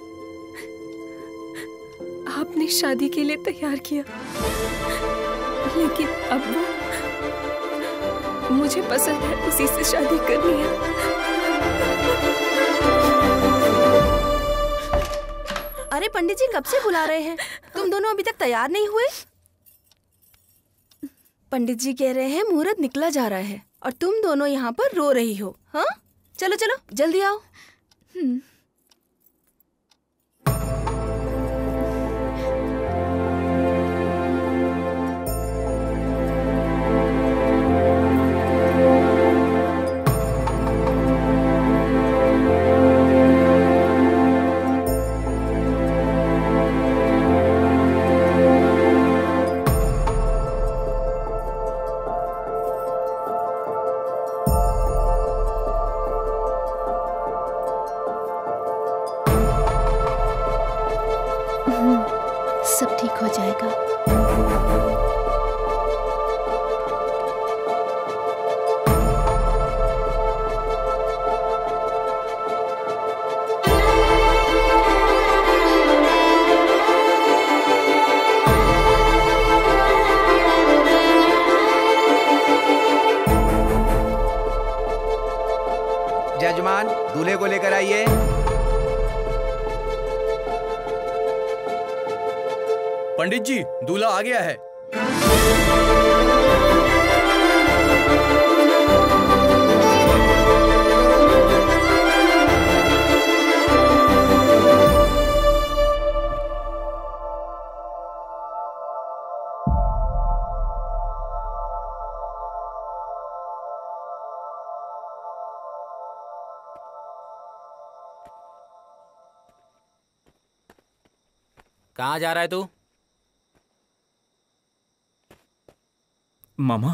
आपने शादी के लिए तैयार किया, लेकिन अब वो मुझे पसंद है, उसी से शादी करनी है। अरे पंडित जी कब से बुला रहे हैं? तुम दोनों अभी तक तैयार नहीं हुए? पंडित जी कह रहे हैं मुहूर्त निकला जा रहा है और तुम दोनों यहाँ पर रो रही हो। हाँ चलो चलो जल्दी आओ। सब ठीक हो जाएगा। जजमान दूल्हे को लेकर आइए। पंडित जी दूल्हा आ गया है। कहाँ जा रहा है तू? मामा,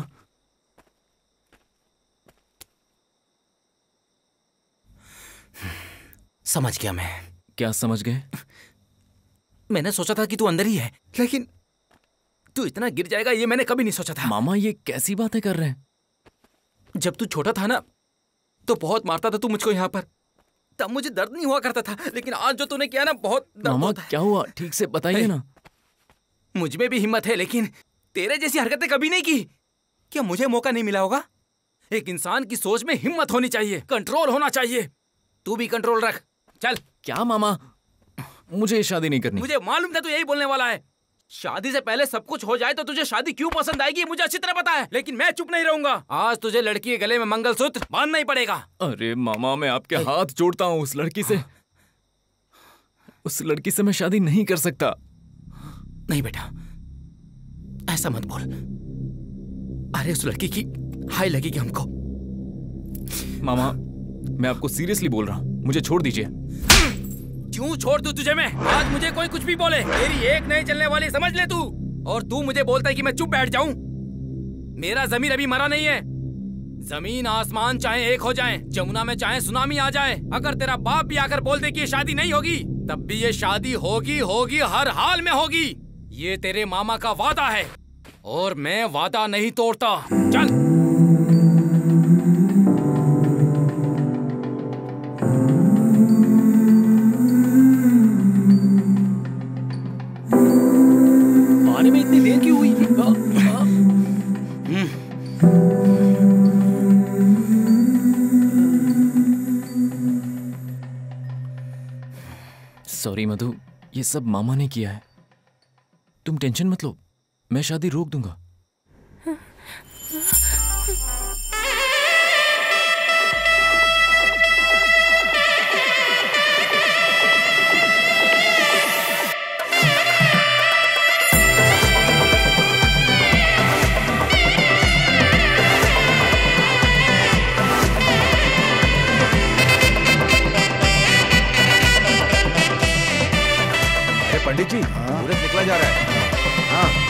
समझ गया मैं। क्या समझ गए? मैंने सोचा था कि तू अंदर ही है, लेकिन तू इतना गिर जाएगा ये मैंने कभी नहीं सोचा था। मामा, ये कैसी बातें कर रहे हैं? जब तू छोटा था ना तो बहुत मारता था तू मुझको यहाँ पर, तब मुझे दर्द नहीं हुआ करता था, लेकिन आज जो तूने किया ना बहुत दर्द मामा होता है। क्या हुआ, ठीक से बताइए ना। मुझ में भी हिम्मत है, लेकिन तेरे जैसी हरकतें कभी नहीं की। क्या मुझे मौका नहीं मिला होगा? एक इंसान की सोच में हिम्मत होनी चाहिए, कंट्रोल होना चाहिए। तू भी कंट्रोल रख। चल। क्या मामा, मुझे शादी नहीं करनी। मुझे मालूम था तू यही बोलने वाला है। शादी से पहले सब कुछ हो जाए तो तुझे शादी क्यों पसंद आएगी मुझे अच्छी तरह पता है, लेकिन मैं चुप नहीं रहूंगा। आज तुझे लड़की के गले में मंगलसूत्र बांधना ही पड़ेगा। अरे मामा, मैं आपके हाथ जोड़ता हूँ, उस लड़की से मैं शादी नहीं कर सकता। नहीं बेटा, ऐसा मत बोल। अरे उस लड़की की हाय लगेगी हमको। मामा, मैं आपको सीरियसली बोल रहा हूँ, मुझे छोड़ दीजिए। क्यों छोड़ दूं तुझे मैं? आज मुझे कोई कुछ भी बोले, मेरी एक नहीं चलने वाली, समझ ले तू। और तू मुझे बोलता है कि मैं चुप बैठ जाऊं? मेरा जमीर अभी मरा नहीं है। जमीन आसमान चाहे एक हो जाएं, जमुना में चाहे सुनामी आ जाए, अगर तेरा बाप भी आकर बोल दे कि ये शादी नहीं होगी, तब भी ये शादी होगी, होगी, हर हाल में होगी। ये तेरे मामा का वादा है और मैं वादा नहीं तोड़ता। चल। आने में इतनी देर क्यों हुई? सॉरी मधु, ये सब मामा ने किया है। तुम टेंशन मत लो, मैं शादी रोक दूंगा। पंडित जी, मुहूर्त निकला जा रहा है। हाँ।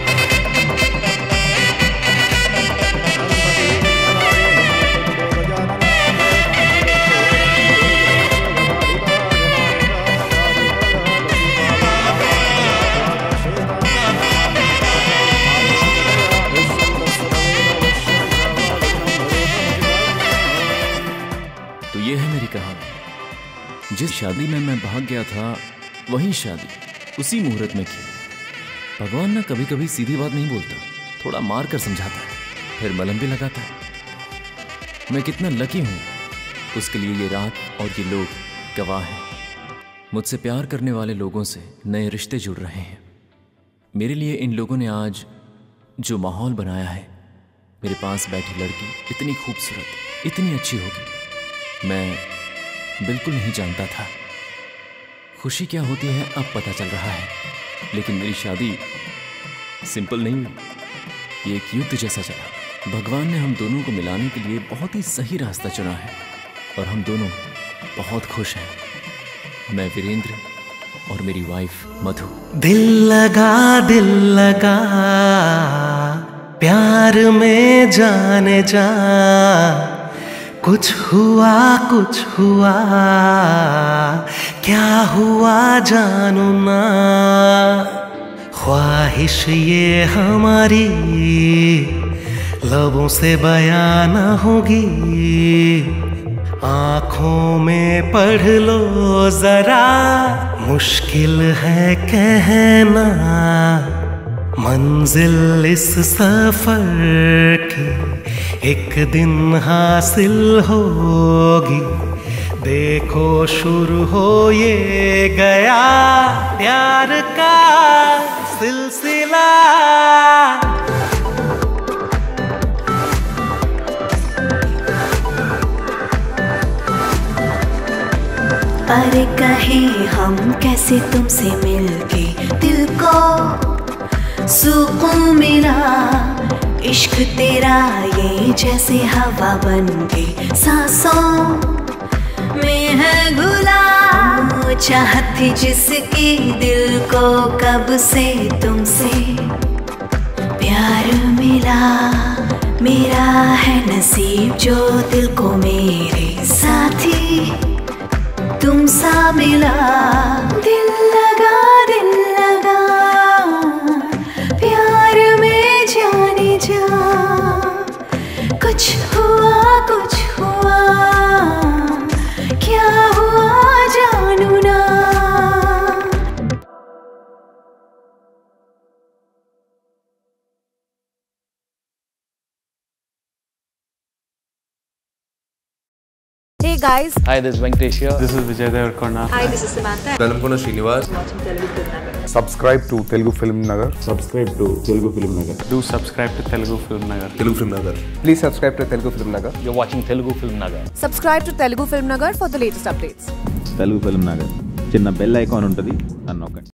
तो ये है मेरी कहानी। जिस शादी में मैं भाग गया था वही शादी उसी मुहूर्त में की। भगवान ना कभी कभी सीधी बात नहीं बोलता, थोड़ा मार कर समझाता है, फिर मलहम भी लगाता है। मैं कितना लकी हूँ, उसके लिए ये रात और ये लोग गवाह हैं। मुझसे प्यार करने वाले लोगों से नए रिश्ते जुड़ रहे हैं। मेरे लिए इन लोगों ने आज जो माहौल बनाया है, मेरे पास बैठी लड़की इतनी खूबसूरत, इतनी अच्छी होगी, मैं बिल्कुल नहीं जानता था। खुशी क्या होती है अब पता चल रहा है, लेकिन मेरी शादी सिंपल नहीं हुई, ये एक युद्ध जैसा चला। भगवान ने हम दोनों को मिलाने के लिए बहुत ही सही रास्ता चुना है और हम दोनों बहुत खुश हैं। मैं वीरेंद्र और मेरी वाइफ मधु। दिल लगा प्यार में जाने जा, कुछ हुआ क्या हुआ जानू ना। ख्वाहिश ये हमारी लबों से बयां न होगी, आँखों में पढ़ लो जरा, मुश्किल है कहना। मंजिल इस सफर की एक दिन हासिल होगी, देखो शुरू हो ये गया प्यार का सिलसिला। अरे कहीं हम कैसे तुमसे मिलके दिल को सुकून मिला, इश्क तेरा ये जैसे हवा बन के सांसों में है घुला। चाहत थी जिसकी दिल को कब से तुमसे प्यार मिला। मेरा है नसीब जो दिल को मेरे साथी तुम सा मिला। दिल लगा प्यार में जाने जा। कुछ हुआ क्या हुआ जानू ना। Hey guys. Hi, this is Venkatesh here. This is Vijay Devarkonda. Hi, this is Samantha. Velamkona Srinivas. Subscribe to Telugu Film Nagar. Subscribe to Telugu Film Nagar. Do subscribe to Telugu Film Nagar. Telugu Film Nagar. Please subscribe to Telugu Film Nagar. You're watching Telugu Film Nagar. Subscribe to Telugu Film Nagar for the latest updates. Telugu Film Nagar. చిన్న bell icon ఉంటుంది అన్నొక్కండి.